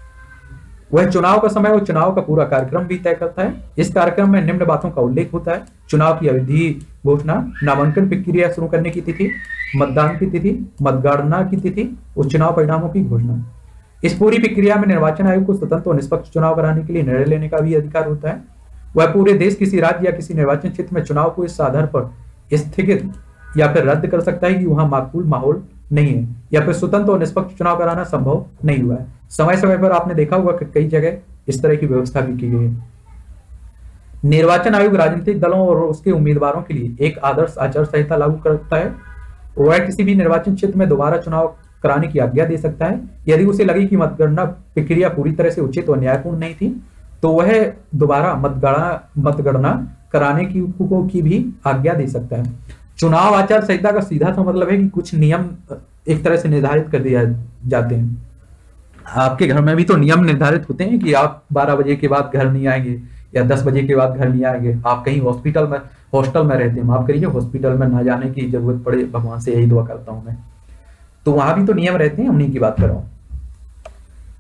S1: वह चुनाव का समय और चुनाव का पूरा कार्यक्रम भी तय करता है। इस कार्यक्रम में निम्न बातों का उल्लेख होता है: चुनाव की अवधि घोषणा, नामांकन प्रक्रिया शुरू करने की तिथि, मतदान की तिथि, मतगणना की तिथि और चुनाव परिणामों की घोषणा। इस पूरी प्रक्रिया में निर्वाचन आयोग को स्वतंत्र और निष्पक्ष चुनाव कराने के लिए निर्णय लेने का भी अधिकार होता है। वह पूरे देश, किसी राज्य या किसी निर्वाचन क्षेत्र में चुनाव को इस आधार पर स्थगित या फिर रद्द कर सकता है कि वहां माकूल माहौल नहीं है या फिर स्वतंत्र और निष्पक्ष चुनाव कराना संभव नहीं हुआ है। समय समय पर आपने देखा होगा कि कई जगह इस तरह की व्यवस्था भी की गई है। निर्वाचन आयोग राजनीतिक दलों और उसके उम्मीदवारों के लिए एक आदर्श आचार संहिता लागू करता है। वह किसी भी निर्वाचन क्षेत्र में दोबारा चुनाव कराने की आज्ञा दे सकता है यदि उसे लगे कि मतगणना प्रक्रिया पूरी तरह से उचित और न्यायपूर्ण नहीं थी, तो वह दोबारा मतगणना मतगणना कराने की को की भी आज्ञा दे सकता है। चुनाव आचार संहिता का सीधा सा मतलब है कि कुछ नियम एक तरह से निर्धारित कर दिए जाते हैं। आपके घर में भी तो नियम निर्धारित होते हैं कि आप बारह बजे के बाद घर नहीं आएंगे या दस बजे के बाद घर नहीं आएंगे। आप कहीं हॉस्पिटल में हॉस्टल में रहते हैं, माफ करिए, हॉस्पिटल में ना जाने की जरूरत पड़े, भगवान से यही दुआ करता हूं मैं। तो वहां भी तो नियम रहते हैं, उन्हीं की बात कर रहा हूं।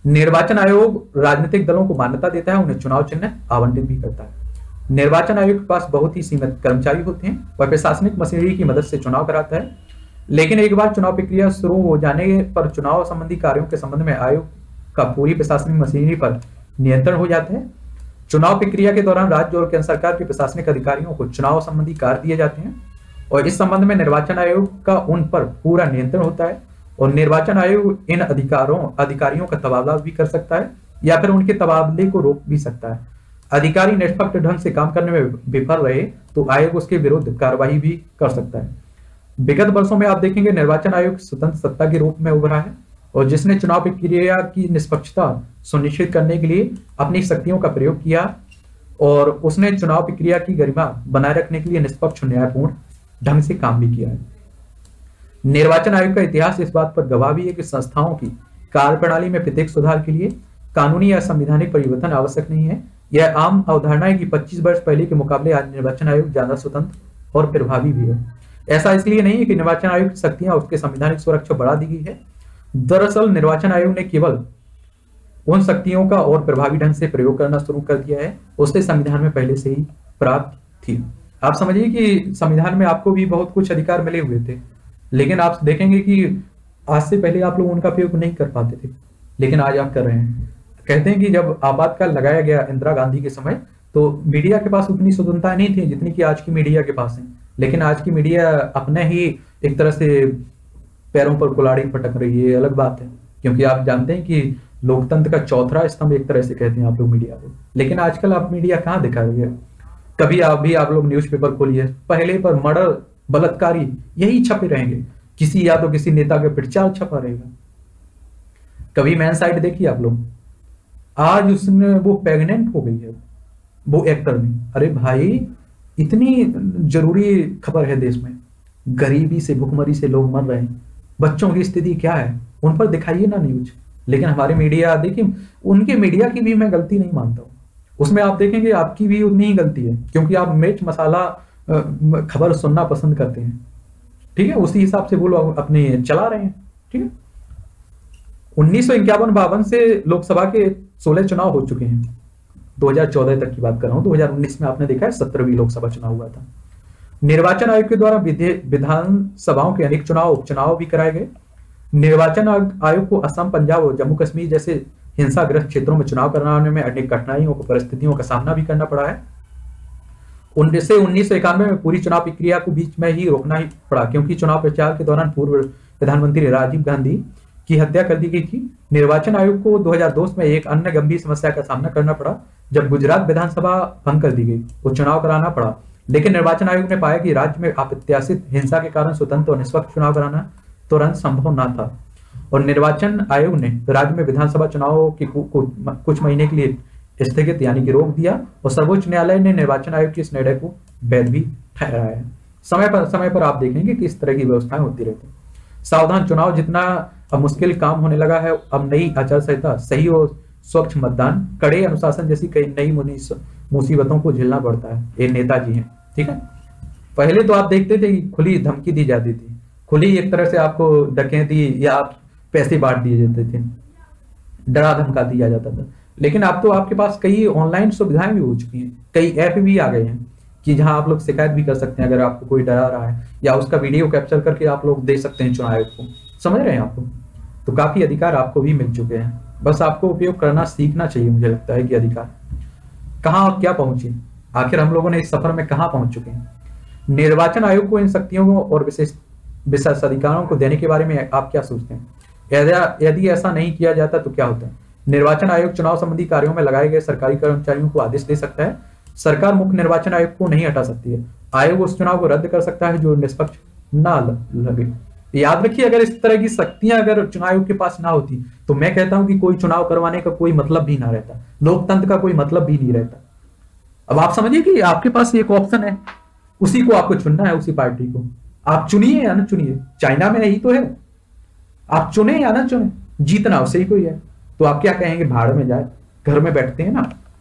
S1: निर्वाचन आयोग राजनीतिक दलों को मान्यता देता है, उन्हें चुनाव चिन्ह आवंटित भी करता है। निर्वाचन आयोग के पास बहुत ही सीमित कर्मचारी होते हैं, वह प्रशासनिक मशीनरी की मदद से चुनाव कराता है, लेकिन एक बार चुनाव प्रक्रिया शुरू हो जाने पर चुनाव संबंधी कार्यों के संबंध में आयोग का पूरी प्रशासनिक मशीनरी पर नियंत्रण हो जाता है। चुनाव प्रक्रिया के दौरान राज्य और केंद्र सरकार के प्रशासनिक अधिकारियों को चुनाव संबंधी कार्य दिए जाते हैं और इस संबंध में निर्वाचन आयोग का उन पर पूरा नियंत्रण होता है और निर्वाचन आयोग इन अधिकारों अधिकारियों का तबादला भी कर सकता है या फिर उनके तबादले को रोक भी सकता है। अधिकारी निष्पक्ष ढंग से काम करने में विफल रहे तो आयोग उसके विरुद्ध कार्रवाई भी कर सकता है। विगत वर्षों में आप देखेंगे निर्वाचन आयोग स्वतंत्र सत्ता के रूप में उभरा है और जिसने चुनाव प्रक्रिया की निष्पक्षता सुनिश्चित करने के लिए अपनी शक्तियों का प्रयोग किया और उसने चुनाव प्रक्रिया की गरिमा बनाए रखने के लिए निष्पक्ष न्यायपूर्ण ढंग से काम भी किया है। निर्वाचन आयोग का इतिहास इस बात पर गवाह भी है कि संस्थाओं की कार्यप्रणाली में प्रत्येक सुधार के लिए कानूनी या संवैधानिक परिवर्तन आवश्यक नहीं है। यह आम अवधारणा है कि पच्चीस वर्ष पहले के मुकाबले आज निर्वाचन आयोग ज्यादा स्वतंत्र और प्रभावी भी है। ऐसा इसलिए नहीं है कि निर्वाचन आयोग की शक्तियां उसके संवैधानिक सुरक्षा बढ़ा दी गई है। दरअसल निर्वाचन आयोग ने केवल उन शक्तियों का और प्रभावी ढंग से प्रयोग करना शुरू कर दिया है, उससे संविधान में पहले से ही प्राप्त थी। आप समझिए कि संविधान में आपको भी बहुत कुछ अधिकार मिले हुए थे, लेकिन आप देखेंगे कि आज से पहले आप लोग उनका प्रयोग नहीं कर पाते थे, लेकिन आज आप कर रहे हैं। कहते हैं कि जब आपातकाल लगाया गया इंदिरा गांधी के समय तो मीडिया के पास उतनी स्वतंत्रता नहीं थी जितनी कि आज की मीडिया के पास है, लेकिन आज की मीडिया अपने ही एक तरह से पैरों पर कुल्हाड़ी पटक रही है। अलग बात है, क्योंकि आप जानते हैं कि लोकतंत्र का चौथा स्तंभ एक तरह से कहते हैं आप लोग मीडिया को, लेकिन आजकल आप मीडिया कहाँ दिखा रही है। कभी आप भी आप लोग न्यूज़पेपर खोलिए, पहले पर मर्डर बलात्कारी यही छपे रहेंगे, किसी या तो किसी नेता का प्रचार छपा रहेगा। कभी मैन साइड देखिए आप लोग, आज उसने वो प्रेग्नेंट हो गई है वो एक्टर में। अरे भाई, इतनी जरूरी खबर है देश में, गरीबी से भुखमरी से लोग मर रहे हैं, बच्चों की स्थिति क्या है, उन पर दिखाइए ना न्यूज। लेकिन हमारे मीडिया, देखिए उनके मीडिया की भी मैं गलती नहीं मानता हूँ, उसमें आप देखेंगे आपकी भी उतनी ही गलती है, क्योंकि आप मिर्च मसाला खबर सुनना पसंद करते हैं। ठीक है, उसी हिसाब से वो लोग अपने चला रहे हैं। ठीक है, उन्नीस सौ इक्यावन बावन से लोकसभा के सोलह चुनाव हो चुके हैं। दो हज़ार चौदह तक की बात कर रहा हूं, दो हज़ार उन्नीस में आपने देखा है सत्रहवीं लोकसभा चुनाव हुआ था। निर्वाचन आयोग के द्वारा विधान सभाओं के अनेक चुनाव उपचुनाव भी कराए गए। निर्वाचन आयोग को असम, पंजाब और जम्मू कश्मीर जैसे हिंसाग्रस्त क्षेत्रों में चुनाव कराने में अनेक कठिनाइयों को परिस्थितियों का सामना भी करना पड़ा है। उन्नीस से उन्नीस सौ इक्यानवे में पूरी चुनाव प्रक्रिया को बीच में ही रोकना ही पड़ा, क्योंकि चुनाव प्रचार के दौरान पूर्व प्रधानमंत्री राजीव गांधी की हत्या कर दी गई थी। निर्वाचन आयोग को दो हज़ार दो में एक अन्य गंभीर समस्या का सामना करना पड़ा, जब गुजरात विधानसभा भंग कर दी गई, वो चुनाव कराना पड़ा। लेकिन निर्वाचन आयोग ने पाया कि राज्य में अप्रत्याशित हिंसा के कारण स्वतंत्र और निष्पक्ष चुनाव कराना तुरंत संभव न था और निर्वाचन आयोग ने राज्य में विधानसभा चुनाव के कुछ महीने के लिए स्थगित यानी कि रोक दिया और सर्वोच्च न्यायालय ने निर्वाचन आयोग के इस निर्णय को वैध भी ठहराया है। समय पर समय पर आप देखेंगे कि इस तरह की व्यवस्थाएं होती रहती। सावधान चुनाव जितना अब मुश्किल काम होने लगा है, अब नई आचार संहिता, सही और स्वच्छ मतदान, कड़े अनुशासन जैसी कई नई मुसीबतों को झेलना पड़ता है। ये नेताजी हैं। ठीक है, पहले तो आप देखते थे कि खुली धमकी दी जाती थी, खुली एक तरह से आपको डकैती या आप पैसे बांट दिए जाते थे, डरा धमका दिया जाता था। लेकिन अब तो आपके पास कई ऑनलाइन सुविधाएं भी हो चुकी हैं, कई ऐप भी आ गए हैं कि जहां आप लोग शिकायत भी कर सकते हैं अगर आपको कोई डरा रहा है, या उसका वीडियो कैप्चर करके आप लोग दे सकते हैं चुनाव आयोग को। समझ रहे हैं आप लोग? तो काफी अधिकार आपको भी मिल चुके हैं, बस आपको उपयोग करना सीखना चाहिए। मुझे लगता है कि अधिकार कहाँ और क्या पहुंचे, आखिर हम लोगों ने इस सफर में कहाँ पहुंच चुके हैं। निर्वाचन आयोग को इन शक्तियों को और विशेष विशेष अधिकारों को देने के बारे में आप क्या सोचते हैं? यदि ऐसा नहीं किया जाता तो क्या होता है? निर्वाचन आयोग चुनाव संबंधी कार्यों में लगाए गए सरकारी कर्मचारियों को आदेश दे सकता है। सरकार मुख्य निर्वाचन आयोग को नहीं हटा सकती है। आयोग उस चुनाव को रद्द कर सकता है जो निष्पक्ष ना लगे। याद रखिए, अगर इस तरह की शक्तियां अगर चुनाव आयोग के पास ना होती तो मैं कहता हूं कि कोई चुनाव करवाने का कोई मतलब भी ना रहता, लोकतंत्र का कोई मतलब भी नहीं रहता। अब आप समझिए कि आपके पास एक ऑप्शन है, उसी को आपको चुनना है, उसी पार्टी को आप चुनिए या ना चुनिए। चाइना में यही तो है, आप चुने या ना चुने, जीतना उसे ही कोई है। तो आप क्या कहेंगे? भाड़ में जाए, घर में बैठते हैं ना।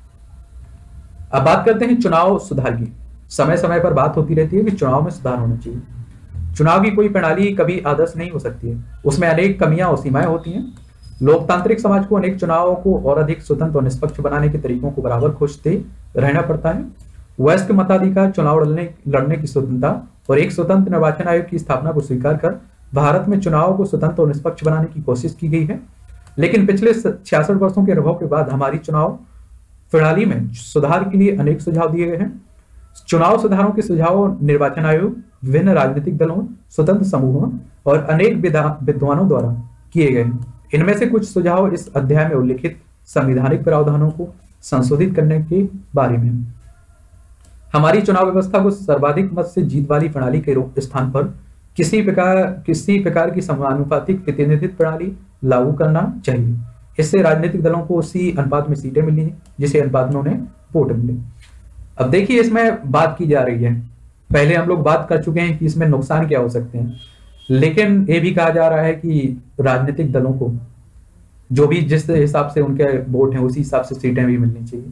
S1: अब बात करते हैं चुनाव सुधार की। समय समय पर बात होती रहती है कि चुनाव में सुधार होना चाहिए। चुनाव की कोई प्रणाली कभी आदर्श नहीं हो सकती है, उसमें अनेक कमियां और सीमाएं होती हैं। लोकतांत्रिक समाज को अनेक चुनावों को और अधिक स्वतंत्र और निष्पक्ष बनाने के तरीकों को बराबर खोजते रहना पड़ता है। वयस्क मताधिकार, चुनाव लड़ने लड़ने की स्वतंत्रता और एक स्वतंत्र निर्वाचन आयोग की स्थापना को स्वीकार कर भारत में चुनाव को स्वतंत्र और निष्पक्ष बनाने की कोशिश की गई है। लेकिन पिछले छियासठ वर्षों के अनुभव के बाद हमारी चुनाव प्रणाली में सुधार के लिए अनेक सुझाव दिए गए हैं। चुनाव सुधारों के सुझाव निर्वाचन आयोग, विभिन्न राजनीतिक दलों, स्वतंत्र समूहों और अनेक विद्वानों द्वारा किए गए हैं। इनमें से कुछ सुझाव इस अध्याय में उल्लिखित संवैधानिक प्रावधानों को संशोधित करने के बारे में। हमारी चुनाव व्यवस्था को सर्वाधिक मत से जीत वाली प्रणाली के स्थान पर किसी प्रकार किसी प्रकार की समानुपातिक प्रतिनिधित्व प्रणाली लागू करना चाहिए। इससे राजनीतिक दलों को उसी अनुपात में सीटें मिली जिसे अनुपात में उन्हें वोट मिले। अब देखिए, इसमें बात की जा रही है, पहले हम लोग बात कर चुके हैं कि इसमें नुकसान क्या हो सकते हैं, लेकिन ये भी कहा जा रहा है कि राजनीतिक दलों को जो भी जिस हिसाब से उनके वोट हैं उसी हिसाब से सीटें भी मिलनी चाहिए।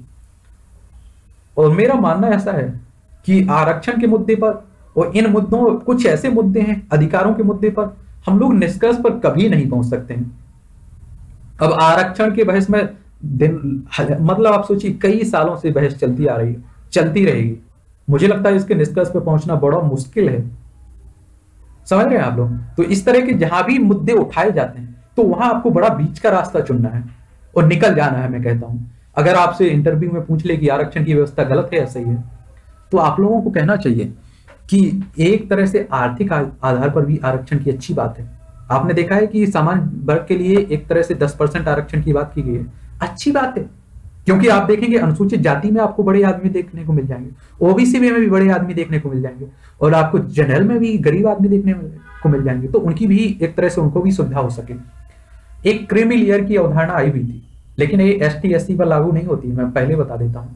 S1: और मेरा मानना ऐसा है कि आरक्षण के मुद्दे पर और इन मुद्दों, कुछ ऐसे मुद्दे हैं अधिकारों के मुद्दे पर हम लोग निष्कर्ष पर कभी नहीं पहुंच सकते हैं। अब आरक्षण के बहस में दिन मतलब आप सोचिए कई सालों से बहस चलती आ रही है, चलती रहेगी। मुझे लगता है इसके निष्कर्ष पर पहुंचना बड़ा मुश्किल है। समझ रहे हैं आप लोग? तो इस तरह के जहां भी मुद्दे उठाए जाते हैं तो वहां आपको बड़ा बीच का रास्ता चुनना है और निकल जाना है। मैं कहता हूं, अगर आपसे इंटरव्यू में पूछ ले कि आरक्षण की व्यवस्था गलत है या सही है, तो आप लोगों को कहना चाहिए कि एक तरह से आर्थिक आधार पर भी आरक्षण की अच्छी बात है। आपने देखा है कि सामान्य वर्ग के लिए एक तरह से दस परसेंट आरक्षण की बात की गई है, अच्छी बात है, क्योंकि आप देखेंगे अनुसूचित जाति में आपको बड़े आदमी देखने को मिल जाएंगे, ओबीसी में भी बड़े आदमी देखने को मिल जाएंगे, और आपको जनरल में भी गरीब आदमी देखने को मिल जाएंगे। तो उनकी भी एक तरह से उनको भी सुविधा हो सके। एक क्रीमी लेयर की अवधारणा आई हुई थी, लेकिन ये एस टी एस सी पर लागू नहीं होती, मैं पहले बता देता हूं।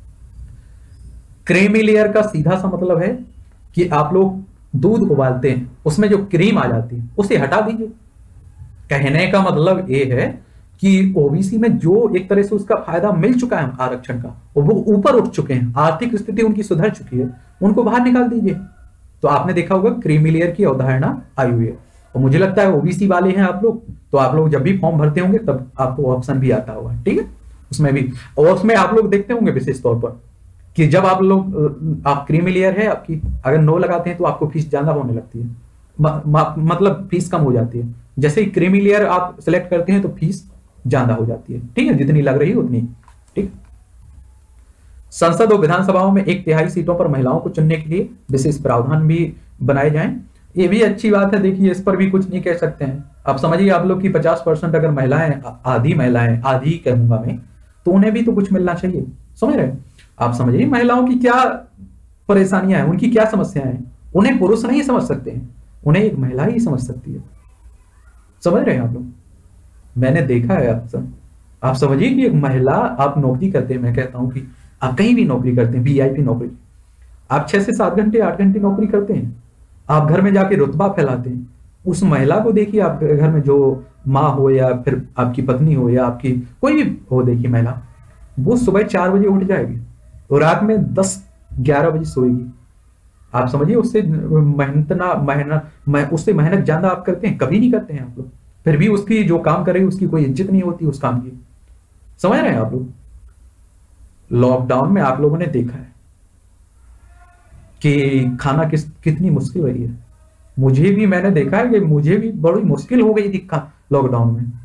S1: क्रीमी लेयर का सीधा सा मतलब है कि आप लोग दूध उबालते हैं, उसमें जो क्रीम आ जाती है उसे हटा दीजिए। कहने का मतलब ये है कि ओबीसी में जो एक तरह से उसका फायदा मिल चुका है आरक्षण का, और वो ऊपर उठ चुके हैं, आर्थिक स्थिति उनकी सुधर चुकी है, उनको बाहर निकाल दीजिए। तो आपने देखा होगा क्रीमी लेयर की अवधारणा आई हुई है। और मुझे लगता है ओबीसी वाले हैं आप लोग, तो आप लोग जब भी फॉर्म भरते होंगे तब आपको ऑप्शन भी आता होगा, ठीक है, उसमें भी। और उसमें आप लोग देखते होंगे विशेष तौर पर कि जब आप लोग आप क्रीमी लेयर है आपकी, अगर नो लगाते हैं तो आपको फीस ज्यादा होने लगती है, म, म, मतलब फीस कम हो जाती है। जैसे ही क्रीमी लेयर आप सिलेक्ट करते हैं तो फीस ज्यादा हो जाती है, ठीक है, जितनी लग रही है उतनी, ठीक। संसद और विधानसभाओं में एक तिहाई सीटों पर महिलाओं को चुनने के लिए विशेष प्रावधान भी बनाए जाएं, ये भी अच्छी बात है। देखिए, इस पर भी कुछ नहीं कह सकते हैं। आप समझिए आप लोग की पचास परसेंट अगर महिलाएं, आधी महिलाएं, आधी कहूंगा मैं, तो उन्हें भी तो कुछ मिलना चाहिए। समझ रहे हैं आप? समझिए महिलाओं की क्या परेशानियां हैं, उनकी क्या समस्याएं हैं, उन्हें पुरुष नहीं समझ सकते हैं, उन्हें एक महिला ही समझ सकती है। समझ रहे हैं आप लोग? मैंने देखा है आप सब, आप समझिए कि एक महिला, आप नौकरी करते हैं, मैं कहता हूं कि आप कहीं भी नौकरी करते हैं, वीआईपी नौकरी, आप छह से सात घंटे आठ घंटे नौकरी करते हैं, आप घर में जाके रुतबा फैलाते हैं। उस महिला को देखिए, आपके घर में जो माँ हो या फिर आपकी पत्नी हो या आपकी कोई भी हो, देखिए महिला, वो सुबह चार बजे उठ जाएगी और रात में दस ग्यारह बजे सोएगी। आप समझिए उससे मेहनत ना मेहनत उससे मेहनत ज्यादा आप करते हैं? कभी नहीं करते हैं आप लोग। फिर भी उसकी जो काम करे उसकी कोई इज्जत नहीं होती उस काम की। समझ रहे हैं आप लोग? लॉकडाउन में आप लोगों ने देखा है कि खाना किस कितनी मुश्किल रही है। मुझे भी, मैंने देखा है कि मुझे भी बड़ी मुश्किल हो गई थी लॉकडाउन में।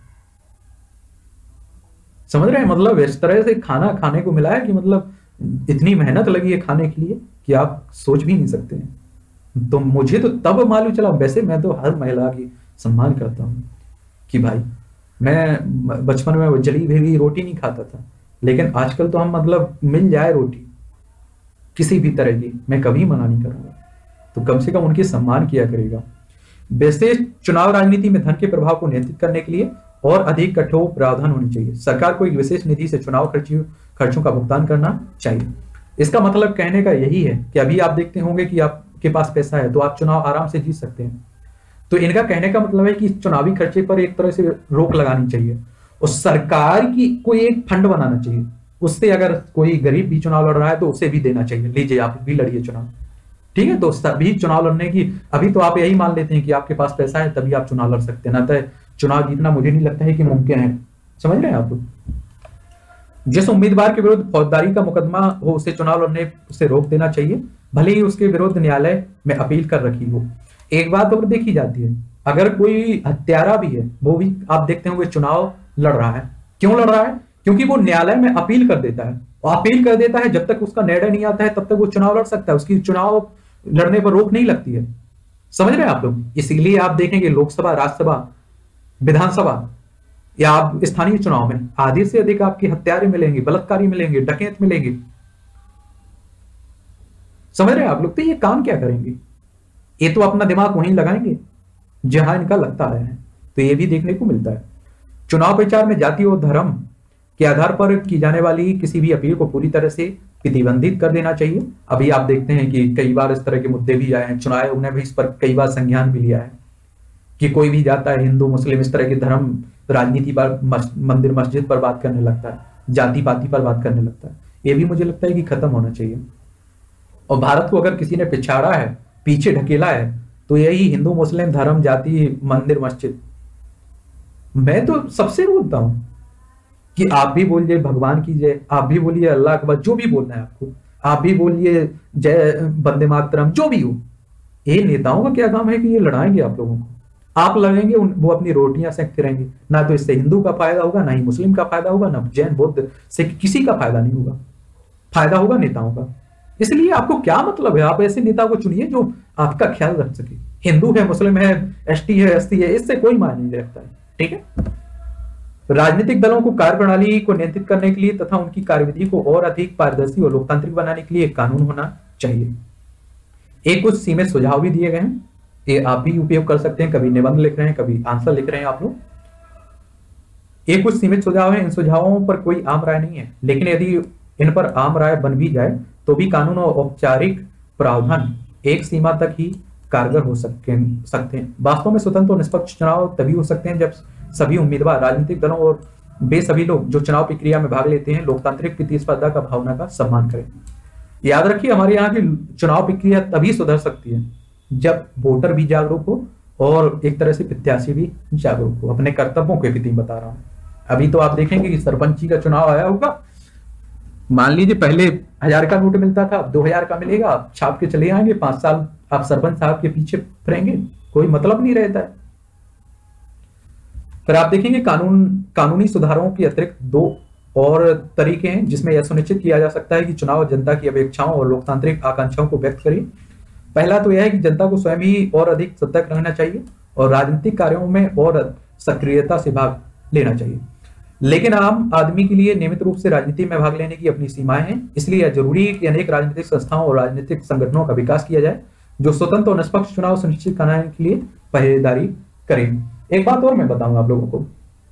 S1: समझ रहे हैं? मतलब इस तरह से खाना खाने को मिला है कि मतलब इतनी मेहनत लगी है खाने के लिए कि आप सोच भी नहीं सकते हैं। तो मुझे तो तब मालूम चला। वैसे मैं तो हर महिला की सम्मान करता हूं कि भाई, मैं बचपन में जली हुई रोटी नहीं खाता था, लेकिन आजकल तो हम मतलब मिल जाए रोटी किसी भी तरह की, मैं कभी मना नहीं करूंगा। तो कम से कम उनकी सम्मान किया करेगा। विशेष चुनाव राजनीति में धन के प्रभाव को नियंत्रित करने के लिए और अधिक कठोर प्रावधान होने चाहिए। सरकार को एक विशेष निधि से चुनाव खर्चों खर्चों का भुगतान करना चाहिए। इसका मतलब कहने का यही है कि अभी आप देखते होंगे कि आपके पास पैसा है तो आप चुनाव आराम से जीत सकते हैं। तो इनका कहने का मतलब है कि चुनावी खर्चे पर एक तरह से रोक लगानी चाहिए और सरकार की कोई एक फंड बनाना चाहिए। उससे अगर कोई गरीब भी चुनाव लड़ रहा है तो उसे भी देना चाहिए, लीजिए आप भी लड़िए चुनाव, ठीक है। तो सभी चुनाव लड़ने की, अभी तो आप यही मान लेते हैं कि आपके पास पैसा है तभी आप चुनाव लड़ सकते हैं, ना तो चुनाव जीतना मुझे नहीं लगता है कि मुमकिन है। समझ रहे हैं आप लोग? जिस उम्मीदवार के विरुद्ध फौजदारी का मुकदमा हो उसे चुनाव लड़ने से रोक देना चाहिए, भले ही उसके विरुद्ध न्यायालय में अपील कर रखी हो। एक बात और देखी जाती है, अगर कोई हत्यारा भी है वो भी आप देखते होंगे चुनाव लड़ रहा है। क्यों लड़ रहा है? क्योंकि वो न्यायालय में अपील कर देता है, और अपील कर देता है, जब तक उसका निर्णय नहीं आता है तब तक वो चुनाव लड़ सकता है, उसकी चुनाव लड़ने पर रोक नहीं लगती है। समझ रहे हैं आप लोग? इसीलिए आप देखेंगे लोकसभा, राज्यसभा, विधानसभा या आप स्थानीय चुनाव में आधे से अधिक आपके हत्यारे मिलेंगे, बलात्कारी मिलेंगे, डकैत मिलेंगे। समझ रहे हैं आप लोग? तो ये काम क्या करेंगे? ये तो अपना दिमाग वहीं लगाएंगे जहां इनका लगता है। तो ये भी देखने को मिलता है। चुनाव प्रचार में जाति और धर्म के आधार पर की जाने वाली किसी भी अपील को पूरी तरह से प्रतिबंधित कर देना चाहिए। अभी आप देखते हैं कि कई बार इस तरह के मुद्दे भी आए हैं, चुनाव आयोग ने भी इस पर कई बार संज्ञान भी लिया है कि कोई भी जाता है, हिंदू मुस्लिम, इस तरह के धर्म राजनीति पर, मस, मंदिर मस्जिद पर बात करने लगता है, जाति पाति पर बात करने लगता है। ये भी मुझे लगता है कि खत्म होना चाहिए। और भारत को अगर किसी ने पिछाड़ा है, पीछे ढकेला है, तो यही हिंदू मुस्लिम धर्म, जाति, मंदिर मस्जिद। मैं तो सबसे बोलता हूं कि आप भी बोलिए भगवान की जय, आप भी बोलिए अल्लाह अकबर, जो भी बोलना है आपको, आप भी बोलिए जय वंदे मातरम, जो भी हो। ये नेताओं का क्या काम है कि ये लड़ाएंगे आप लोगों को? आप लड़ेंगे, वो अपनी रोटियां सेकते रहेंगे। ना तो इससे हिंदू का फायदा होगा, ना ही मुस्लिम का फायदा होगा, ना जैन बौद्ध से किसी का फायदा नहीं होगा। फायदा होगा नेताओं का। इसलिए आपको क्या मतलब है? आप ऐसे नेता को चुनिए जो आपका ख्याल रख सके। हिंदू है, मुस्लिम है, एसटी है, एससी है, इससे कोई मायने नहीं रखता है। ठीक है? राजनीतिक दलों को कार्यप्रणाली को नियंत्रित करने के लिए तथा उनकी कार्यविधि को और अधिक पारदर्शी और लोकतांत्रिक बनाने के लिए एक कानून होना चाहिए। एक कुछ सीमित सुझाव भी दिए गए हैं, ये आप भी उपयोग कर सकते हैं। कभी निबंध लिख रहे हैं, कभी आंसर लिख रहे हैं आप लोग। ये कुछ सीमित सुझाव हैं, इन सुझावों पर कोई आम राय नहीं है, लेकिन यदि इन पर आम राय बन भी जाए तो भी कानून और औपचारिक प्रावधान एक सीमा तक ही कारगर हो सकते हैं। वास्तव में स्वतंत्र और निष्पक्ष चुनाव तभी हो सकते हैं जब सभी उम्मीदवार, राजनीतिक दलों और वे सभी लोग जो चुनाव प्रक्रिया में भाग लेते हैं लोकतांत्रिक प्रतिस्पर्धा का भावना का सम्मान करें। याद रखिए, हमारे यहाँ की चुनाव प्रक्रिया तभी सुधर सकती है जब वोटर भी जागरूक हो और एक तरह से प्रत्याशी भी जागरूक हो। अपने कर्तव्यों के प्रति बता रहा हूं। अभी तो आप देखेंगे कि सरपंची का चुनाव आया होगा, मान लीजिए पहले हजार का नोट मिलता था, अब दो हजार का मिलेगा, आप छाप के चले आएंगे, पांच साल आप सरपंच साहब के पीछे फिरेंगे, कोई मतलब नहीं रहता है। फिर आप देखेंगे कानून कानूनी सुधारों के अतिरिक्त दो और तरीके हैं जिसमें यह सुनिश्चित किया जा सकता है कि चुनाव जनता की अपेक्षाओं और लोकतांत्रिक आकांक्षाओं को व्यक्त करे। पहला तो यह है कि जनता को स्वयं ही और अधिक सतर्क रहना चाहिए और राजनीतिक कार्यों में और सक्रियता से भाग लेना चाहिए। लेकिन आम आदमी के लिए नियमित रूप से राजनीति में भाग लेने की अपनी सीमाएं हैं, इसलिए यह जरूरी है कि अनेक राजनीतिक संस्थाओं और राजनीतिक संगठनों का विकास किया जाए जो स्वतंत्र और निष्पक्ष चुनाव सुनिश्चित कराने के लिए पहरेदारी करें। एक बात और मैं बताऊंगा आप लोगों को,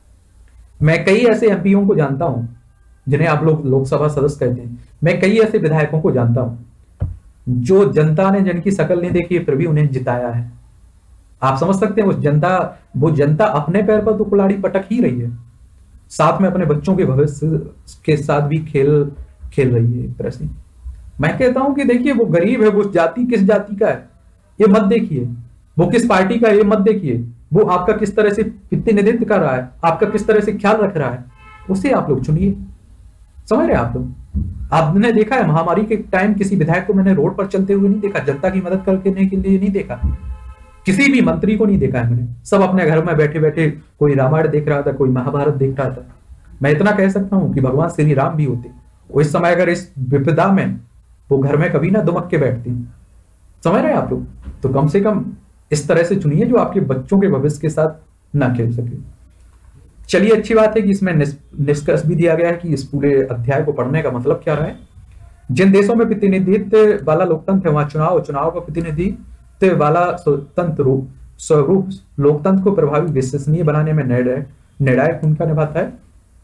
S1: मैं कई ऐसे एमपीओ को जानता हूं जिन्हें आप लोग लोकसभा सदस्य कहते हैं। मैं कई ऐसे विधायकों को जानता हूं जो जनता ने जिनकी शक्ल नहीं देखी फिर भी उन्हें जिताया है। आप समझ सकते हैं, उस जनता वो जनता अपने पैर पर तो कुल्हाड़ी पटक ही रही है, साथ में अपने बच्चों के भविष्य के साथ भी खेल खेल रही है एक तरह से। मैं कहता हूं कि देखिए, वो गरीब है, वो जाति किस जाति का है ये मत देखिए, वो किस पार्टी का है ये मत देखिए, वो आपका किस तरह से प्रतिनिधित्व कर रहा है, आपका किस तरह से ख्याल रख रहा है, उसे आप लोग चुनिए। समझ रहे हैं आप लोग? आपने देखा है महामारी के टाइम किसी विधायक को मैंने रोड पर चलते हुए नहीं देखा, जनता की मदद करने के लिए नहीं देखा, किसी भी मंत्री को नहीं देखा है मैंने। सब अपने घर में बैठे बैठे कोई रामायण देख रहा था, कोई महाभारत देख रहा था। मैं इतना कह सकता हूं कि भगवान श्री राम भी होते वो इस समय अगर इस विपदा में वो घर में कभी ना दुमक के बैठते। समझ रहे हैं आप लोग? तो कम से कम इस तरह से चुनिए जो आपके बच्चों के भविष्य के साथ ना खेल सके। चलिए, अच्छी बात है कि इसमें निष्कर्ष भी दिया गया है कि इस पूरे अध्याय को पढ़ने का मतलब क्या रहा है। जिन देशों में प्रतिनिधित्व वाला लोकतंत्र है वहां चुनाव चुनाव का प्रतिनिधित्व वाला स्वतंत्र रूप स्वरूप लोकतंत्र को प्रभावी विश्वसनीय बनाने में निर्णायक भूमिका निभाता है।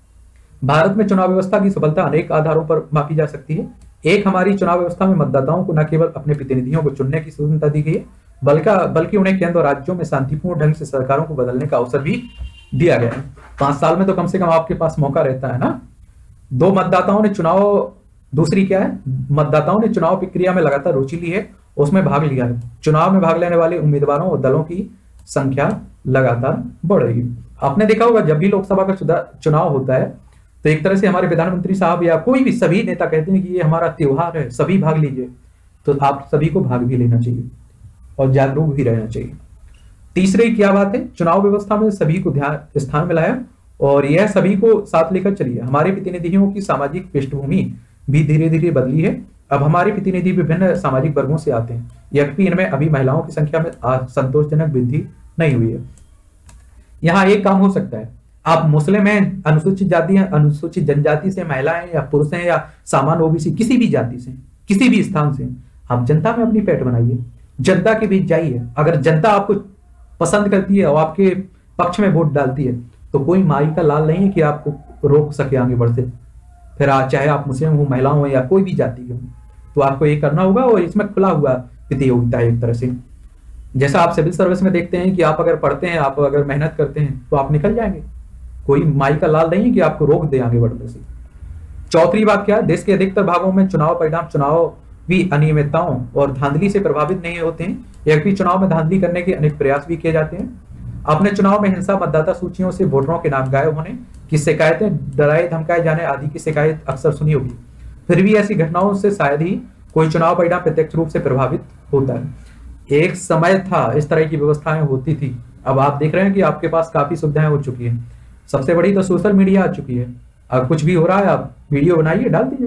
S1: भारत में चुनाव व्यवस्था की सफलता अनेक आधारों पर मापी जा सकती है। एक, हमारी चुनाव व्यवस्था में मतदाताओं को न केवल अपने प्रतिनिधियों को चुनने की स्वतंत्रता दी गई है बल्कि बल्कि उन्हें केंद्र और राज्यों में शांतिपूर्ण ढंग से सरकारों को बदलने का अवसर भी दिया गया है। पांच साल में तो कम से कम आपके पास मौका रहता है ना। दो, मतदाताओं ने चुनाव दूसरी क्या है, मतदाताओं ने चुनाव प्रक्रिया में लगातार रुचि ली है, उसमें भाग लिया है। चुनाव में भाग लेने वाले उम्मीदवारों और दलों की संख्या लगातार बढ़ रही है। आपने देखा होगा जब भी लोकसभा का चुनाव होता है तो एक तरह से हमारे प्रधानमंत्री साहब या कोई भी सभी नेता कहते हैं कि ये हमारा त्योहार है, सभी भाग लीजिए। तो आप सभी को भाग भी लेना चाहिए और जागरूक भी रहना चाहिए। तीसरी क्या बात है, चुनाव व्यवस्था में सभी को ध्यान स्थान में लाया और यह सभी को साथ लेकर चलिए। हमारे प्रतिनिधियों की सामाजिक पृष्ठभूमि भी धीरे धीरे बदली है। अब हमारे प्रतिनिधि विभिन्न सामाजिक वर्गों से आते हैं, यद्यपि इनमें अभी महिलाओं की संख्या में संतोषजनक वृद्धि नहीं हुई है। यहाँ एक काम हो सकता है, आप मुस्लिम हैं, अनुसूचित जाति हैं, अनुसूचित जनजाति से महिलाएं या पुरुष हैं या सामान्य ओबीसी किसी भी जाति से, किसी भी स्थान से, आप जनता में अपनी पैठ बनाइए, जनता के बीच जाइए। अगर जनता आपको पसंद करती है और आपके पक्ष में वोट डालती है तो कोई माई का लाल नहीं है कि आपको रोक सके आगे बढ़ते। फिर आज चाहे आप मुस्लिम हो, महिला हो या कोई भी जाति हो, तो आपको ये करना होगा। और इसमें खुला हुआ प्रतियोगिता है एक तरह से। जैसा आप सिविल सर्विस में देखते हैं कि आप अगर पढ़ते हैं, आप अगर मेहनत करते हैं तो आप निकल जाएंगे, कोई माई का लाल नहीं है कि आपको रोक दे आगे बढ़ने से। चौथी बात क्या है, देश के अधिकतर भागों में चुनाव परिणाम चुनावी अनियमितताओं और धांधली से प्रभावित नहीं होते हैं। यद्यपि चुनाव में धांधली करने के अनेक प्रयास भी किए जाते हैं। अपने चुनाव में हिंसा, मतदाता सूचियों से वोटरों के नाम गायब होने की शिकायतें, डराए धमकाए जाने आदि की शिकायत अक्सर सुनी होगी। फिर भी ऐसी घटनाओं से शायद ही कोई चुनाव परिणाम प्रत्यक्ष रूप से प्रभावित होता है। एक समय था इस तरह की व्यवस्थाएं होती थी, अब आप देख रहे हैं कि आपके पास काफी सुविधाएं हो चुकी हैं। सबसे बड़ी तो सोशल मीडिया आ चुकी है। अब कुछ भी हो रहा है, आप वीडियो बनाइए, डाल दीजिए।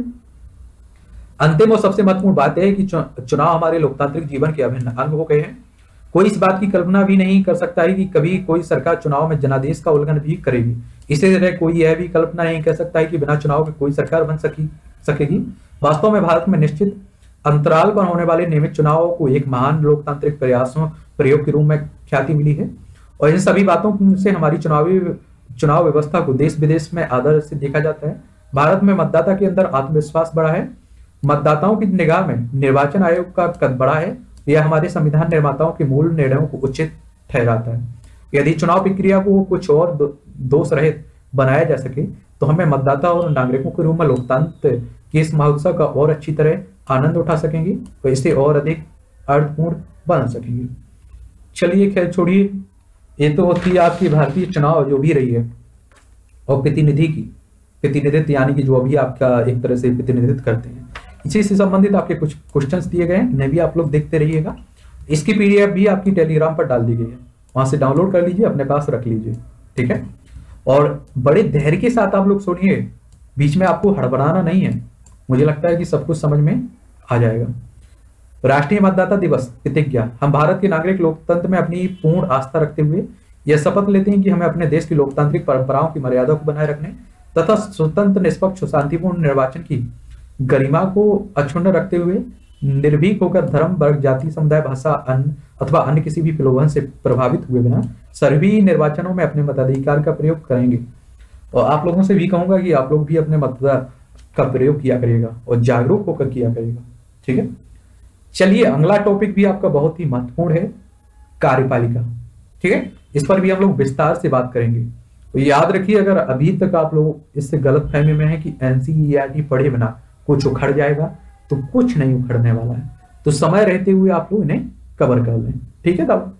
S1: अंतिम और सबसे महत्वपूर्ण बात है कि चुनाव हमारे लोकतांत्रिक जीवन के अभिन्न अंग हो गए हैं। कोई इस बात की कल्पना भी नहीं कर सकता है कि कभी कोई सरकार चुनाव में जनादेश का उल्लंघन भी करेगी। इसी तरह कोई यह भी कल्पना नहीं कर सकता है कि बिना चुनाव के कोई सरकार बन सकी सकेगी। वास्तव में भारत में निश्चित अंतराल पर होने वाले नियमित चुनावों को एक महान लोकतांत्रिक प्रयासों प्रयोग के रूप में ख्याति मिली है। और इन सभी बातों से हमारी चुनावी चुनाव व्यवस्था को देश विदेश में आदर से देखा जाता है। भारत में मतदाता के अंदर आत्मविश्वास बढ़ा है। मतदाताओं की निगाह में निर्वाचन आयोग का कद बढ़ा है। यह हमारे संविधान निर्माताओं के मूल निर्णयों को उचित ठहराता है। यदि चुनाव प्रक्रिया को कुछ और दो, दोष रहित बनाया जा सके तो हमें मतदाता और नागरिकों के रूप में लोकतंत्र के इस महोत्सव का और अच्छी तरह आनंद उठा सकेंगे और इसे और अधिक अर्थपूर्ण बना सकेंगे। चलिए खैर छोड़िए, ये तो होती आपकी भारतीय चुनाव जो भी रही है और प्रतिनिधि की प्रतिनिधित्व, यानी कि जो अभी आपका एक तरह से प्रतिनिधित्व करते हैं। इसी से संबंधित आपके कुछ क्वेश्चंस दिए गए हैं, इन्हें भी आप लोग देखते रहिएगा। इसकी पीडीएफ भी आपकी टेलीग्राम पर डाल दी गई है, वहां से डाउनलोड कर लीजिए, अपने पास रख लीजिए, ठीक है। और बड़े धैर्य के साथ आप लोग सुनिए, बीच में आपको हड़बड़ाना नहीं है। मुझे लगता है कि सब कुछ समझ में आ जाएगा। राष्ट्रीय मतदाता दिवस प्रतिज्ञा। हम भारत के नागरिक लोकतंत्र में अपनी पूर्ण आस्था रखते हुए यह शपथ लेते हैं कि हमें अपने देश की लोकतांत्रिक परंपराओं की मर्यादा को बनाए रखने तथा स्वतंत्र, निष्पक्ष और शांतिपूर्ण निर्वाचन की गरिमा को अक्षुण्ण रखते हुए निर्भीक होकर धर्म, वर्ग, जाति, समुदाय, भाषा, अन्न अथवा अन्य किसी भी प्रलोभन से प्रभावित हुए बिना सभी निर्वाचनों में अपने मताधिकार का प्रयोग करेंगे। और आप लोगों से भी कहूंगा कि आप लोग भी अपने मताधिकार का प्रयोग किया करिएगा और जागरूक होकर किया करिएगा, ठीक है। चलिए अगला टॉपिक भी आपका बहुत ही महत्वपूर्ण है, कार्यपालिका, ठीक है। इस पर भी हम लोग विस्तार से बात करेंगे। तो याद रखिए, अगर अभी तक आप लोग इससे गलत फहमी में है कि एनसीईआरटी पढ़े बिना कुछ उखड़ जाएगा, तो कुछ नहीं उखड़ने वाला है। तो समय रहते हुए आप लोग इन्हें कवर कर लें, ठीक है। तब